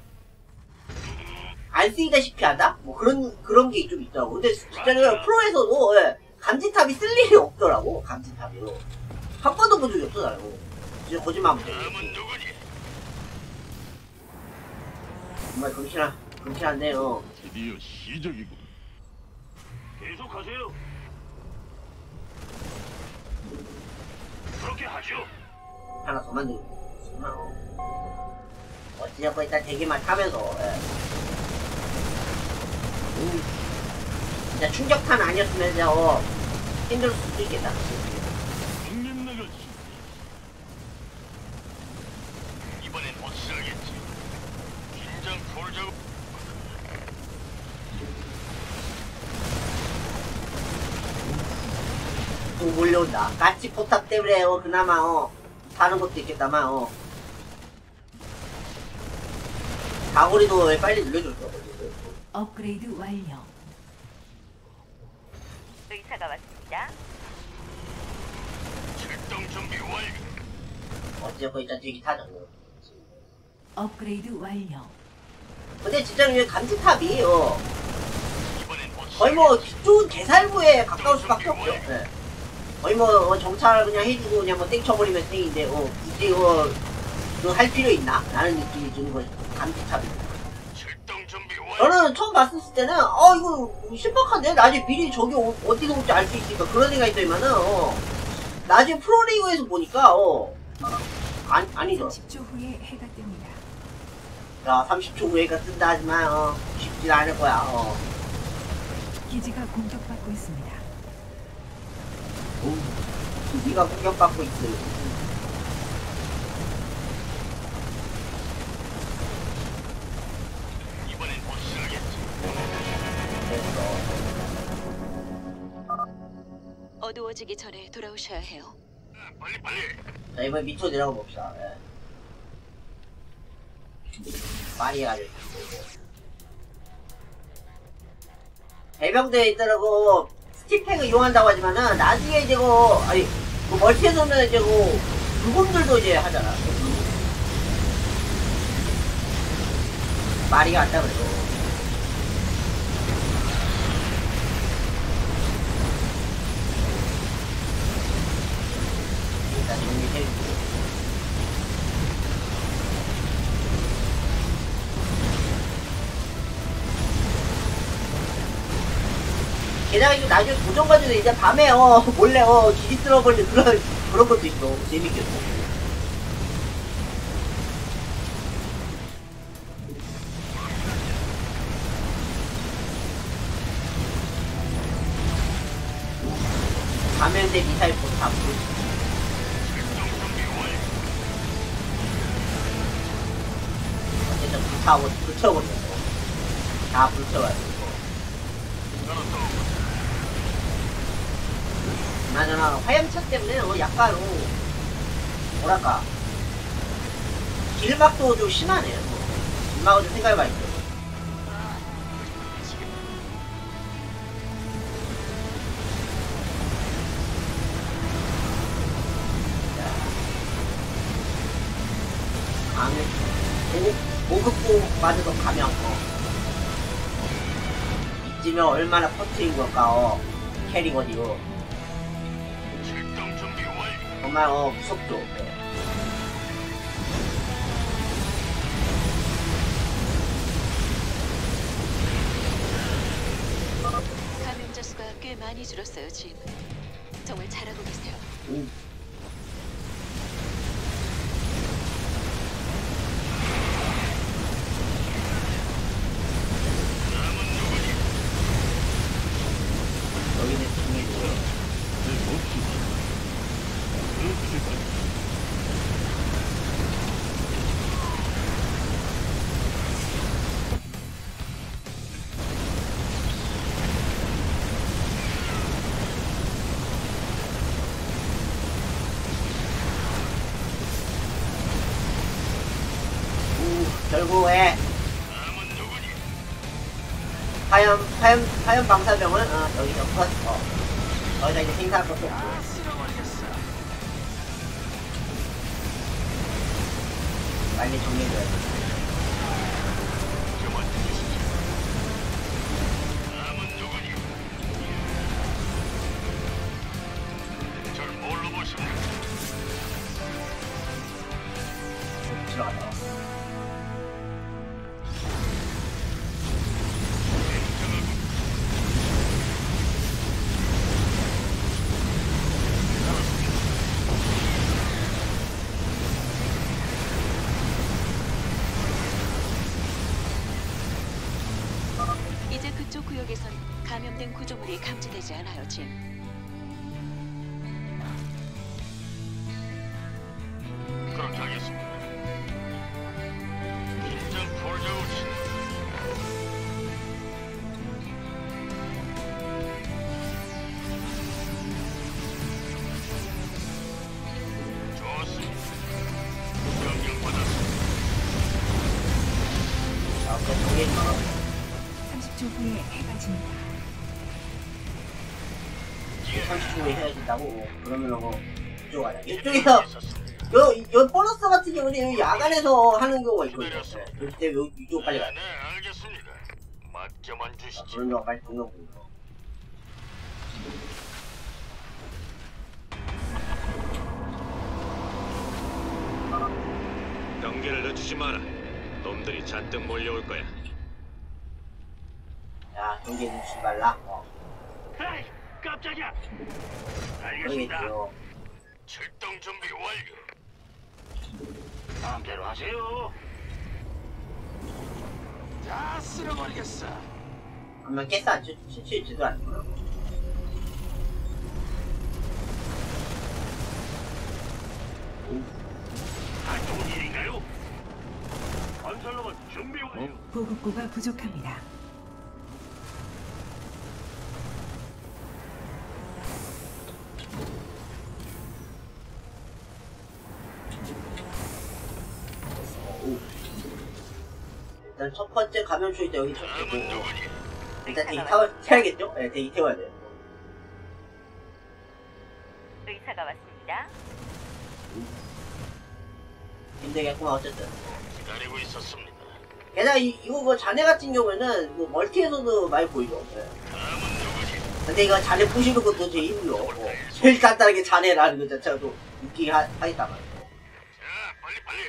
안 쓰이다시피 한다? 뭐 그런 게 좀 있더라고. 근데 진짜는 프로에서도 감지탑이 쓸 일이 없더라고. 감지탑이 한 번도 본 적이 없더라고. 진짜 거짓말하면 돼. 정말 그렇긴 한데요. 드디어 시작이군. 계속하세요. 그렇게 하죠. 하나 더 만들고. 어찌됐건 일단 대기만 타면서. 진짜 충격탄 아니었으면 진짜 힘들 수도 있겠다. 형님 나가시. 이번엔 확실하겠지. 긴장 풀자고. 또 몰려온다. 같이 포탑 때문에 그나마 다른 것도 있겠다만 다구리도 빨리 눌러줬어. 업그레이드 완료. 의사가 왔습니다. 출동 준비 완료. 어찌됐건 일단 되게 타죠. 업그레이드 완료. 근데 진짜 이 감지탑이 거의 뭐 기존 개살구에 가까울 수밖에 없죠. 네. 거의 뭐 정찰 그냥 해주고 그냥 뭐 땡쳐버리면 땡인데 굳이 할 필요 있나? 라는 느낌이 드는 거죠. 감지탑이. 저는 처음 봤을 때는 이거 신박한데? 나중에 미리 저기 어디서 올지 알 수 있으니까 그런 생각이 들면은 나중에 프로리그에서 보니까 아니죠. 30초 후에 해가 뜹니다. 야 30초 후에 해가 뜬다 하지만 쉽진 않을 거야. 기지가 공격받고 있습니다. 기지가 공격받고 있어요. 어두워지기 전에 돌아오셔야 해요. 자 이번에 밑으로 내려가 봅시다. 마리아를 해병대에 있더라고 스팀팩을 이용한다고 하지만은 나중에 이제 멀티에서는 이제 불곰들도 이제 하잖아. 마리아 한다 그래도. 일단 정리해주고. 게다가 이거 나중에 도전 과정에 이제 밤에 몰래 기지 쓸어버리는 그런 그런 것도 있어. 재밌겠어. 감염된 미사일 포다 부르지. 어쨌든 불타고 불태워버렸어. 다 불태워가지고. 나저나 화염차 때문에 약간 뭐랄까 길막도 좀 심하네요. 길막을 좀 생각해봐야겠어. 보급고 맞아서 가면 이쯤에 얼마나 퍼트린 걸까. 캐리건이요. 정말 무섭죠. 네. 감염자 수가 꽤 많이 줄었어요, 짐. 정말 잘하고 계세요. 여기는 중이고요. 결국에 화염 방사병은 여기서 컷. 여기다 이제 생산할 것도 없고. 빨리 정리해줘야 돼. 들어갔다. 이제 그쪽 구역에선 감염된 구조물이 감지되지 않아요, 짐. 그렇게 하겠습니다. 긴장 풀자우치. 좋습니다. 명령 받았습니다. 그럼 정리해줘. 30초 후에 해가 집니다. 30초 후에 해야 된다고? 그러면 이쪽 가자. 이쪽에서 요 보너스 같은 경우는 야간에서 하는 경우가 있거든요. 그때 이쪽 빨리 가야 돼. 알겠습니다. 맡겨만 주시지. 그런 경우 빨리 동영 보고. 경계를 늦추지 마라. 놈들이 잔뜩 몰려올 거야. 야, 경계 늦추지 말라. 에이, 깜짝이야. 그러겠죠. 출동 준비 완료. 마음대로 하세요. 다 쓸어버리겠어. 한번 깼어 안 치지도 않구나. 안 좋은 일인가요? 건설로봇 준비 완료. 보급고가 부족합니다. 일단 첫 번째 감염 초일 때 여기 쳤고 일단 대기 태워야겠죠? 네, 대기 태워야 돼요. 의사가 왔습니다. 힘들겠구만 어쨌든. 기다리고 있었습니다. 게다가 이거 뭐 자네 같은 경우에는 뭐 멀티에서도 많이 보이죠. 네. 근데 이거 자네 부시는 것도 제일 힘들어. 제일 간단하게 자네라는 것 자체가 또 웃기게 하겠단 말이야. 자, 빨리.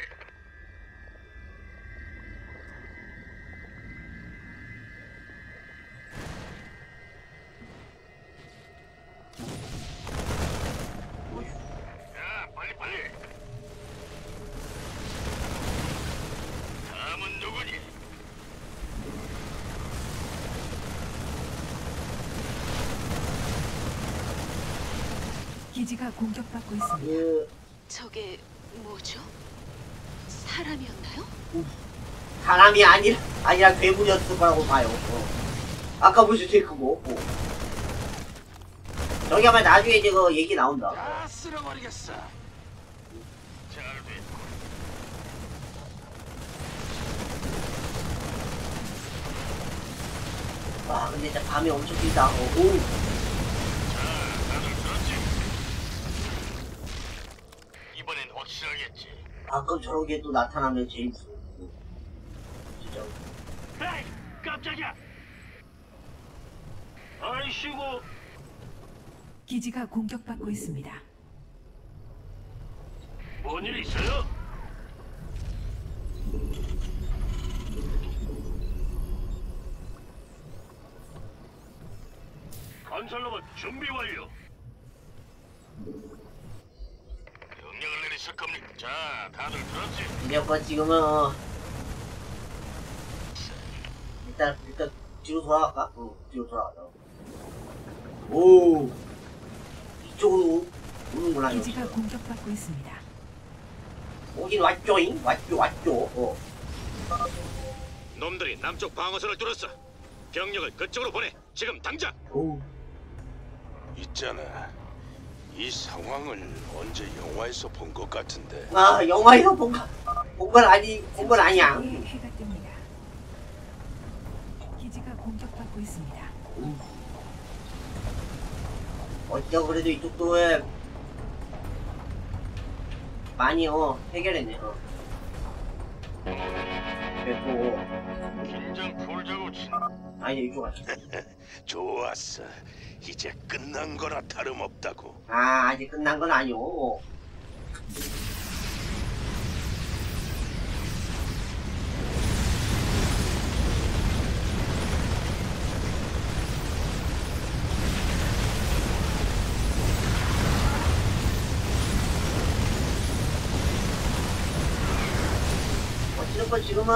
기지가 공격받고 있습니다. 저게 뭐죠? 사람이었나요? 사람이 아니라 괴물이었을 거라고 봐요. 아까 보시 제일 크고. 저기 아마 나중에 이제 그 얘기 나온다. 다 쓸어버리겠어. 와, 근데 진짜 밤이 엄청 길다. 오. 이번엔 확실하겠지. 가끔 저런 게 또 나타나면 제일 무서워. 진짜. 에이, 깜짝이야. 아이씨고. 기지가 공격받고 있습니다. 뭔 일 있어요? 건설로봇 준비 완료. 명령을 내리실 겁니까? 자, 다들 들었지? 무조건 지금은 일단 뒤로 돌아갈까? 뒤로 돌아가자. 오, 이쪽으로 오는구나. 기지가 공격받고 있습니다. 오긴 왔죠잉? 왔죠. 놈들이 남쪽 방어선을 뚫었어. 병력을 그쪽으로 보내. 지금 당장. 있잖아. 이 상황을 언제 영화에서 본 것 같은데. 아, 영화에서 본 건 아니야. 해가 뜹니다. 기지가 공격받고 있습니다. 어쩌 그래도 이쪽 도에 많이 해결했네. 그리고 긴장 풀자고 친. 아니 이쪽 가자. 좋았어. 이제 끝난 거나 다름없다고. 아, 아직 끝난 건 아니오. 어찌됐건 지금은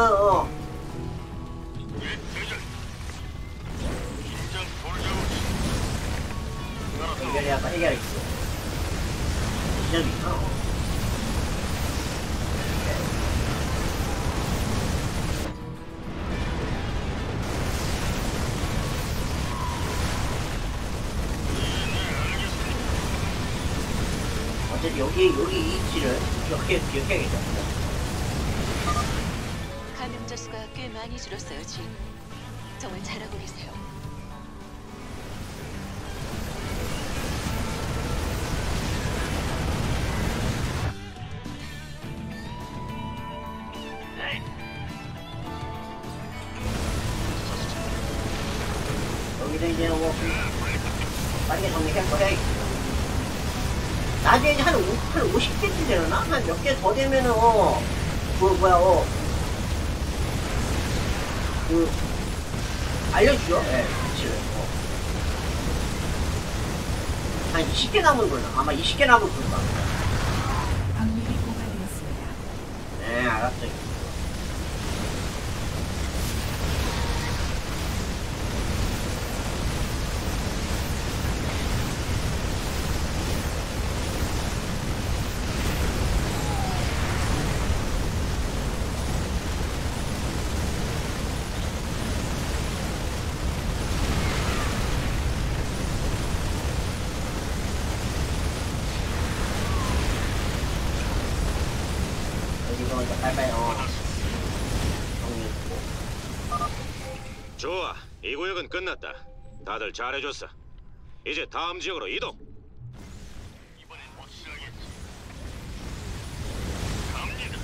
해결했어. 시작이 어차피 여기 이 위치를 기억해야겠다. 감염자 수가 꽤 많이 줄었어요, 진. 정말 잘하고 계세요. 여기도 이제 뭐 빠르게 정리할 거야. 나중에 이제 한 50개쯤 되려나? 한 몇 개 더 되면은 알려주죠. 예, 위치를. 한 20개 남은 걸로. 아마 20개 남은 걸로. 방력이 고갈되었습니다. 네, 알았어요. 좋아, 이 구역은 끝났다. 다들 잘해줬어. 이제 다음 지역으로 이동. 이번엔 확실하겠지. 갑니다.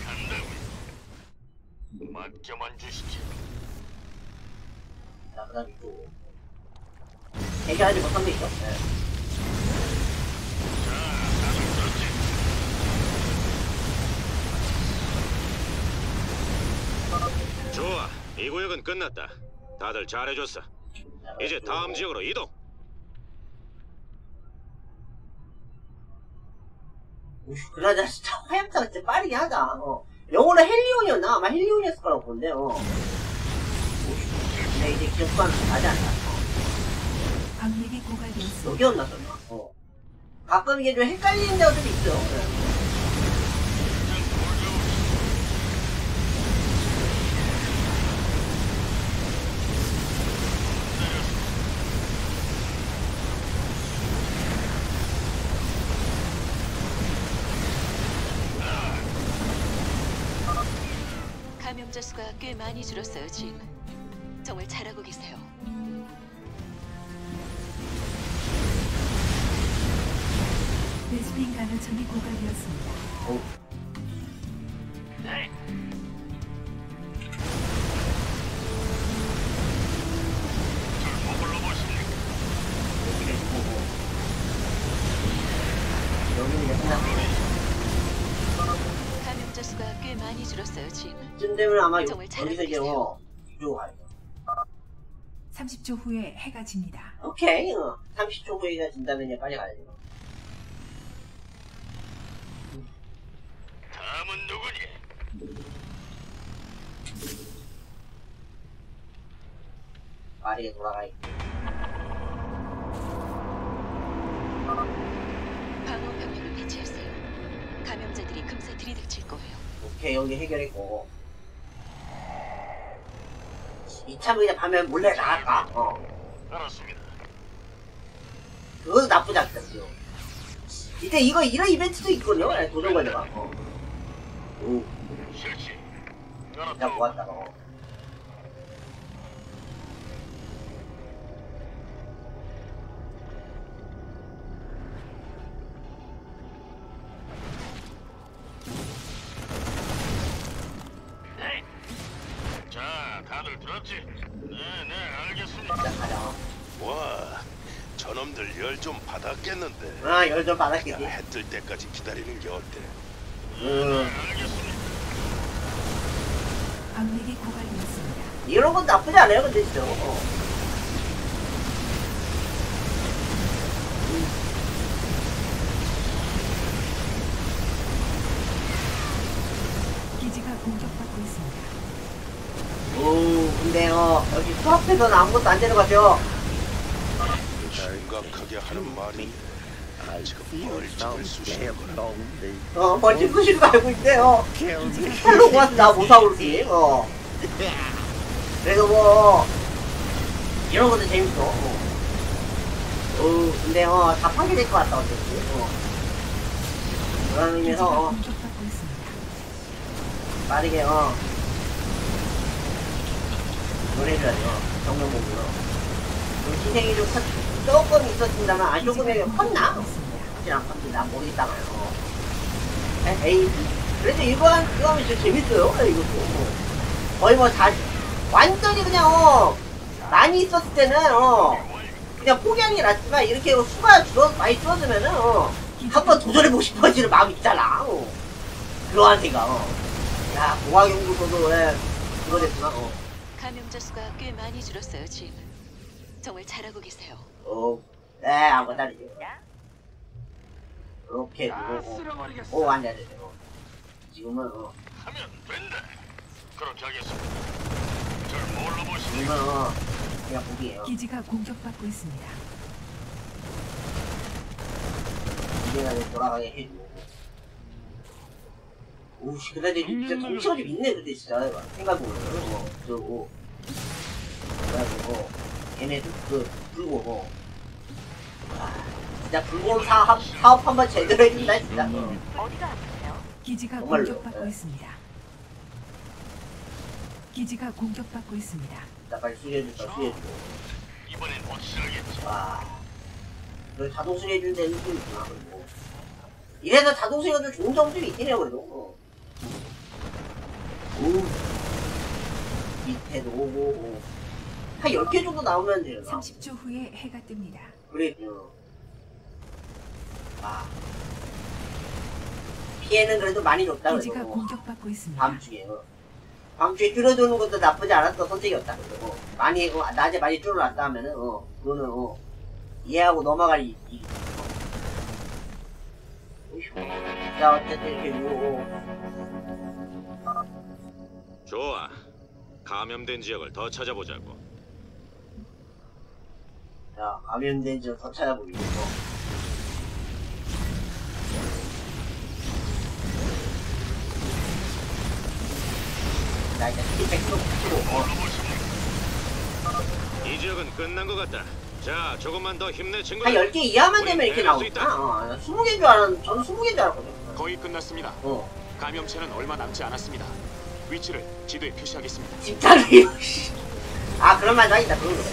간다고요. 맡겨만 주시지. 자, 그 다음에 또 해결하지 못한 게 있어. 네. 좋아, 이 구역은 끝났다. 다들 잘해줬어. 이제 다음 지역으로 이동. 그나저나 진짜 화염차가 진짜 빠르게 하다. 영어로 헬리온이었나? 아마 헬리온이었을 거라고 본데. 근데 이제 기억도 나지 않나. 방력이 고갈되었습니다. 여기였나 설마. 가끔 이게 좀 헷갈리는 데가 좀 있어. 감염자 수가 꽤 많이 줄었어요, 짐. 정말 잘하고 계세요. 베스핀 간헐천이 고갈되었습니다. 네. 감염자 수가 꽤 많이 줄었어요, 짐. 쯤 되면 아마 정말 여기서 이제 이쪽으로 가요. 30초 후에 해가 집니다. 오케이. 30초 후에가 진다면 이제 빨리 가야죠. 다음은 누구니? 빠르게 돌아가야지. 방어 병력을 배치했어요. 감염자들이 금세 들이닥칠 거예요. 오케이, 여기 해결했고. 이참에 그냥 밤에 몰래 나갈까? 알았습니다. 그것도 나쁘지 않겠죠. 이때 이런 이벤트도 있거든요. 도전 관계가. 오. 실시. 진짜 모았다가. 네. 자, 다들 들었지? 네, 알겠습니다. 와, 저놈들 열 좀 받았겠는데. 아, 열 좀 받았겠지. 해 뜰 때까지 기다리는 게 어때? 광맥이 고갈되었습니다. 이런 건 나쁘지 않아요, 근데 진짜. 기지가 공격받고 있습니다. 오, 근데요, 여기 코앞에서는 아무것도 안 되는 것 같아요. 심각하게 하는 말인데 지금 벌칙을 쑤시는 거라. 벌칙 쑤시는 거 알고 있대요. 헬로 모아서 나 모사오르기. 그래도 뭐 이런 것도 재밌어. 근데 다 파괴될 것 같다 어쨌든. 그런 의미에서 빠르게 보내줘야죠. 정면공으로. 희생이 좀 조금 있었습니다만 조금이 컸나? 확실히 안 컸는데 난 모르겠다가요. 에이, 그래도 이거 하면 진짜 재밌어요. 이것도 거의 뭐 다 완전히 그냥 많이 있었을 때는 그냥 포기하는 게 낫지만 이렇게 수가 많이 줄어들면은 한번 도전해보고 싶어지는 마음이 있잖아. 그러한 생각. 야, 공화경구도도 그거 됐구나. 감염자 수가 꽤 많이 줄었어요, 짐. 정말 잘하고 계세요. 네, 한번 다르죠. 이렇게 오, 안 돼. 지금은 하면 된다. 그렇게 하겠습니다. 절 뭘로 보십니까? 지금은 그냥 보기에요. 기지가 공격받고 있습니다. 기계가 돌아가게 해주고. 오씨, 그래도 진짜 정치가 좀 있네, 그때 진짜. 생각해보면. 그리고 그래가지고 얘네도 불고 진짜 불고 사업 한번 제대로 해준다 진짜. 어디가 아프세요? 기지가 정말로. 공격받고 있습니다. 기지가 공격받고 있습니다. 나 빨리 수리해주자. 이번엔 확실하겠지. 와, 그 자동 수리해주는 데는 좀 있구나. 그리고 이래서 자동 수리가 좀 좋은 점도 있긴 해요. 그래도 밑에도 오고 한 10개 정도 나오면 돼요. 30초 후에 해가 뜹니다. 그래요. 피해는 그래도 많이 줬다. 기지가 그래도 공격받고 있습니다. 밤주에 줄여두는 것도 나쁘지 않았던 선택이었다. 그리고 많이 낮에 많이 줄여놨다 하면은 그거는 이해하고 넘어갈 일이. 자, 어쨌든 이렇게 좋아. 감염된 지역을 더 찾아보자고. 자, 감염된 지역 더 찾아보기 위해서 일단 백도 붙이고. 이 지역은 끝난 것 같다. 자, 조금만 더 힘내 친구들. 한 10개 이하만 되면 이렇게 나오겠구나. 20개인 줄 알았는데 저는 20개인 줄 알았거든. 거의 끝났습니다. 감염체는 얼마 남지 않았습니다. 위치를 지도에 표시하겠습니다. 집착이. 아, 그런 말도 아니다. 그런 거.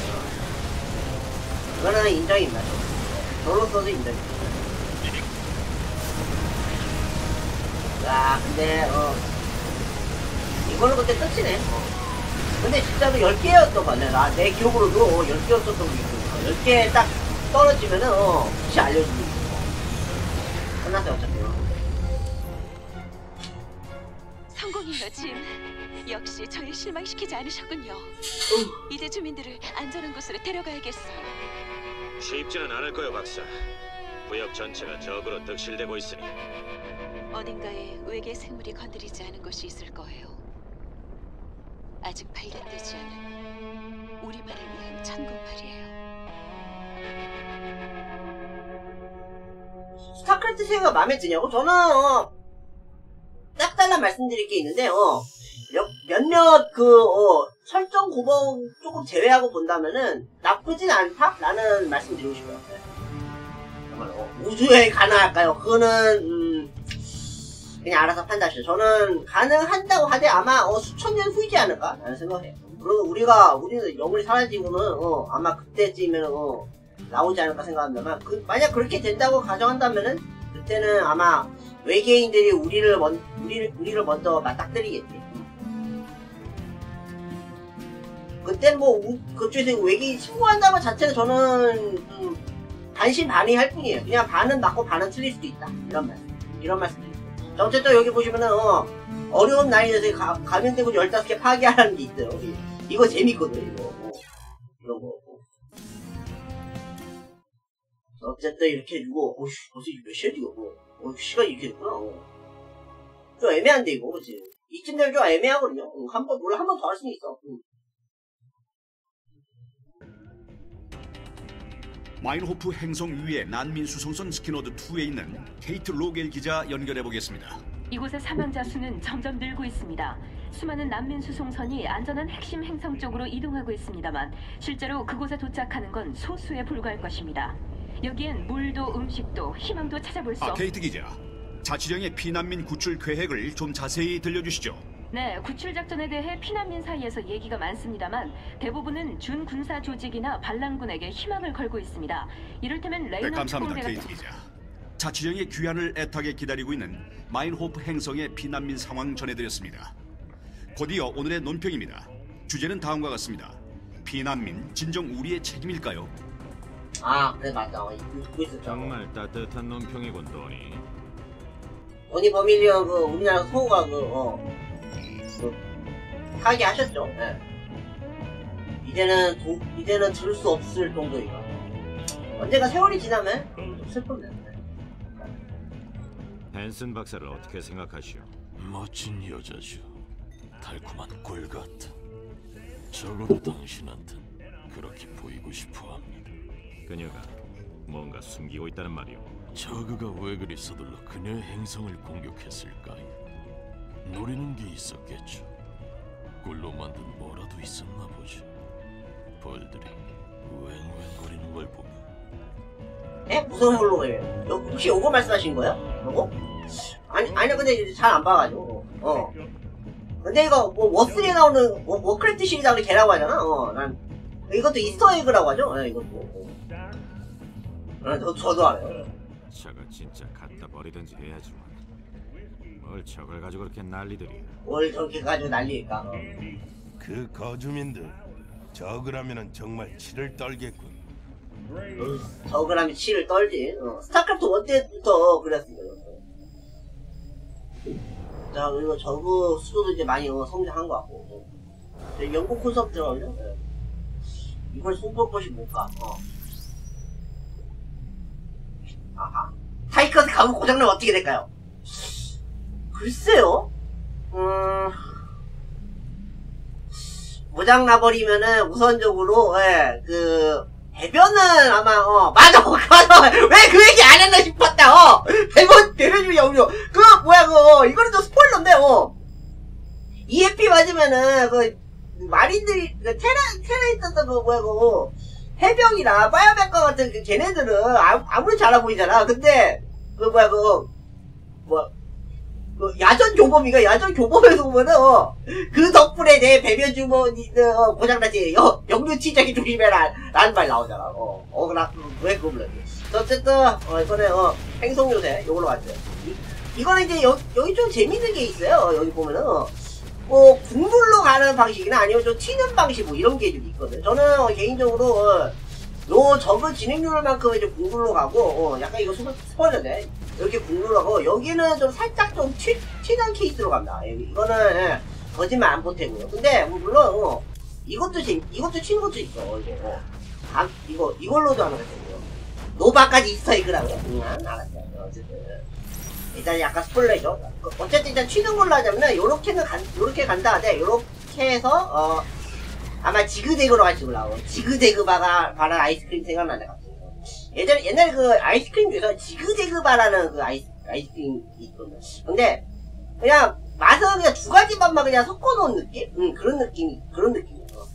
그거는 인정입니다. 저로서도 인정입니다. 야, 근데 이걸로 그때 끝이네. 근데 진짜로 10개였던 거 같네. 내 기억으로도 10개였었던 게 있으니까 10개 딱 떨어지면은 혹시 알려주고 끝났어요. 어차피. 성공이에요, 짐. 역시 저희 실망시키지 않으셨군요. 이제 주민들을 안전한 곳으로 데려가야겠어요. 쉽지는 않을 거요, 박사. 구역 전체가 적으로 득실되고 있으니. 어딘가에 외계 생물이 건드리지 않은 곳이 있을 거예요. 아직 발견되지 않은 우리만을 위한 천국 말이에요. 스타크래프트 세계가 마음에 드냐고? 저는 딱 잘라 말씀드릴 게 있는데 몇몇 설정 구멍 조금 제외하고 본다면은 나쁘진 않다라는 말씀드리고 싶어요. 정말로 우주여행 가능할까요? 그거는 그냥 알아서 판단하시죠. 저는 가능한다고 하되 아마 수천 년 후이지 않을까 라는 생각해요. 그리고 우리는 영혼이 사라지고는 아마 그때쯤이면 나오지 않을까 생각한다만 만약 그렇게 된다고 가정한다면은 그때는 아마 외계인들이 우리를 먼저 맞닥뜨리겠지. 그때는 그쪽에서 외계인 신고한다는 자체는 저는 반신반의할 뿐이에요. 그냥 반은 맞고 반은 틀릴 수도 있다. 이런 말씀드립니다. 어쨌든 여기 보시면은 어려운 난이도에서 감염되고 15개 파괴하라는 게 있어요. 이거 재밌거든. 이거 이런 거. 어쨌든 이렇게 해주고 벌써 몇 시야 이거 시간이 이렇게 됐구나. 좀 애매한데 이거 그치? 이쯤 되면 좀 애매하거든요. 물론 한 번 더 할 수는 있어. 마인호프 행성 위의 난민 수송선 스키너드2에 있는 케이트 로겔 기자 연결해 보겠습니다. 이곳의 사망자 수는 점점 늘고 있습니다. 수많은 난민 수송선이 안전한 핵심 행성 쪽으로 이동하고 있습니다만 실제로 그곳에 도착하는 건 소수에 불과할 것입니다. 여기엔 물도 음식도 희망도 찾아볼 수 케이트 기자, 자치령의 피난민 구출 계획을 좀 자세히 들려주시죠. 네, 구출 작전에 대해 피난민 사이에서 얘기가 많습니다만 대부분은 준군사 조직이나 반란군에게 희망을 걸고 있습니다. 이를테면 레이너 감사합니다, 케이트 기자. 자치령의 귀환을 애타게 기다리고 있는 마인호프 행성의 피난민 상황 전해드렸습니다. 곧이어 오늘의 논평입니다. 주제는 다음과 같습니다. 피난민 진정 우리의 책임일까요? 그래 맞다. 듣고 있었죠. 정말 따뜻한 논평이군, 도니 버밀리언 우리나라 소가 파괴하셨죠. 네. 이제는 들을 수 없을 정도이다. 언젠가 세월이 지나면 좀 슬픈데. 헨슨 박사를 어떻게 생각하시오? 멋진 여자죠. 달콤한 꿀 같아. 적어도 당신한텐 그렇게 보이고 싶어합니다. 그녀가 뭔가 숨기고 있다는 말이오. 저그가 왜 그리 서둘러 그녀의 행성을 공격했을까요? 노리는 게 있었겠죠. 꿀로 만든 뭐라도 있었나 보죠. 벌들이 우앵우앵거리는 걸 보면. 무슨 홀로그램? 혹시 요거 말씀하신 거예요? 요거? 아니요, 근데 잘 안 봐가지고. 근데 이거 워스리에 나오는 워크래프트 시리즈 나오는 걔라고 하잖아. 난 이것도 이스터에그라고 하죠. 이것도. 저도 알아요. 저거 진짜 갖다 버리든지 해야지만. 뭘 저걸 가지고 그렇게 난리들이야. 뭘 저렇게 가지고 난리일까? 그 거주민들 저그라면은 정말 치를 떨겠군. 저그라면 치를 떨지. 스타크래프트 1 때부터 그랬습니다. 자, 그리고 저그 수도도 이제 많이 성장한 것 같고. 영국 콘서트 들어가죠? 이걸 손볼 것이 뭘까? 아하. 타이커스 가면 고장나면 어떻게 될까요? 글쎄요? 고장나버리면은 우선적으로, 배변은 아마, 맞아! 왜 그 얘기 안 했나 싶었다, 배변 중이야, 우리. 이거는 또 스포일러인데, EMP 맞으면은, 뭐야 해병이나 파이어백과 같은 그 걔네들은 아무리 잘해 보이잖아. 근데 그 야전 교범인가? 야전 교범에서 보면은 그 덕분에 내 배변 주머니 고장났지. 역류 치장이 조심해라 라는 말 나오잖아. 왜 그거 몰랐지. 어쨌든 이번에 행성 요새 요걸로 왔죠. 이거는 이제 여기 좀 재밌는 게 있어요. 여기 보면은 궁불로 가는 방식이나 아니면 좀 튀는 방식 이런 게 좀 있거든. 저는 개인적으로 요 적은 진행률만큼 이제 궁불로 가고 약간 이거 스포일러네. 이렇게 궁불로 가고 여기는 좀 살짝 좀 튀는 케이스로 갑니다. 이거는 거짓말 안 보태고요. 근데 물론 이것도 튀는 것도 있어. 이걸로도 하는 거고요. 노바까지 이스터에그라고. 알았어요. 어쨌든 일단 약간 스포일러죠. 어쨌든 일단 튀는 걸로 하자면은 요렇게 간다 하되 요렇게 해서 아마 지그재그로 할지 몰라. 지그재그 바란 아이스크림 생각나네 갑자기. 옛날에 그 아이스크림 중에서 지그재그 바라는 그 아이스크림이 있거든. 근데 그냥 맛은 그냥 두 가지 맛만 그냥 섞어놓은 느낌? 그런 느낌이야.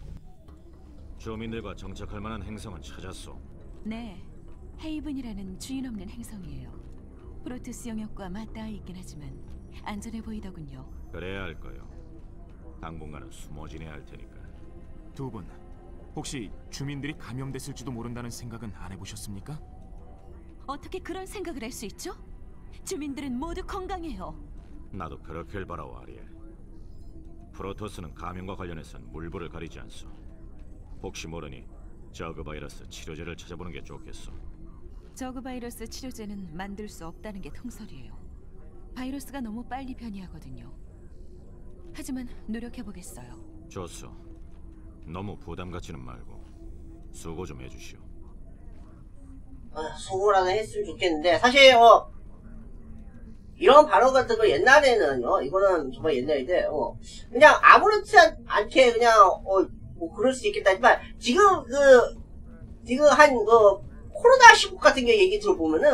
주민들과 정착할 만한 행성은 찾았소. 네, 헤이븐이라는 주인 없는 행성이에요. 프로토스 영역과 맞닿아 있긴 하지만 안전해 보이더군요. 그래야 할 거요. 당분간은 숨어 지내야 할 테니까. 두 분, 혹시 주민들이 감염됐을지도 모른다는 생각은 안 해보셨습니까? 어떻게 그런 생각을 할 수 있죠? 주민들은 모두 건강해요. 나도 그렇길 바라오, 아리에. 프로토스는 감염과 관련해선 물불을 가리지 않소. 혹시 모르니 저그 바이러스 치료제를 찾아보는 게 좋겠소. 저그 바이러스 치료제는 만들 수 없다는 게 통설이에요. 바이러스가 너무 빨리 변이하거든요. 하지만 노력해보겠어요. 좋소. 너무 부담 갖지는 말고 수고 좀 해주시오. 수고라도 했으면 좋겠는데 사실 이런 발언 같은 거 옛날에는요, 이거는 정말 옛날인데 그냥 아무렇지 않게 그냥 뭐 그럴 수 있겠다 하지만 지금 한 코로나 시국 같은 게 얘기 들어보면은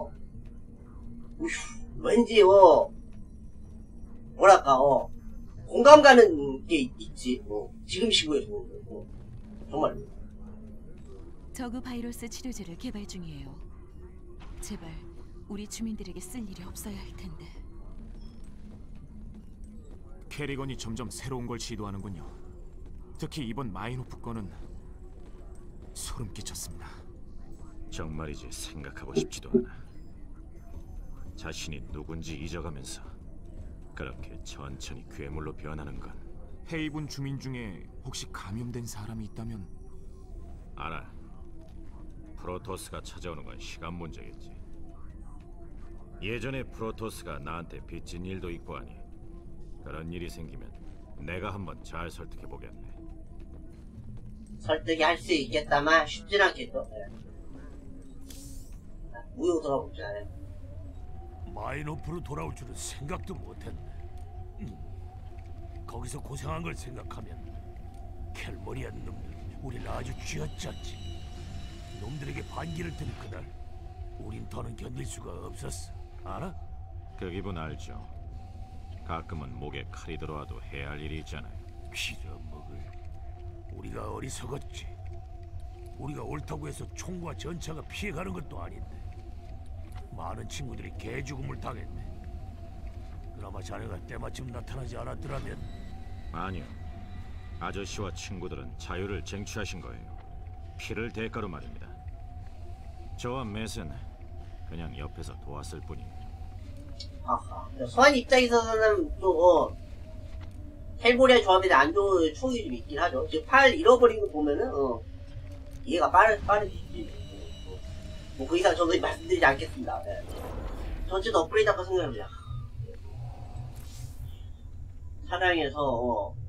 왠지 뭐랄까 공감 가는 게 있지. 지금 시국에서 정말. 저그 바이러스 치료제를 개발 중이에요. 제발 우리 주민들에게 쓸 일이 없어야 할 텐데. 캐리건이 점점 새로운 걸 시도하는군요. 특히 이번 마이노프 건은 소름 끼쳤습니다. 정말이지 생각하고 싶지도 않아. 자신이 누군지 잊어가면서 그렇게 천천히 괴물로 변하는 건. 헤이븐 주민 중에 혹시 감염된 사람이 있다면? 알아. 프로토스가 찾아오는 건 시간 문제겠지. 예전에 프로토스가 나한테 빚진 일도 있고 하니 그런 일이 생기면 내가 한번 잘 설득해보겠네. 설득이 할 수 있겠다만 쉽진 않겠죠. 무용 돌아보자. 마이노프로 돌아올 줄은 생각도 못했네. 거기서 고생한 걸 생각하면 켈머리안 놈들 우리를 아주 쥐어짰지. 놈들에게 반기를 든 그날 우린 더는 견딜 수가 없었어. 알아? 그 기분 알죠. 가끔은 목에 칼이 들어와도 해야 할 일이 있잖아요. 빌어먹을. 우리가 어리석었지. 우리가 옳다고 해서 총과 전차가 피해가는 것도 아닌데 많은 친구들이 개죽음을 당했네. 그나마 자네가 때마침 나타나지 않았더라면. 아니요. 아저씨와 친구들은 자유를 쟁취하신 거예요. 피를 대가로 말입니다. 저와 맷은 그냥 옆에서 도왔을 뿐이에요. 아하. 소환 입장에서는 또 헬보리아 조합에 대한 안 좋은 추억이 좀 있긴 하죠. 지금 팔 잃어버린 거 보면은 이해가 빠르지. 뭐 그 이상 저도 말씀드리지 않겠습니다. 네. 전체도 업그레이드 할까 생각합니다. 사랑해서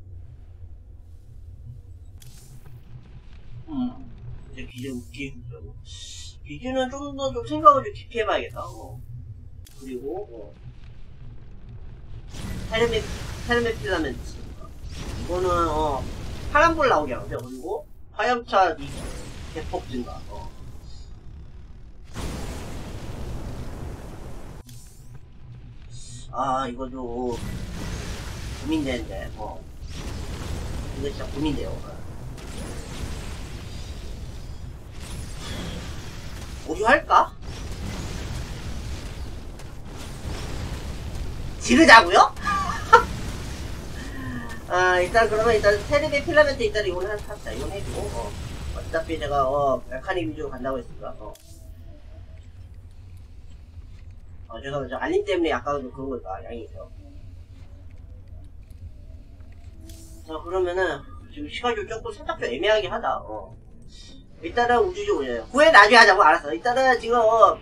이제 비주는 좀 더 좀 생각을 좀 깊이 해봐야겠다. 그리고 테르메 필라멘트 이거는 파란불 나오게 하는데, 그리고 화염차 대폭 증가. 이거도 고민되는데 이거 진짜 고민돼요. 보유할까? 지르자고요? 아, 일단 그러면 일단 테레비 필라멘트 일단 이거는 삽시다. 이건 해주고 어차피 제가 메카닉 위주로 간다고 했으니까 죄송합니다. 저 알림 때문에 약간 좀 그런 걸까 양해해요. 자, 그러면은 지금 시간이 좀 조금 살짝 좀 애매하긴 하다. 일단은 우주적 후회 나중에 하자고. 알았어. 일단은 지금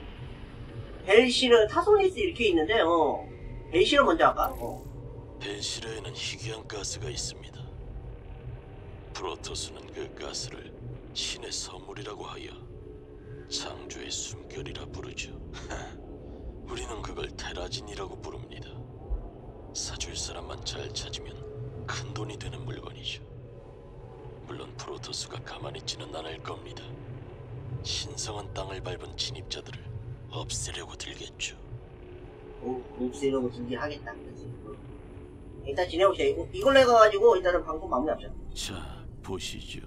벨시르 타소니스 이렇게 있는데 벨시르 먼저 할까? 벤시르에는 희귀한 가스가 있습니다. 프로토스는 그 가스를 신의 선물이라고 하여 창조의 숨결이라 부르죠. 우리는 그걸 테라진이라고 부릅니다. 사줄 사람만 잘 찾으면 큰 돈이 되는 물건이죠. 물론 프로토스가 가만히 있지는 않을 겁니다. 신성한 땅을 밟은 진입자들을 없애려고 들겠죠. 없애려고 들긴 하겠다. 그치? 일단 지내봅시다. 이걸로 해가지고 일단은 방송 마무리합시다. 자, 보시죠.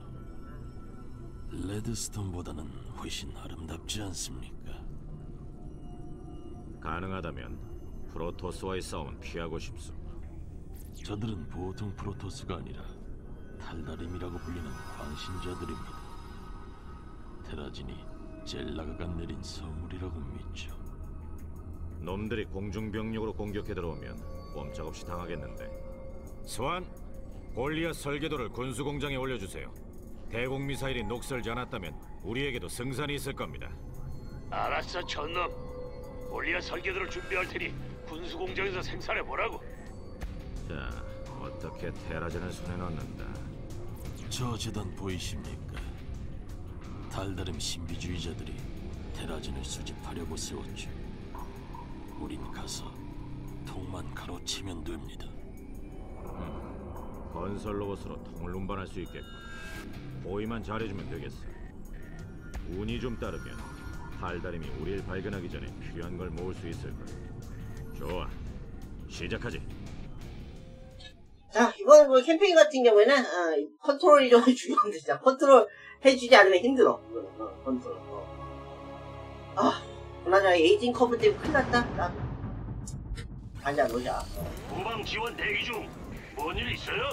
레드스톤보다는 훨씬 아름답지 않습니까? 가능하다면 프로토스와의 싸움은 피하고 싶습니다. 저들은 보통 프로토스가 아니라 탈다림이라고 불리는 광신자들입니다. 테라진이 젤라가가 내린 선물이라고 믿죠. 놈들이 공중병력으로 공격해 들어오면 꼼짝없이 당하겠는데. 스완, 골리앗 설계도를 군수공장에 올려주세요. 대공 미사일이 녹슬지 않았다면 우리에게도 승산이 있을 겁니다. 알았어, 전놈. 골리앗 설계도를 준비할 테니 군수공장에서 생산해보라고. 자, 어떻게 테라진을 손에 넣는다. 저 재단 보이십니까? 달다림 신비주의자들이 테라진을 수집하려고 세웠죠. 우린 가서 통만 가로치면 됩니다. 건설 로봇으로 통을 운반할 수 있겠군. 호위만 잘해주면 되겠어. 운이 좀 따르면 달다림이 우리를 발견하기 전에 필요한 걸 모을 수 있을 거야. 좋아, 시작하지. 자, 이번 뭐 캠페인 같은 경우에는 컨트롤이 좀 중요한데 진짜 컨트롤 해주지 않으면 힘들어. 컨트롤. 그나저나 에이징 커브 때문에 큰일 났다. 나 가자 놀자. 후방 지원 대기 중. 뭔 일 있어요?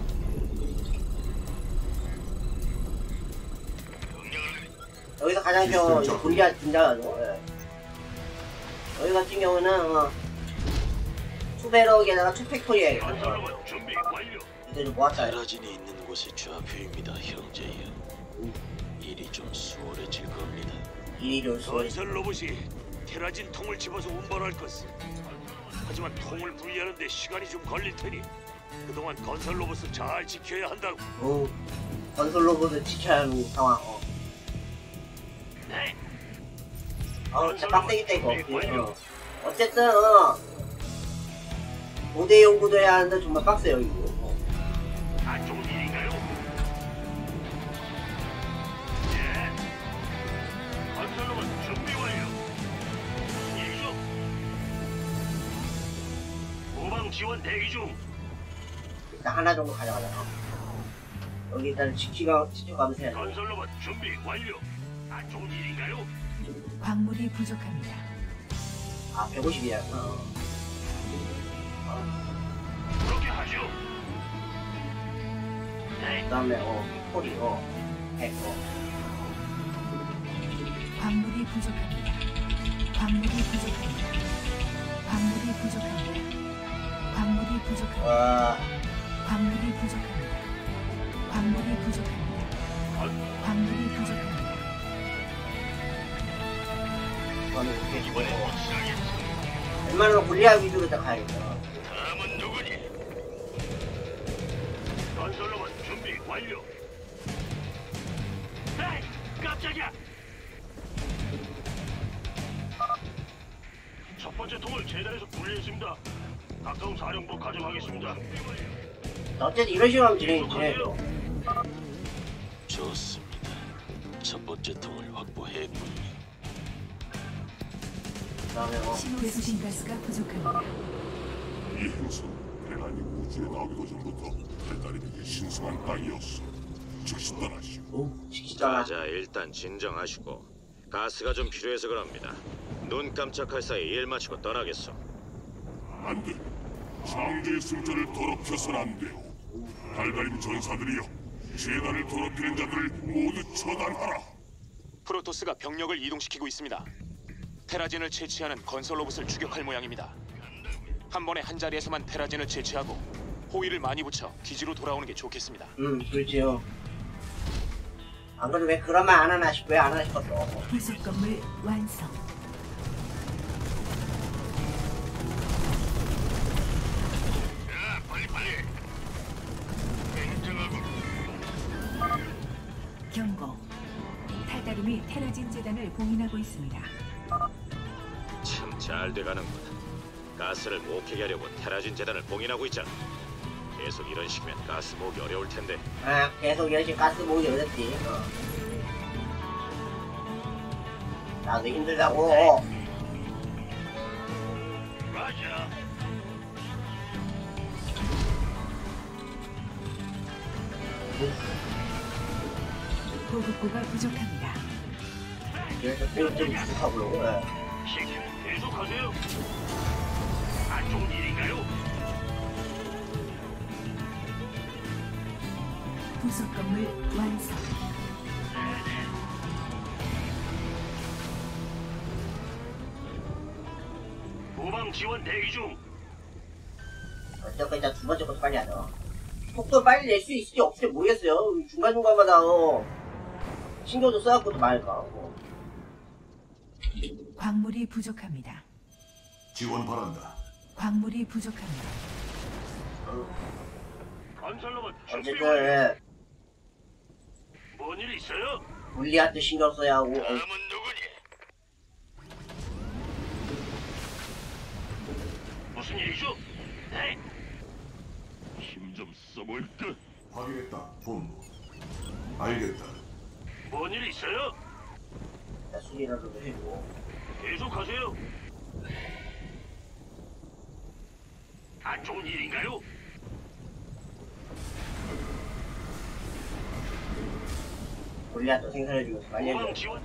여기서 가장 좀 골리앗 등장하죠. 여기 같은 경우는 투베럭에다가 투팩토리에 이제 좀 모았다. 테라진이 있는 곳이 좌표입니다, 형제여. 일이 좀 수월해질 겁니다. 일이 좀 건설 로봇이 테라진 통을 집어서 운반할 것을. 하지만 통을 분리하는데 시간이 좀 걸릴 테니 그동안 건설 로봇을 잘 지켜야 한다고. 건설 로봇을 지켜야 하는 상황. 네. 진짜 빡세겠다 이거. 어쨌든 고대 연구도 해야 하는데 정말 빡세요 이거. 안 좋은 일인가요? 예. 건설 로봇 준비 완료. 일조. 후방 지원 대기 중. 일단 하나 정도 가져가자. 여기 일단 지켜가면서 해야 돼. 건설 로봇 준비 완료. 안 좋은 일인가요? 광물이 부족합니다. 150이야. 그렇게 하죠. 그 다음에 폴이 100 광물이 부족합니다. 광물이 부족합니다. 광물이 부족합니다. 광물이 부족합니다. 광물이 부족합니다. 광물이 부족합니다. 광물이 부족합니다. 이번에 웬만하면 골리앗 위주로 다 가야겠다. 다음은 누구니? 건설 로봇 준비 완료. 에이, 깜짝이야. 첫 번째 통을 재단에서 분리했습니다. 가까운 사령부 가져가겠습니다. 어쨌든 이런 식으로 하면 진행해요. 좋습니다. 첫 번째 통을 확보했군요. 신호수신 가스가 부족합니다. 이 행성 대란이 우주에 나오기도 전부터 달달임에게 신성한 땅이었어. 즉시 떠나시오. 자자, 일단 진정하시고 가스가 좀 필요해서 그럽니다. 눈 깜짝할 사이 일 마치고 떠나겠소. 안 돼. 창조의 승자를 더럽혀서는 안 돼요. 달달임 전사들이여, 재단을 더럽히는 자들을 모두 처단하라. 프로토스가 병력을 이동시키고 있습니다. 테라진을 채취하는 건설 로봇을 추격할 모양입니다. 한 번에 한 자리에서만 테라진을 채취하고 호위를 많이 붙여 기지로 돌아오는 게 좋겠습니다. 그렇지요. 안 그래도 왜 그런 말 안 하나 싶어요. 안 하나 싶었어. 부속 건물 완성. 야, 빨리. 냉정하고. 경고. 탈다림이 테라진 재단을 봉인하고 있습니다. 참 잘 돼가는군. 가스를 목회게 하려고 테라진 재단을 봉인하고 있잖아. 계속 이런 식이면 가스 모으기 어려울 텐데. 아, 계속 이런 식으로 가스 모으기 어렵지. 나도 힘들다고. 맞아. 보급고가 부족합니다. 그래서 좀 부족하고. 시키면 계속하세요. 안 좋은 일인가요? 부속 건물 완성. 후방 지원 대기 중. 어쨌건 일단 두 번째 것도 빨리 하자. 속도 빨리 낼 수 있을지 없을지 모르겠어요. 중간중간마다 신경도 써갖고도 말까. 광물이 부족합니다. 지원 바란다. 광물이 부족합니다. 건설로봇 준비 어쨌든 완료. 뭔일 있어요? 물리한테 신경 써야 하고. 다음은 누구니? 무슨 일이죠? 네. 힘 좀 써볼까? 확인했다, 본부. 알겠다. 뭔일 있어요? 수리라도 해주고. 계속하세요. 안 좋은 일인가요? 물리한테 생산해주고 빨리 해줘. 후방 지원.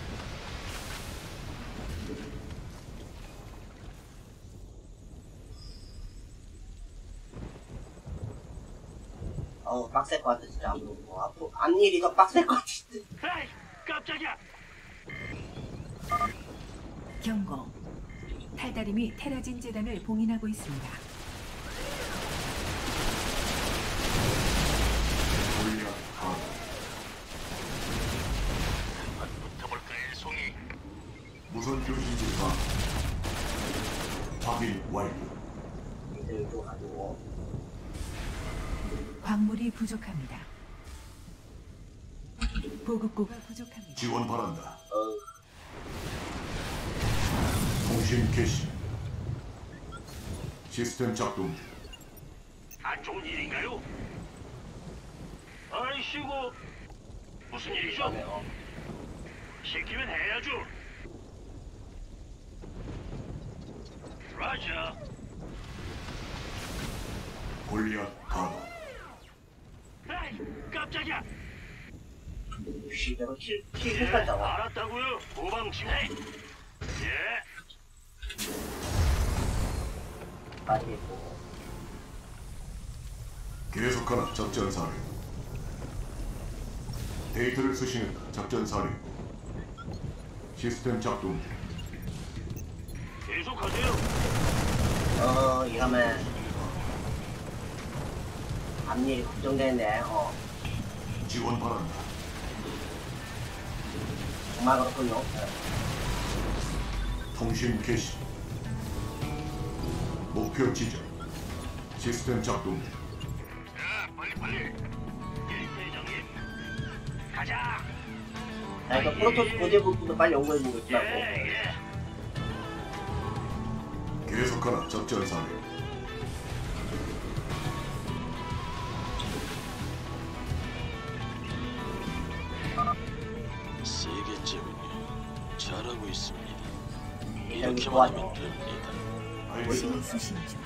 어우, 빡셀 것 같아, 진짜. 앞으로, 앞일이 더 빡셀 것 같아. 에이, 깜짝이야. 경고. 탈다림이 테라진 재단을 봉인하고 있습니다. 붙어볼까, 일송이? 무선 교신지가 확인 완료. 이쪽 가지고. 광물이 부족합니다. 보급고가 부족합니다. 지원 바란다. 통신 개시. 시스템 작동 중. 안 좋은 일인가요? 아이씨고. 무슨 일이죠? 시키면 해야죠. 라자. 골리앗 가동. 에이, 깜짝이야. 시대로 예, 킬까지 와. 알았다고요. 후방 지원. 예. 빨리 했고. 계속하라 작전 사례. 데이터를 수신했다. 작전 사례. 시스템 작동 중. 계속하세요. 이러면 앞일이 걱정되는데. 지원 바란다. 정말 그렇군요. 통신 개시. 목표 지정. 시스템 작동 중. 자, 빨리. 예, 대장님. 가자. 나 이거 프로토스 고대 부분도 빨리 연구해주고 있더라고. 예. 계속하라 작전 사례. 세계째군요. 잘하고 있습니다. 이렇게만 이렇게만 하면 하면 됩니다. 수신 수신 중.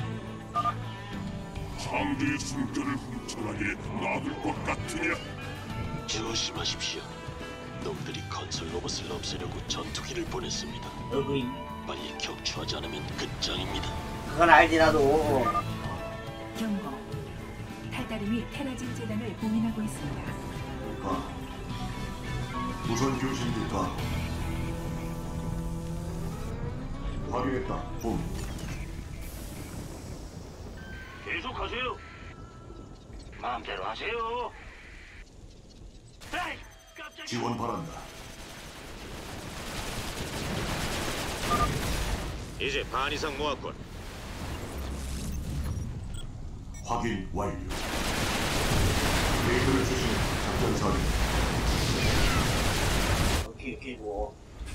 창조의 숨결을 훔쳐가게 놔둘 것 같으냐? 조심하십시오. 놈들이 건설 로봇을 없애려고 전투기를 보냈습니다. 빨리 격추하지 않으면 끝장입니다. 그건 알지라도. 경고. 탈다림이 테라진 재단을 봉인하고 있습니다. 무선 교신기가 확인했다. 본. 계속하세요. 마음대로 하세요. 에이, 깜짝이야. 지원 바란다. 이제 반 이상 모았군. 확인 완료. 데이터를 주시는 작전 사령. 오케이 뭐.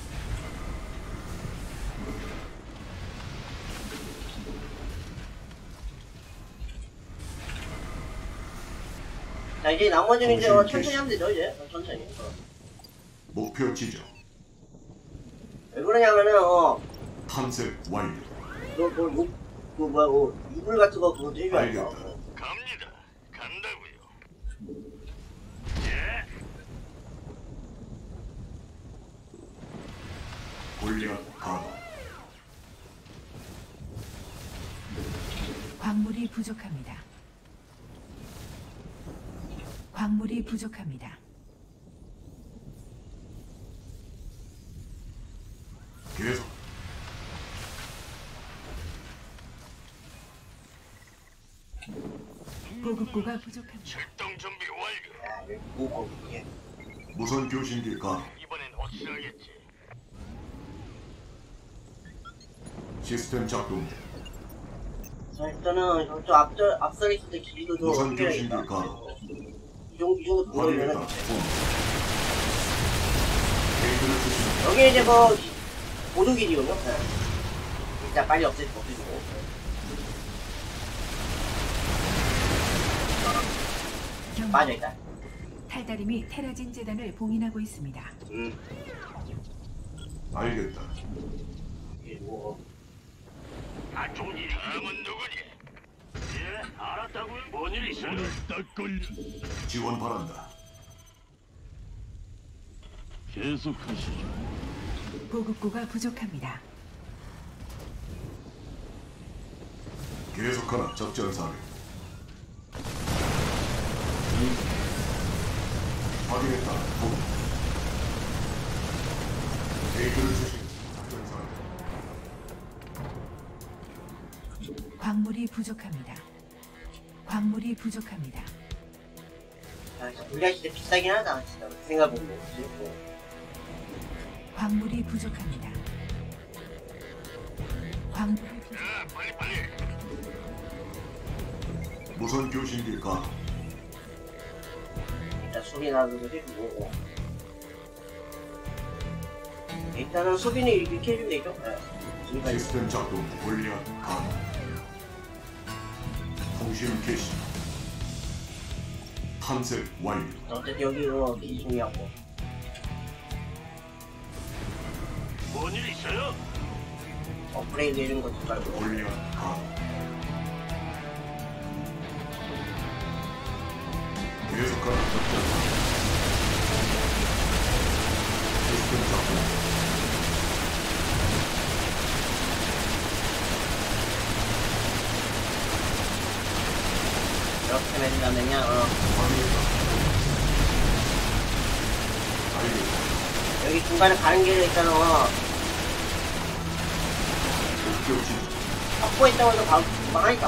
자 이제 나머지는 이제 천천히 하면 되죠 이제 천천히. 목표 지정. 왜 그러냐면은 탐색 완료. 그 뭐야 이불 같은 거 그거 해줘야 돼. 갑니다. 간다고요. 골리앗 가동. 광물이 부족합니다. 광물이 부족합니다. 계속. 보급고가 부족합니다. 출동 준비 완료. 무선 교신기 가동. 이번엔 확실하겠지. 시스템 작동. 자 일단은 저 앞서 있을 때 길이도 좀 무선 확실하겠다. 교신기 가동. 이 정도 보이면은 확인했다. 본. 데이터를 주시는 여기 이제 보조기지군요. 네. 진짜 빨리 없애주고. 맞아 일단. 탈다림이 테라진 재단을 봉인하고 있습니다. 알겠다. 안 좋은 일이. 다음은 누구니? 예, 알았다고요. 뭔 일 있어요? 딱 걸려. 지원 바란다. 계속하시죠. 보급고가 부족합니다. 계속하라 작전 사령. 확인했다. 본. 데이터를 주시는 작전 사령. 광물이 부족합니다. 광물이 부족합니다. 아 진짜 물량이 진짜 비싸긴 하다 진짜 생각해보면. 광물이 부족합니다. 광물이 빨리. 무선 교신기 가동. 일단 소리 나는 거 해주고. 일단은 소비는 이렇게 해주면 되죠. 네. 시스템 작동. 골리앗 가동. 통신 개시. 탐색 완료. 어쨌든 여기 되게 중요하고. 뭔 일 있어요? 업그레이드 이런 거 좀 말고. 골리앗 가동. 계속하라 작전 사령. 시스템 작동. 이렇게 해준다면요. 여기 중간에 가는 길에 있잖아. 확보했다고 해서 바로 망하니까.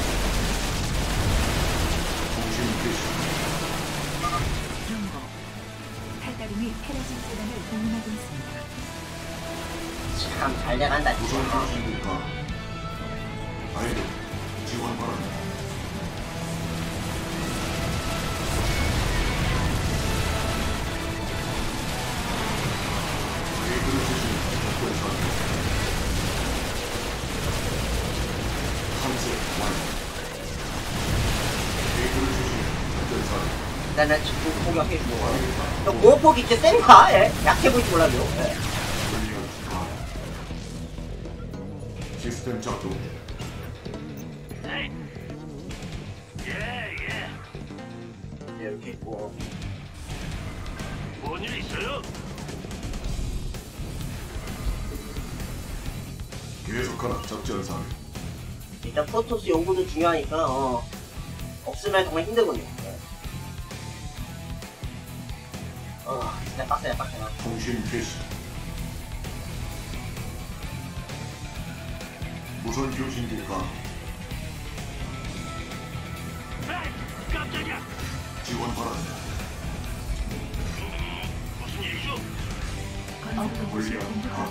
경고. 탈다림이 테라진 재단을 봉인하고 있습니다. 참 잘 돼간다 진짜. 아이들 지원 바란다. 데이터를 주시는 작전 사령. 탐색 완료. 데이터를 주시는 작전 사령. 일단은 지금 포격해주고. 또 공업폭이 이렇게 센가? 예? 약해 보이지 몰라요. 예. 시스템 작동. 이렇게 있고. 뭔 일 있어요? 계속하라 작전사를. 일단 프로토스 연구도 중요하니까 없으면 정말 힘들군요. 진짜 빡세요. 통신 개시. 무선 교신기가 깜짝이야. 지원 바란다. 무슨 일이죠? 물량 가.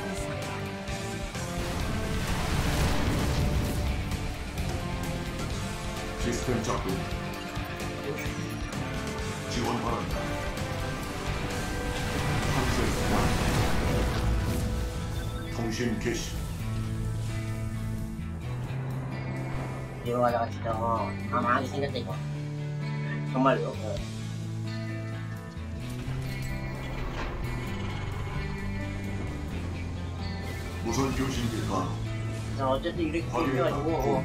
시스템 작동. 지원 바란다. 항공 완. 통신 개시. 이거 하다가 진짜 망하게 생겼다 이거. 정말요. 무선 교신기가 자, 어쨌든 이렇게 생겨가지고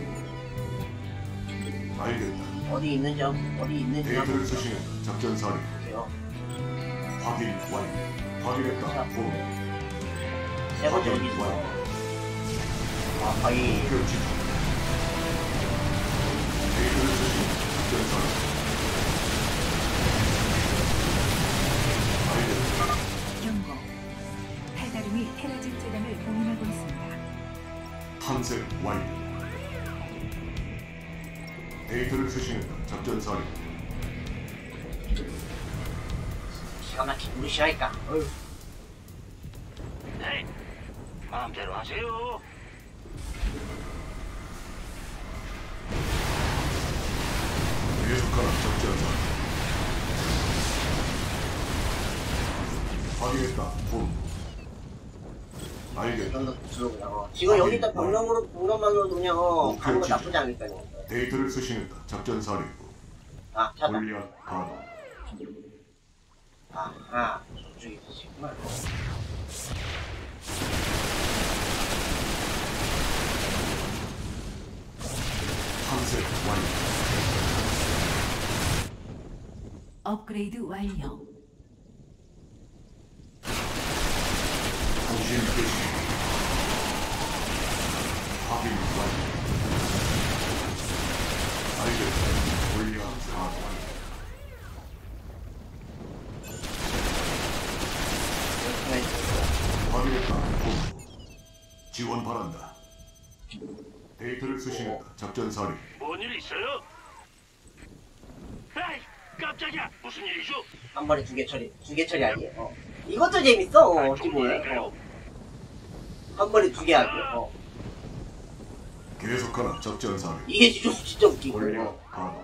알겠다. 어디 있는지 데이터를 수신해 작전사를. 확인 완료. 확인했다. 본. 세 번째 어디 있어? 거의 목표 지점. 데이터를 수신해 작전사를. 알겠다. 경고. 탈다림이 테라진 재단을 봉인하고 있습니다. 탐색 완료. 데이터를 수신했다. 작전사를. 기가 막히게 우리 싫어할까? 네, 마음대로 하세요. 계속하라 작전사. 확인했다. 본. 알겠다. 지금 여기다 병력만으로도 그냥 하는 거 나쁘지 않을까요? 데이터를 수신했다. 작전사령부. 찾았다. 골리앗 가동. 저쪽에 있으시구나. 탐색 완료. 업그레이드 완료. 통신 개시. 확인 완료. 알겠다. 골리앗 가동. 확인했다. 본부. 지원 바란다. 데이터를 수신했다. 작전사령. 뭔 일 있어요? 에이, 깜짝이야. 무슨 일이죠? 한 번에 두 개 처리 아니에요. 이것도 재밌어. 기본에. 한 번에 두 개 하기. 계속하라. 작전사령. 이게 진짜 웃기고. 골리앗 가동.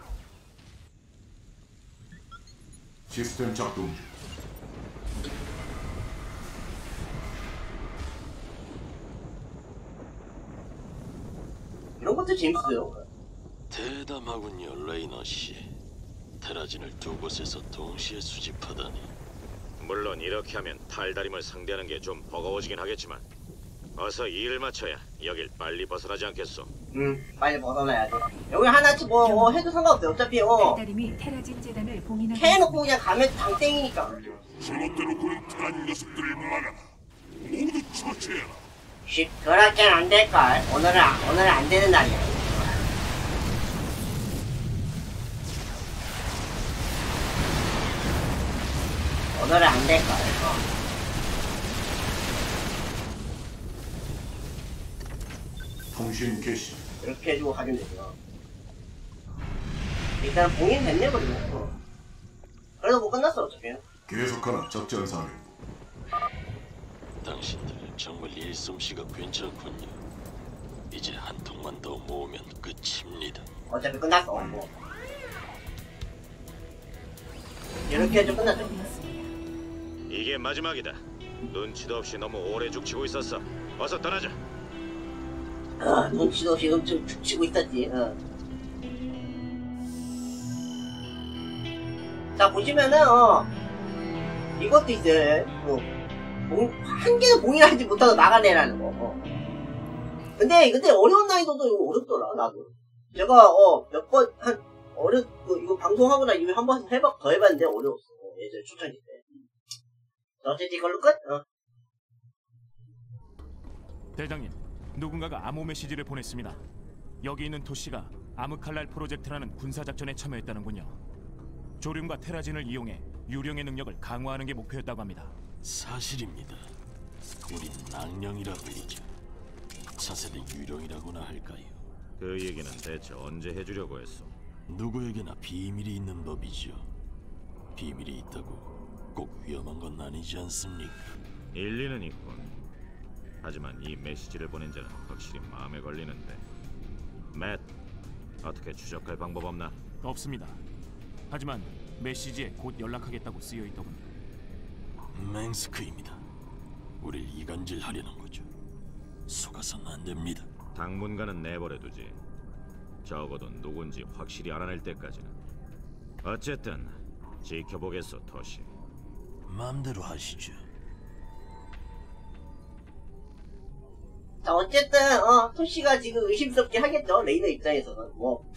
시스템 작동 중. 이런 것도 재밌어요. 대담하군요, 레이너 씨. 테라진을 두 곳에서 동시에 수집하다니. 물론 이렇게 하면 탈다림을 상대하는 게 좀 버거워지긴 하겠지만 어서 일을 마쳐야 여길 빨리 벗어나지 않겠소. 빨리 벗어나야지. 여기 하나씩 뭐 해도 상관없어요. 어차피 탈다림이 테라진 재단을 봉인하고 캐놓고 그냥 가면 장땡이니까. 제멋대로 테란 녀석들을 막아. 모두 처치해라. 그렇게는 안 될걸. 오늘은 안 되는 날이야. 오늘은 안 될걸. 통신 개시. 이렇게 해주고 가면 되죠. 일단 봉인 됐네, 그리고. 그래도 뭐 끝났어, 어차피. 계속하라. 작전사령. 당신들 정말 일솜씨가 괜찮군요. 이제 한 통만 더 모으면 끝입니다. 어차피 끝났어. 뭐. 이렇게 해도 끝났죠. 이게 마지막이다. 눈치도 없이 너무 오래 죽치고 있었어. 어서 떠나자. 눈치도 없이 엄청 죽치고 있었지. 자, 보시면은 이것도 있어요. 한 개는 봉인하지 못하고 나가내라는 거. 근데 어려운 난이도도 이거 어렵더라, 나도. 제가 몇 번 이거 방송하고 나 이후에 한 번 더 해봤는데 어려웠어. 예전에 초창기 때. 어쨌든 이걸로 끝? 대장님, 누군가가 암호 메시지를 보냈습니다. 여기 있는 도시가 아무칼날 프로젝트라는 군사작전에 참여했다는군요. 조륨과 테라진을 이용해 유령의 능력을 강화하는 게 목표였다고 합니다. 사실입니다. 우린 낭령이라 불리죠. 차세대 유령이라고나 할까요? 그 얘기는 대체 언제 해주려고 했어? 누구에게나 비밀이 있는 법이죠. 비밀이 있다고 꼭 위험한 건 아니지 않습니까? 일리는 있군. 하지만 이 메시지를 보낸 자는 확실히 마음에 걸리는데. 맷, 어떻게 추적할 방법 없나? 없습니다. 하지만 메시지에 곧 연락하겠다고 쓰여 있더군요. 맹스크입니다. 우릴 이간질하려는 거죠. 속아선 안 됩니다. 당분간은 내버려두지. 적어도 누군지 확실히 알아낼 때까지는. 어쨌든 지켜보겠소, 토시. 마음대로 하시죠. 자, 어쨌든 토시가 지금 의심스럽게 하겠죠. 레이너 입장에서는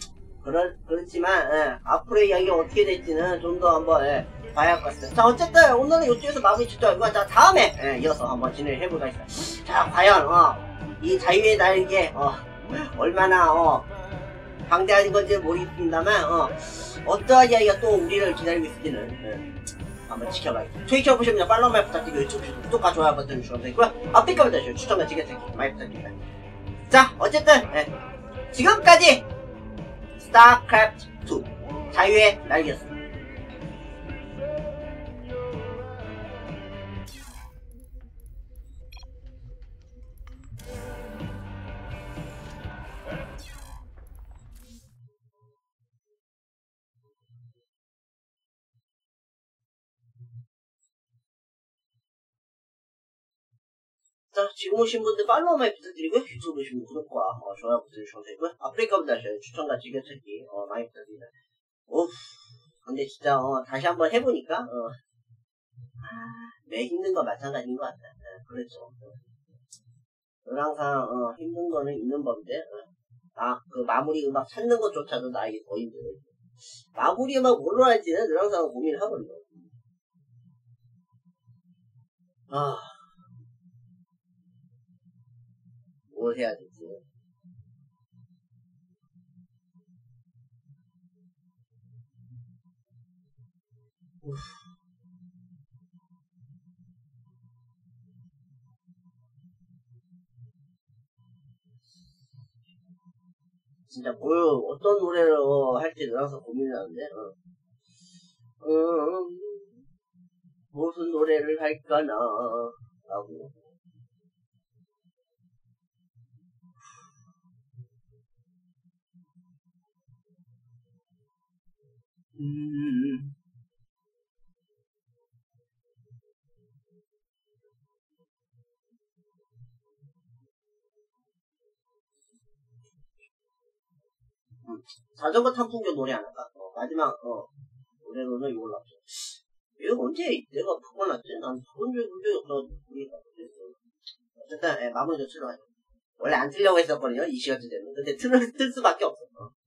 그렇지만 앞으로의 이야기 어떻게 될지는 좀 더 한번 봐야 할 것 같습니다. 자, 어쨌든 오늘은 이쪽에서 마무리 짓죠. 자, 다음에 이어서 한번 진행을 해보도록 하겠습니다. 자, 과연 이 자유의 날개 얼마나 방대한 건지 모르겠습니다만 어떠한 이야기가 또 우리를 기다리고 있을지는 한번 지켜봐야겠습니다. 트위터 보시면 팔로우 많이 부탁드리고 유튜브 구독과 좋아요 버튼 주시면 되고요. 앞뒤까지 다시 추천과 지켜찾기 많이 부탁드립니다. 자, 어쨌든 지금까지 스타크래프트 2 자유의 날개였습니다. 자, 지금 오신 분들 팔로우 많이 부탁드리고요. 유튜브 보신 분들 구독과 좋아요 버튼 주시면 되고요. 아프리카보다 추천과 즐겨찾기 많이 부탁드립니다. 근데 진짜 다시 한번 해보니까 매 힘든 거 마찬가지인 것 같다. 그렇죠. 항상 힘든 거는 있는 법인데 그 마무리 음악 찾는 것조차도 나에게 더 힘들어요. 마무리 음악 뭘로 할지는 늘 항상 고민을 하거든요. 뭘 해야 될지. 진짜 어떤 노래를 할지 늘 항상 고민을 하는데, 무슨 노래를 할까나, 라고. 자전거 탐풍교 노래 안 할까? 마지막 노래로는 이걸로 합시다. 이거 언제 내가 바꿔놨지? 난 바꾼 적이 없어. 어쨌든 마무리 조치로 하죠. 원래 안 틀려고 했었거든요. 이 시간쯤 되면. 근데 틀 수밖에 없어.